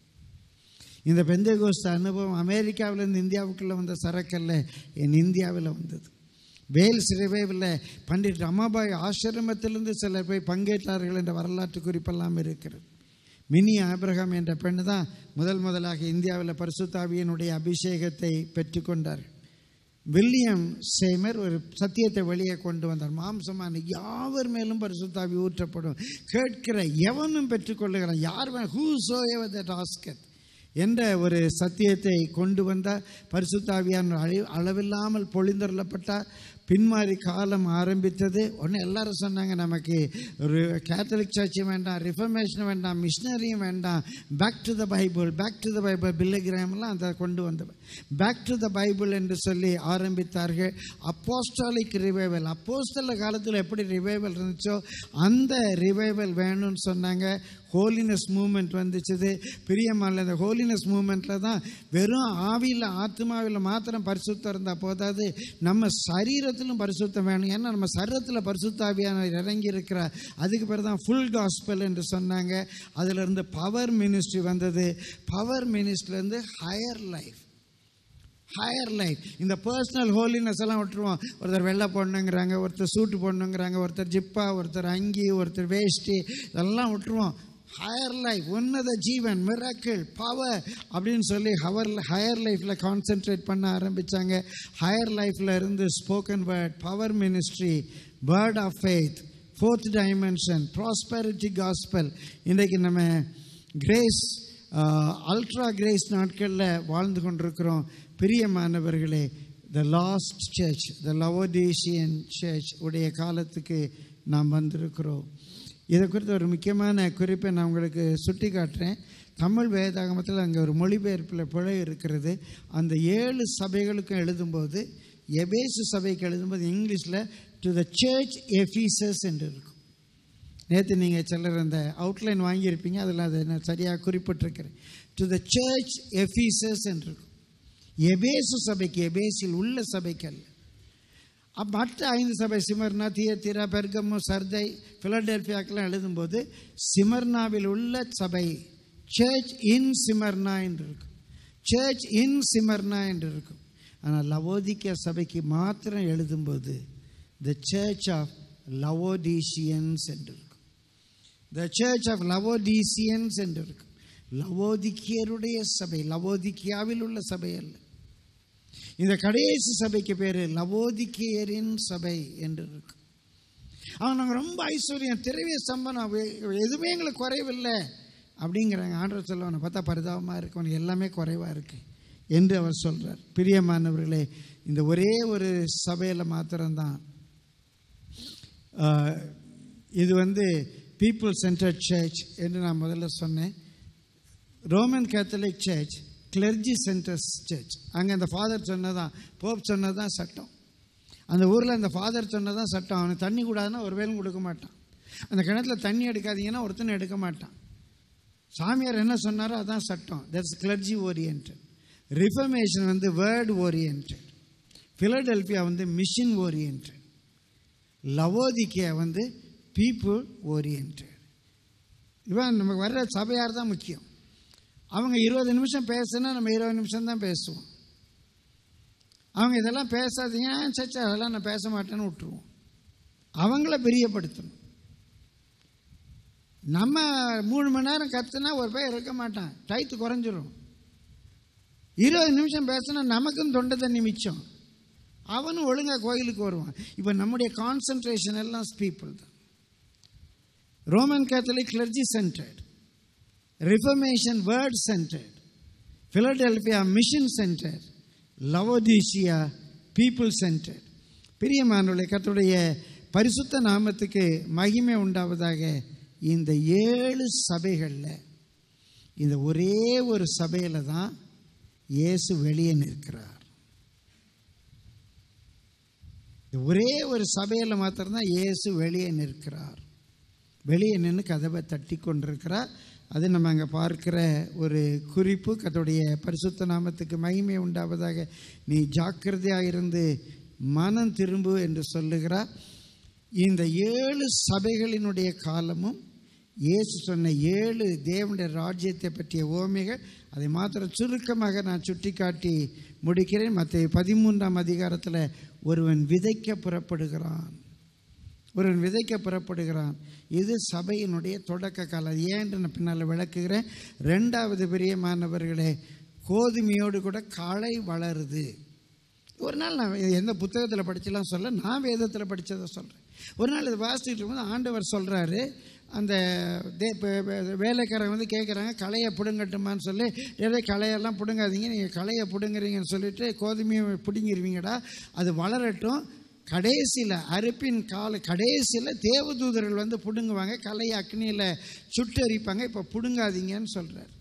இந்த பெந்தேகோஸ்து அனுபவம் அமெரிக்காவிலேருந்து இந்தியாவுக்குள்ளே வந்த சரக்கல்ல, என் இந்தியாவில் வந்தது. வேல்ஸ் ரிவைவில் பண்டிட் ரமாபாய் ஆசிரமத்திலிருந்து சிலர் போய் பங்கேற்றார்கள் என்ற வரலாற்று குறிப்பெல்லாம் இருக்கிறது. மினி ஆபிரகாம் என்ற பெண் தான் முதலாக இந்தியாவில் பரிசுத்தாவியினுடைய அபிஷேகத்தை பெற்றுக்கொண்டார். வில்லியம் சேமர் ஒரு சத்தியத்தை வெளியே கொண்டு வந்தார். மாம்சமான யாவர் மேலும் பரிசுத்தாவி ஊற்றப்படும், கேட்கிற எவனும் பெற்றுக்கொள்ளுகிறான், யார் ஹூசோஎவர் தட் ஆஸ்கத் என்ற ஒரு சத்தியத்தை கொண்டு வந்தார். பரிசுத்தாவியான அளவில்லாமல் பொழிந்தருளப்பட்டார். பின்மாறி காலம் ஆரம்பித்தது. உடனே எல்லாரும் சொன்னாங்க, நமக்கு ஒரு கேத்தலிக் சர்ச்சும் வேண்டாம், ரிஃபர்மேஷனும் வேண்டாம், மிஷினரியும் வேண்டாம், back to the Bible, back to the Bible. பில்லிகிராம்லாம் அதை கொண்டு வந்தவர். பேக் டு த பைபிள் என்று சொல்லி ஆரம்பித்தார்கள். அப்போஸ்டாலிக் ரிவைவல், அப்போஸ்தல காலத்தில் எப்படி ரிவைவல் இருந்துச்சோ அந்த ரிவைவல் வேணும்னு சொன்னாங்க. ஹோலினஸ் மூமெண்ட் வந்துச்சுது. பிரியமான இந்த ஹோலினஸ் மூமெண்ட்டில் தான் வெறும் ஆவியில் ஆத்மாவில் மாத்திரம் பரிசுத்தம் இருந்தால் போதாது, நம்ம சரீரத்திலும் பரிசுத்தம் வேணும். ஏன்னா நம்ம சரீரத்தில் பரிசுத்தாவியான இறங்கி இருக்கிறார். அதுக்கு பிறகு தான் ஃபுல் காஸ்பல் என்று சொன்னாங்க. அதிலிருந்து பவர் மினிஸ்ட்ரி வந்தது. பவர் மினிஸ்ட்ரிலேருந்து ஹையர் லைஃப். இந்த பர்சனல் ஹோலினஸ் எல்லாம் விட்டுருவோம். ஒருத்தர் வெள்ளை போடணுங்கிறாங்க, ஒருத்தர் சூட்டு போடணுங்கிறாங்க, ஒருத்தர் ஜிப்பா, ஒருத்தர் அங்கி, ஒருத்தர் வேஷ்டி, இதெல்லாம் விட்டுருவோம். ஹையர் லைஃப், உன்னத ஜீவன், மிராக்கிள், பவர் அப்படின்னு சொல்லி ஹையர் லைஃப்பில் கான்சென்ட்ரேட் பண்ண ஆரம்பித்தாங்க. ஹையர் லைஃப்பில் இருந்து spoken word, power ministry, word of faith, fourth dimension, prosperity gospel. இன்றைக்கு நம்ம கிரேஸ், அல்ட்ரா கிரேஸ் நாட்களில் வாழ்ந்து கொண்டிருக்கிறோம். பிரியமானவர்களே, the last church, the Laodicean church உடைய காலத்துக்கு நாம் வந்திருக்கிறோம். இதை குறித்து ஒரு முக்கியமான குறிப்பை நான் உங்களுக்கு சுட்டி காட்டுறேன். தமிழ் வேதாகமத்தில் அங்கே ஒரு மொழிபெயர்ப்பில் பிழை இருக்கிறது. அந்த 7 சபைகளுக்கும் எழுதும்போது, எபேசு சபைக்கு எழுதும்போது இங்கிலீஷில் டு த சர்ச் எஃபீசஸ் என்று இருக்கும். நேற்று நீங்கள் சிலர் அந்த அவுட்லைன் வாங்கியிருப்பீங்க, அதில் அதை நான் சரியாக குறிப்பிட்டிருக்கிறேன். டு த சர்ச் எஃபீசஸ் என்று இருக்கும். எபேசு சபைக்கு, எபேசில் உள்ள சபைக்கு அல்ல. மற்ற 5 சபை சிமர்னா, தியத்திரா, பெர்கமு, சர்தை, பிலடெல்பியாக்கெல்லாம் எழுதும்போது சிமர்னாவில் உள்ள சபை, சர்ச் இன் சிமர்னா என்று இருக்கும். சர்ச் இன் சிமர்னா என்று இருக்கும். ஆனால் லவோதிக்கா சபைக்கு மாத்திரம் எழுதும்போது த சர்ச் ஆஃப் லவோடிஷியன்ஸ் என்று இருக்கும். த சர்ச் ஆஃப் லவோடிஷியன்ஸ் என்று இருக்கும். லவோதிக்கியருடைய சபை, லவோதிக்கியாவில் உள்ள சபை அல்ல. இந்த கடைசி சபைக்கு பேர் லவோதிக்கியரின் சபை என்று இருக்கு. அவன் நாங்கள் ரொம்ப ஐஸ்வர்யம், திரவிய சம்பளம், எதுவுமே எங்களுக்கு குறைவில்லை அப்படிங்கிறாங்க. ஆண்டவர் சொல்லுவாங்க, பார்த்தா பரிதாபமாக இருக்கு, அவனுக்கு எல்லாமே குறைவாக இருக்குது என்று அவர் சொல்கிறார். பிரியமானவர்களே, இந்த ஒரே ஒரு சபையில் மாத்திரம்தான் இது பீப்புள் சென்டர்ட் சர்ச் என்று நான் முதல்ல சொன்னேன். Roman Catholic church clergy centred church. அங்கே அந்த ஃபாதர் சொன்னதான், போப் சொன்னதான் சட்டம். அந்த ஊரில் அந்த ஃபாதர் சொன்னதான் சட்டம். அவனுக்கு தண்ணி கூடாதுன்னா ஒரு வேலும் கொடுக்க மாட்டான். அந்த கிணத்துல தண்ணி எடுக்காதீங்கன்னா ஒருத்தனை எடுக்க மாட்டான். சாமியார் என்ன சொன்னாரோ அதான் சட்டம். That's clergy orient. ரிஃபர்மேஷன் வந்து வேர்டு ஓரியன்ட். பிலடெல்பியா வந்து மிஷன் ஓரியன்ட். லவோதிக்கியா வந்து பீப்புள் ஓரியன்ட். இவன் நமக்கு வர்ற சபையார் தான் முக்கியம். அவங்க 20 நிமிஷம் பேசுனா நம்ம 20 நிமிஷம் தான் பேசுவோம். அவங்க இதெல்லாம் பேசாதீங்க, சச்சா அதெல்லாம் நான் பேச மாட்டேன்னு விட்டுருவோம். அவங்கள பிரியப்படுத்தணும். நம்ம 3 மணி நேரம் கற்றுனா ஒரு பேர் இருக்க மாட்டான், டைத்து குறைஞ்சிரும். 20 நிமிஷம் பேசினா நமக்கும் தொண்டை தண்ணி மிச்சம், அவனும் ஒழுங்காக கோயிலுக்கு வருவான். இப்போ நம்முடைய கான்சன்ட்ரேஷன் எல்லாம் பீப்புள் தான். Roman Catholic clergy centred, Reformation word centred, Philadelphia mission centre, Laodicea people centre. பிரியமானவர்களே, கர்த்தருடைய பரிசுத்த நாமத்துக்கு மகிமை உண்டாவதாக. இந்த 7 சபைகளில் இந்த ஒரே ஒரு சபையில் தான் இயேசு வெளியே நிற்கிறார். ஒரே ஒரு சபையில் மாத்திரம்தான் இயேசு வெளியே நிற்கிறார். வெளியே நின்று கதவை தட்டி கொண்டிருக்கிறார். அது நம்ம அங்கே பார்க்கிற ஒரு குறிப்பு. கர்த்தருடைய பரிசுத்த நாமத்துக்கு மகிமை உண்டாவதாக. நீ ஜாக்கிரதையாக இருந்து மனம் திரும்பு என்று சொல்லுகிறார். இந்த 7 சபைகளினுடைய காலமும் இயேசு சொன்ன 7 தேவனுடைய ராஜ்யத்தை பற்றிய ஓமைகள். அதை மாத்திரம் சுருக்கமாக நான் சுட்டி காட்டி முடிக்கிறேன். மத்திய 13ஆம் அதிகாரத்தில் ஒருவன் விதைக்க புறப்படுகிறான். ஒருவன் விதைக்க புறப்படுகிறான். இது சபையினுடைய தொடக்க காலம். அது ஏன் நான் பின்னால் விளக்குகிறேன். 2வது பிரியமானவர்களே, கோதுமையோடு கூட களை வளருது. ஒரு நாள் நான் எந்த புத்தகத்தில் படிச்சலாம் சொல்ல, நான் வேதத்தில் படித்ததை சொல்கிறேன். ஒரு நாள் இது வாசிச்சுட்டு இருக்கும்போது ஆண்டவர் சொல்கிறாரு, அந்த வேலைக்காரங்க வந்து கேட்குறாங்க, களையை பிடுங்கட்டுமான்னு சொல்லி. ஏதோ களையெல்லாம் பிடுங்காதீங்க, நீங்கள் களையை பிடுங்குறீங்கன்னு சொல்லிட்டு கோதுமையை பிடுங்கிடுவீங்கடா, அது வளரட்டும். கடைசியில் அறுப்பின் கடைசியில் தேவதூதர்கள் வந்து பிடுங்குவாங்க, களையை அக்னியில் சுட்டு எரிப்பாங்க. இப்போ பிடுங்காதீங்கன்னு சொல்கிறார்.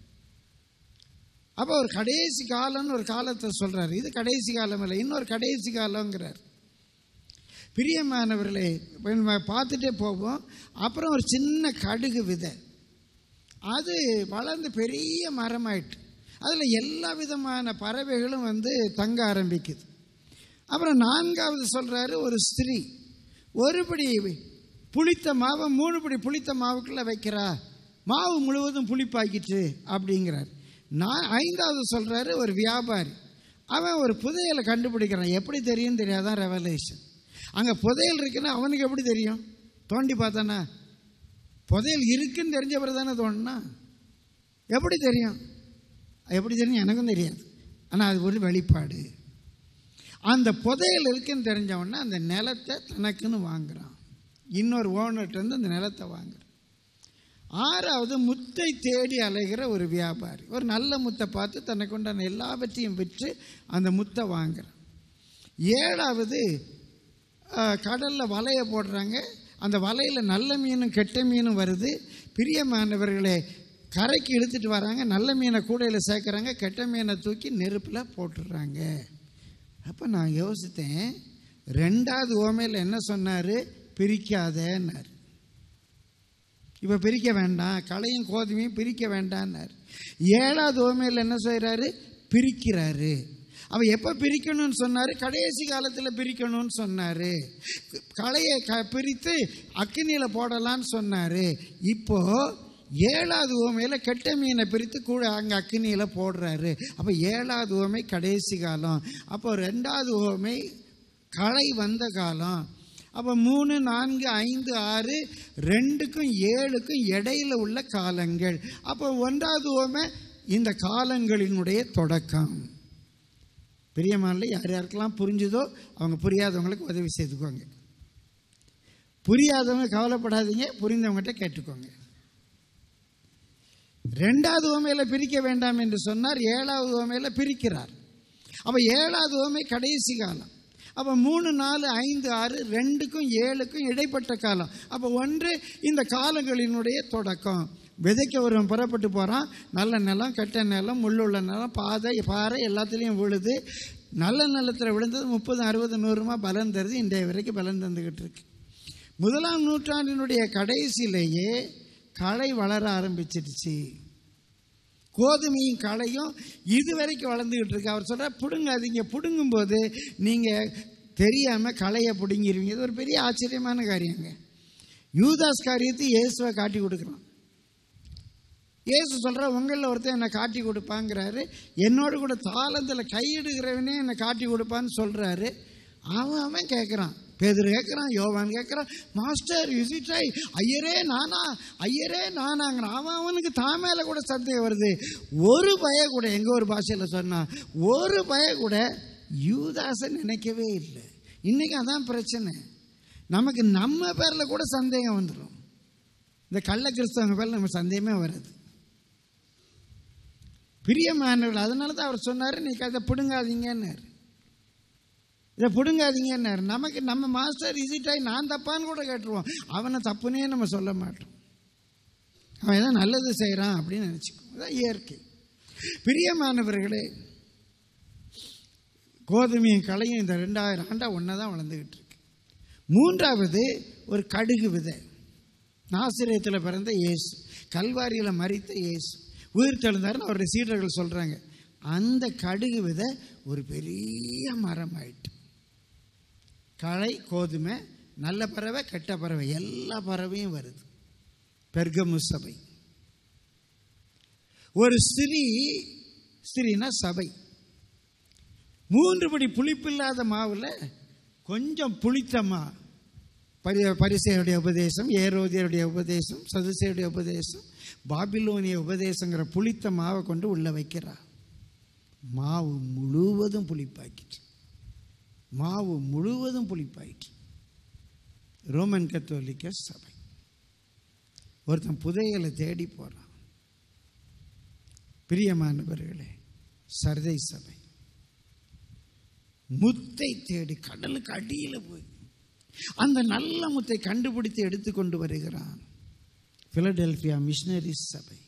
அப்போ ஒரு கடைசி காலம்னு ஒரு காலத்தை சொல்கிறார். இது கடைசி காலம் இல்லை, இன்னொரு கடைசி காலங்கிறார். பிரியமானவர்களே, பார்த்துட்டே போவோம். அப்புறம் ஒரு சின்ன கடுகு விதை, அது வளர்ந்து பெரிய மரமாயிட்டு அதில் எல்லா விதமான பறவைகளும் வந்து தங்க ஆரம்பிக்குது. அப்புறம் 4வது சொல்கிறாரு, ஒரு ஸ்திரீ ஒரு படி புளித்த மாவை 3 படி புளித்த மாவுக்குள்ளே வைக்கிறா, மாவு முழுவதும் புளிப்பாக்கிட்டு அப்படிங்கிறார். 5வது சொல்கிறாரு, ஒரு வியாபாரி அவன் ஒரு புதையலை கண்டுபிடிக்கிறான். எப்படி தெரியும் தெரியாதான் ரெவலேஷன். அங்கே புதையல் இருக்குன்னா அவனுக்கு எப்படி தெரியும்? தோண்டி பார்த்தானா? புதையல் இருக்குன்னு தெரிஞ்ச பிறகு தானே தோணுனா. எப்படி தெரியும்? எப்படி தெரியும் எனக்கும் தெரியாது. ஆனால் அது ஒரு வெளிப்பாடு. அந்த புதையல் இருக்குன்னு தெரிஞ்சவொன்னா அந்த நிலத்தை தனக்குன்னு வாங்குறான். இன்னொரு ஓனர்கிட்ட அந்த நிலத்தை வாங்குறான். 6வது முத்தை தேடி அலைகிற ஒரு வியாபாரி, ஒரு நல்ல முத்தை பார்த்து தனக்கு உண்டான எல்லாவற்றையும் விற்று அந்த முத்தை வாங்குறான். 7வது கடலில் வலையை போடுறாங்க. அந்த வலையில் நல்ல மீனும் கெட்ட மீனும் வருது. பிரியமானவர்களே, கரைக்கு இழுத்துட்டு வராங்க. நல்ல மீனை கூடையில் சேர்க்குறாங்க, கெட்ட மீனை தூக்கி நெருப்பில் போட்டுடுறாங்க. அப்போ நான் யோசித்தேன், 2வது ஓமையில் என்ன சொன்னார்? பிரிக்காதேன்னார். இப்போ பிரிக்க வேண்டாம், களையும் கோதுமையும் பிரிக்க வேண்டான்னார். 7வது ஓமையில் என்ன செய்கிறாரு? பிரிக்கிறாரு. அவள் எப்போ பிரிக்கணும்னு சொன்னார்? கடைசி காலத்தில் பிரிக்கணும்னு சொன்னார். களையை பிரித்து அக்கினியில் போடலான்னு சொன்னார். இப்போது 7வது ஓமையில் கெட்ட மீனை பிரித்து கூட அங்கே அக்கினியில் போடுறாரு. அப்போ 7வது ஓமை கடைசி காலம். அப்போ 2வது ஓமை களை வந்த காலம். அப்போ 3, 4, 5, 6 2க்கும் 7க்கும் இடையில உள்ள காலங்கள். அப்போ 1வது ஓமை இந்த காலங்களினுடைய தொடக்கம். பிரியமானவர்களே, யார் யாருக்கெல்லாம் புரிஞ்சுதோ அவங்க புரியாதவங்களுக்கு உதவி செய்துக்கோங்க. புரியாதவங்க கவலைப்படாதீங்க, புரிந்தவங்ககிட்ட கேட்டுக்கோங்க. 2வது ஓமையில் பிரிக்க வேண்டாம் என்று சொன்னார், 7வது ஓமையில் பிரிக்கிறார். அப்போ 7வது ஓமை கடைசி காலம். அப்போ 3, 4, 5, 6 2க்கும் 7க்கும் இடைப்பட்ட காலம். அப்போ 1 இந்த காலங்களினுடைய தொடக்கம். விதைக்க ஒருவன் புறப்பட்டு போகிறான். நல்ல நிலம், கெட்ட நிலம், முள்ளுள்ள நிலம், பாறை எல்லாத்துலேயும் விழுது. நல்ல நிலத்தில் விழுந்தது 30, 60, 100 பலன் தருது. இன்றைய வரைக்கும் பலன் தந்துக்கிட்டு இருக்கு. 1ஆம் நூற்றாண்டினுடைய கடைசியிலேயே களை வளர ஆரம்பிச்சிடுச்சு. கோதுமையும் களையும் இது வரைக்கும் வளர்ந்துக்கிட்டு இருக்கு. அவர் சொல்கிறார், பிடுங்காதீங்க. பிடுங்கும்போது நீங்கள் தெரியாமல் களையை பிடுங்கிடுவீங்க. இது ஒரு பெரிய ஆச்சரியமான காரியங்க. யூதாஸ் காரியத்தை இயேசுவை காட்டி கொடுக்குறான். இயேசு சொல்கிற, உங்களில் ஒருத்தர் என்னை காட்டி கொடுப்பாங்கிறாரு. என்னோடு கூட தாளத்தில் கையிடுகிறவனே என்னை காட்டி கொடுப்பான்னு சொல்கிறாரு. அவன் கேட்குறான். பேதுரு கேட்குறான், யோவான் கேட்குறான், மாஸ்டர் இஸ் இட் ரைட்? ஐயரே நானா, ஐயரே நானாங்கிறான். அவனுக்கு தான் மேலே கூட சந்தேகம் வருது. ஒரு பய கூட, எங்கள் ஒரு பாஷையில் சொன்னான், ஒரு பய கூட யூதாஸை நினைக்கவே இல்லை. இன்றைக்கி அதான் பிரச்சனை. நமக்கு நம்ம பேரில் கூட சந்தேகம் வந்துடும். இந்த கள்ள கிறிஸ்தவங்க பேரில் நம்ம சந்தேகமே வராது. பிரியமானவர்கள், அதனால தான் அவர் சொன்னார், நீ அதை பிடுங்காதீங்கன்னாரு. இதை பிடுங்காதீங்கன்னாரு. நமக்கு நம்ம மாஸ்டர் இசிட்டாய் நான் தப்பான்னு கூட கேட்டுருவோம். அவனை தப்புனே நம்ம சொல்ல மாட்டோம். அவன் ஏதோ நல்லது செய்கிறான் அப்படின்னு நினச்சிக்குவோம். அதான் இயற்கை. பிரியமானவர்களே, கோதுமையும் களையும் இந்த 2000 ஆண்டாக ஒன்றா தான் வளர்ந்துக்கிட்டு இருக்கு. மூன்றாவது ஒரு கடுகு விதை. நாசரேத்தில் பிறந்த இயேசு, கல்வாரியில் மரித்த இயேசு உயிர் தெழுந்தாருன்னு அவருடைய சீடர்கள் சொல்கிறாங்க. அந்த கடுகு விதை ஒரு பெரிய மரம் ஆயிட்டு. களை, கோதுமை, நல்ல பறவை, கெட்ட பறவை, எல்லா பறவையும் வருது. பெர்கமு சபை. ஒரு ஸ்திரீனா சபை. 3 படி புளிப்பில்லாத மாவில் கொஞ்சம் புளித்தமா, பரிசேயுடைய உபதேசம், ஏரோதியருடைய உபதேசம், சதுசேயுடைய உபதேசம், பாபிலோனிய உபதேசங்கிற புளித்த மாவை கொண்டு உள்ள வைக்கிறார். மாவு முழுவதும் புளிப்பாக்கிட்டு, மாவு முழுவதும் புளிப்பாயிற்று. ரோமன் கத்தோலிக்க சபை. ஒருத்தன் புதையலை தேடி போகிறான். பிரியமானவர்களே, சர்தை சபை முத்தை தேடி கடலுக்கு அடியில் போய் அந்த நல்ல முத்தை கண்டுபிடித்து எடுத்துக்கொண்டு வருகிறான். பிலடெல்பியா மிஷனரிஸ் சபை.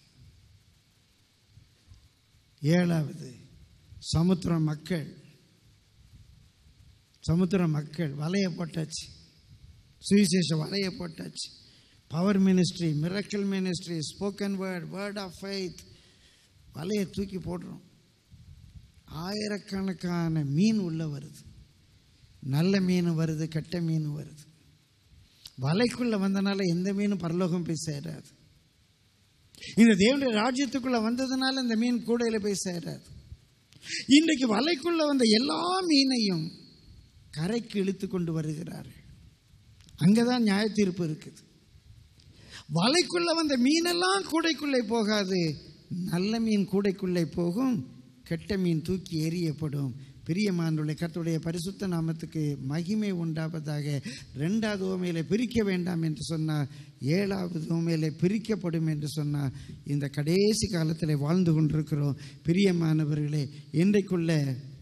7வது சமுத்திர மக்கள் வலைய போட்டாச்சு. சுவிசேஷ வலைய போட்டாச்சு. Power ministry, miracle ministry, spoken word of faith வலையை தூக்கி போடுறோம். ஆயிரக்கணக்கான மீன் உள்ள வருது. நல்ல மீன் வருது, கெட்ட மீன் வருது. வலைக்குள்ளே வந்தனால எந்த மீனும் பரலோகம் போய் சேராது. இந்த தேவனுடைய ராஜ்யத்துக்குள்ளே வந்ததுனால இந்த மீன் கூடையில் போய் சேராது. இன்றைக்கு வலைக்குள்ளே வந்த எல்லா மீனையும் கரைக்கு இழுத்து கொண்டு வருகிறார்கள். அங்கே தான் நியாய தீர்ப்பு இருக்குது. வலைக்குள்ளே வந்த மீனெல்லாம் கூடைக்குள்ளே போகாது. நல்ல மீன் கூடைக்குள்ளே போகும், கெட்ட மீன் தூக்கி எறியப்படும். பிரியமானவர்களே, கர்த்தருடைய பரிசுத்த நாமத்துக்கு மகிமை உண்டாவதாக. 2வது உவமையிலே பிரிக்க வேண்டாம் என்று சொன்னார். 7வது உவமையிலே பிரிக்கப்படும் என்று சொன்னார். இந்த கடைசி காலத்தில் வாழ்ந்து கொண்டிருக்கிறோம். பிரியமானவர்களே, இன்றைக்குள்ள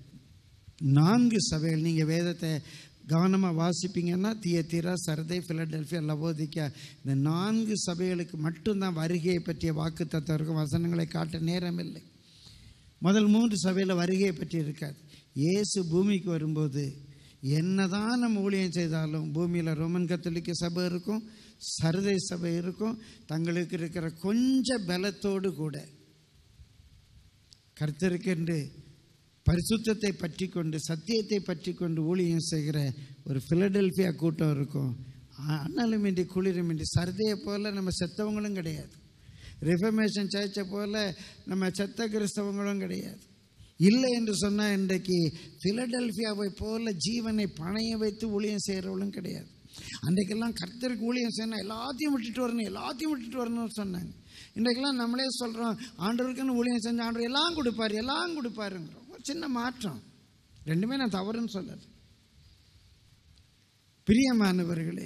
4 சபைகள், நீங்கள் வேதத்தை கவனமாக வாசிப்பீங்கன்னா, தியத்தீரா, சர்தை, பிலடெல்பியா, லவோதிக்கா, இந்த 4 சபைகளுக்கு மட்டும்தான் வருகையை பற்றிய வாக்கு தத்துவம் இருக்கும். வசனங்களை காட்ட நேரம் இல்லை. முதல் 3 சபையில் வருகையை பற்றி இருக்காது. இயேசு பூமிக்கு வரும்போது என்னதான் நம்ம ஊழியம் செய்தாலும் பூமியில் ரோமன் கத்தோலிக்க சபை இருக்கும், சர்தை சபை இருக்கும். தங்களுக்கு இருக்கிற கொஞ்சம் பலத்தோடு கூட கர்த்தருக்கென்று பரிசுத்தத்தை பற்றி கொண்டு, சத்தியத்தை பற்றி கொண்டு ஊழியம் செய்கிற ஒரு பிலடெல்பியா கூட்டம் இருக்கும். அண்ணலுமின்றி குளிருமின்றி. சர்தையை போல் நம்ம செத்தவங்களும் கிடையாது. ரிஃபர்மேஷன் சர்ச்சை போல் நம்ம செத்த கிறிஸ்தவங்களும் கிடையாது. இல்லை என்று சொன்னால் இன்றைக்கு பிலடெல்பியாவை போல ஜீவனை பணைய வைத்து ஊழியம் செய்கிறவங்களும் கிடையாது. அன்றைக்கெல்லாம் கர்த்தருக்கு ஊழியம் செய்யணும், எல்லாத்தையும் விட்டுட்டு வரணும்னு சொன்னாங்க. இன்றைக்கெல்லாம் நம்மளே சொல்கிறோம், ஆண்டவருக்குன்னு ஊழியம் செஞ்ச ஆண்டவர் எல்லாம் கொடுப்பாருங்கிறோம். ஒரு சின்ன மாற்றம். ரெண்டுமே நான் தவறுன்னு சொல்லலை. பிரியமானவர்களே,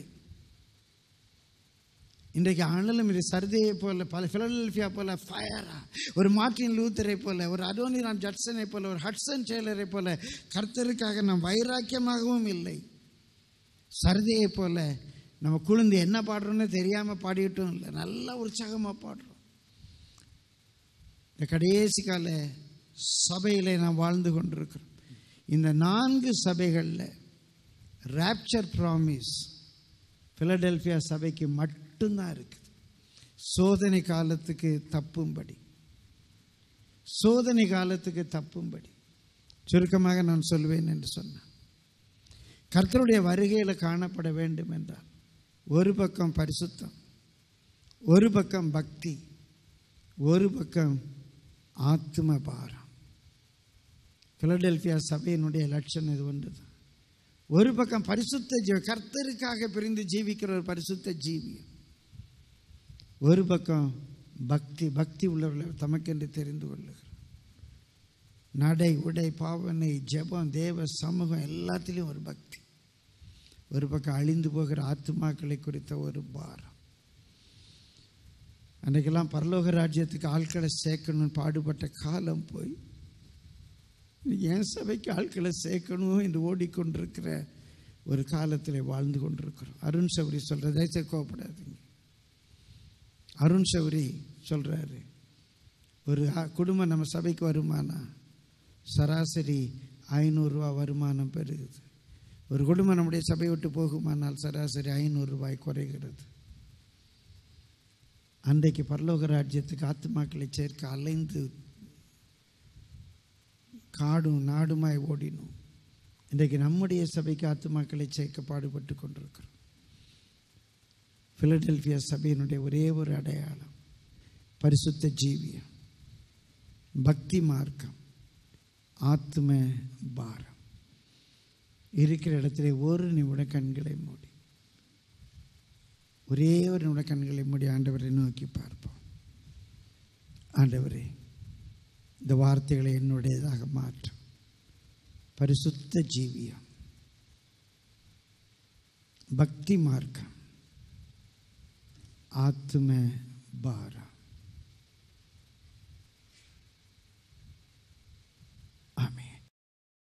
இன்றைக்கு ஆனாலும் இது சர்தையை போல, பல பிலடெல்பியா போல ஃபயரா, ஒரு மார்ட்டின் லூத்தரை போல, ஒரு அடோனிராம் ஜட்சனை போல, ஒரு ஹட்சன் டெய்லரை போல கர்த்தருக்காக நாம் வைராக்கியமாகவும் இல்லை. சர்தையை போல நம்ம குழுந்து என்ன பாடுறோன்னு தெரியாமல் பாடிட்டும் இல்லை, நல்லா உற்சாகமாக பாடுறோம். இந்த கடைசி கால சபையில் நாம் வாழ்ந்து கொண்டிருக்கிறோம். இந்த 4 சபைகளில் ராப்சர் ப்ராமிஸ் பிலடெல்பியா சபைக்கு மட்டும்தான் இருக்குது. சோதனை காலத்துக்கு தப்பும்படி. சோதனை காலத்துக்கு தப்பும்படி. சுருக்கமாக நான் சொல்வேன் என்று சொன்னேன். கர்த்தருடைய வருகையில் காணப்பட வேண்டும் என்றால் ஒரு பக்கம் பரிசுத்தம், ஒரு பக்கம் பக்தி, ஒரு பக்கம் ஆத்ம பாரம். பிலடெல்பியா சபையினுடைய லட்சணம் இது ஒன்று தான். ஒரு பக்கம் பரிசுத்த ஜீவி, கர்த்தருக்காக பிரிந்து ஜீவிக்கிற ஒரு பரிசுத்த ஜீவியம். ஒரு பக்கம் பக்தி, பக்தி உள்ளவர்கள் தமக்கென்று தெரிந்து கொள்ளுகிறார். நடை, உடை, பாவனை, ஜெபம், தேவ சமூகம் எல்லாத்திலையும் ஒரு பக்தி. ஒரு பக்கம் அழிந்து போகிற ஆத்துமாக்களை குறித்த ஒரு பாரம். அன்றைக்கெல்லாம் பரலோக ராஜ்யத்துக்கு ஆட்களை சேர்க்கணும்னு பாடுபட்ட காலம் போய் என் சபைக்கு ஆட்களை சேர்க்கணும் என்று ஓடிக்கொண்டிருக்கிற ஒரு காலத்தில் வாழ்ந்து கொண்டிருக்கிறோம். அருண் சௌரி சொல்கிறதே கோவப்படாதீங்க. அருண் சௌரி சொல்கிறாரு, ஒரு குடும்பம் நம்ம சபைக்கு வருமானா சராசரி 500 ரூபா வருமானம் பெறுகிறது. ஒரு குடும்பம் நம்முடைய சபை விட்டு போகுமானால் சராசரி 500 ரூபாய் குறைகிறது. அன்றைக்கு பரலோக ராஜ்யத்துக்கு ஆத்துமாக்களை சேர்க்க அலைந்து காடும் நாடுமாய் ஓடினோம். இன்றைக்கு நம்முடைய சபைக்கு ஆத்துமாக்களை சேர்க்க பாடுபட்டு கொண்டிருக்கிறோம். பிலடெல்பியா சபையினுடைய ஒரே ஒரு அடையாளம் பரிசுத்த ஜீவியம், பக்தி மார்க்கம், ஆத்ம பாரம். இருக்கிற இடத்துல ஒரு நிமிடம் கண்களை மூடி, ஒரே ஒரு நிமிடம் கண்களை மூடி ஆண்டவரை நோக்கி பார்ப்போம். ஆண்டவரே, இந்த வார்த்தைகளை என்னுடையதாக மாற்றும். பரிசுத்த ஜீவியம், பக்தி மார்க்கம், ஆத்ம பாரம்.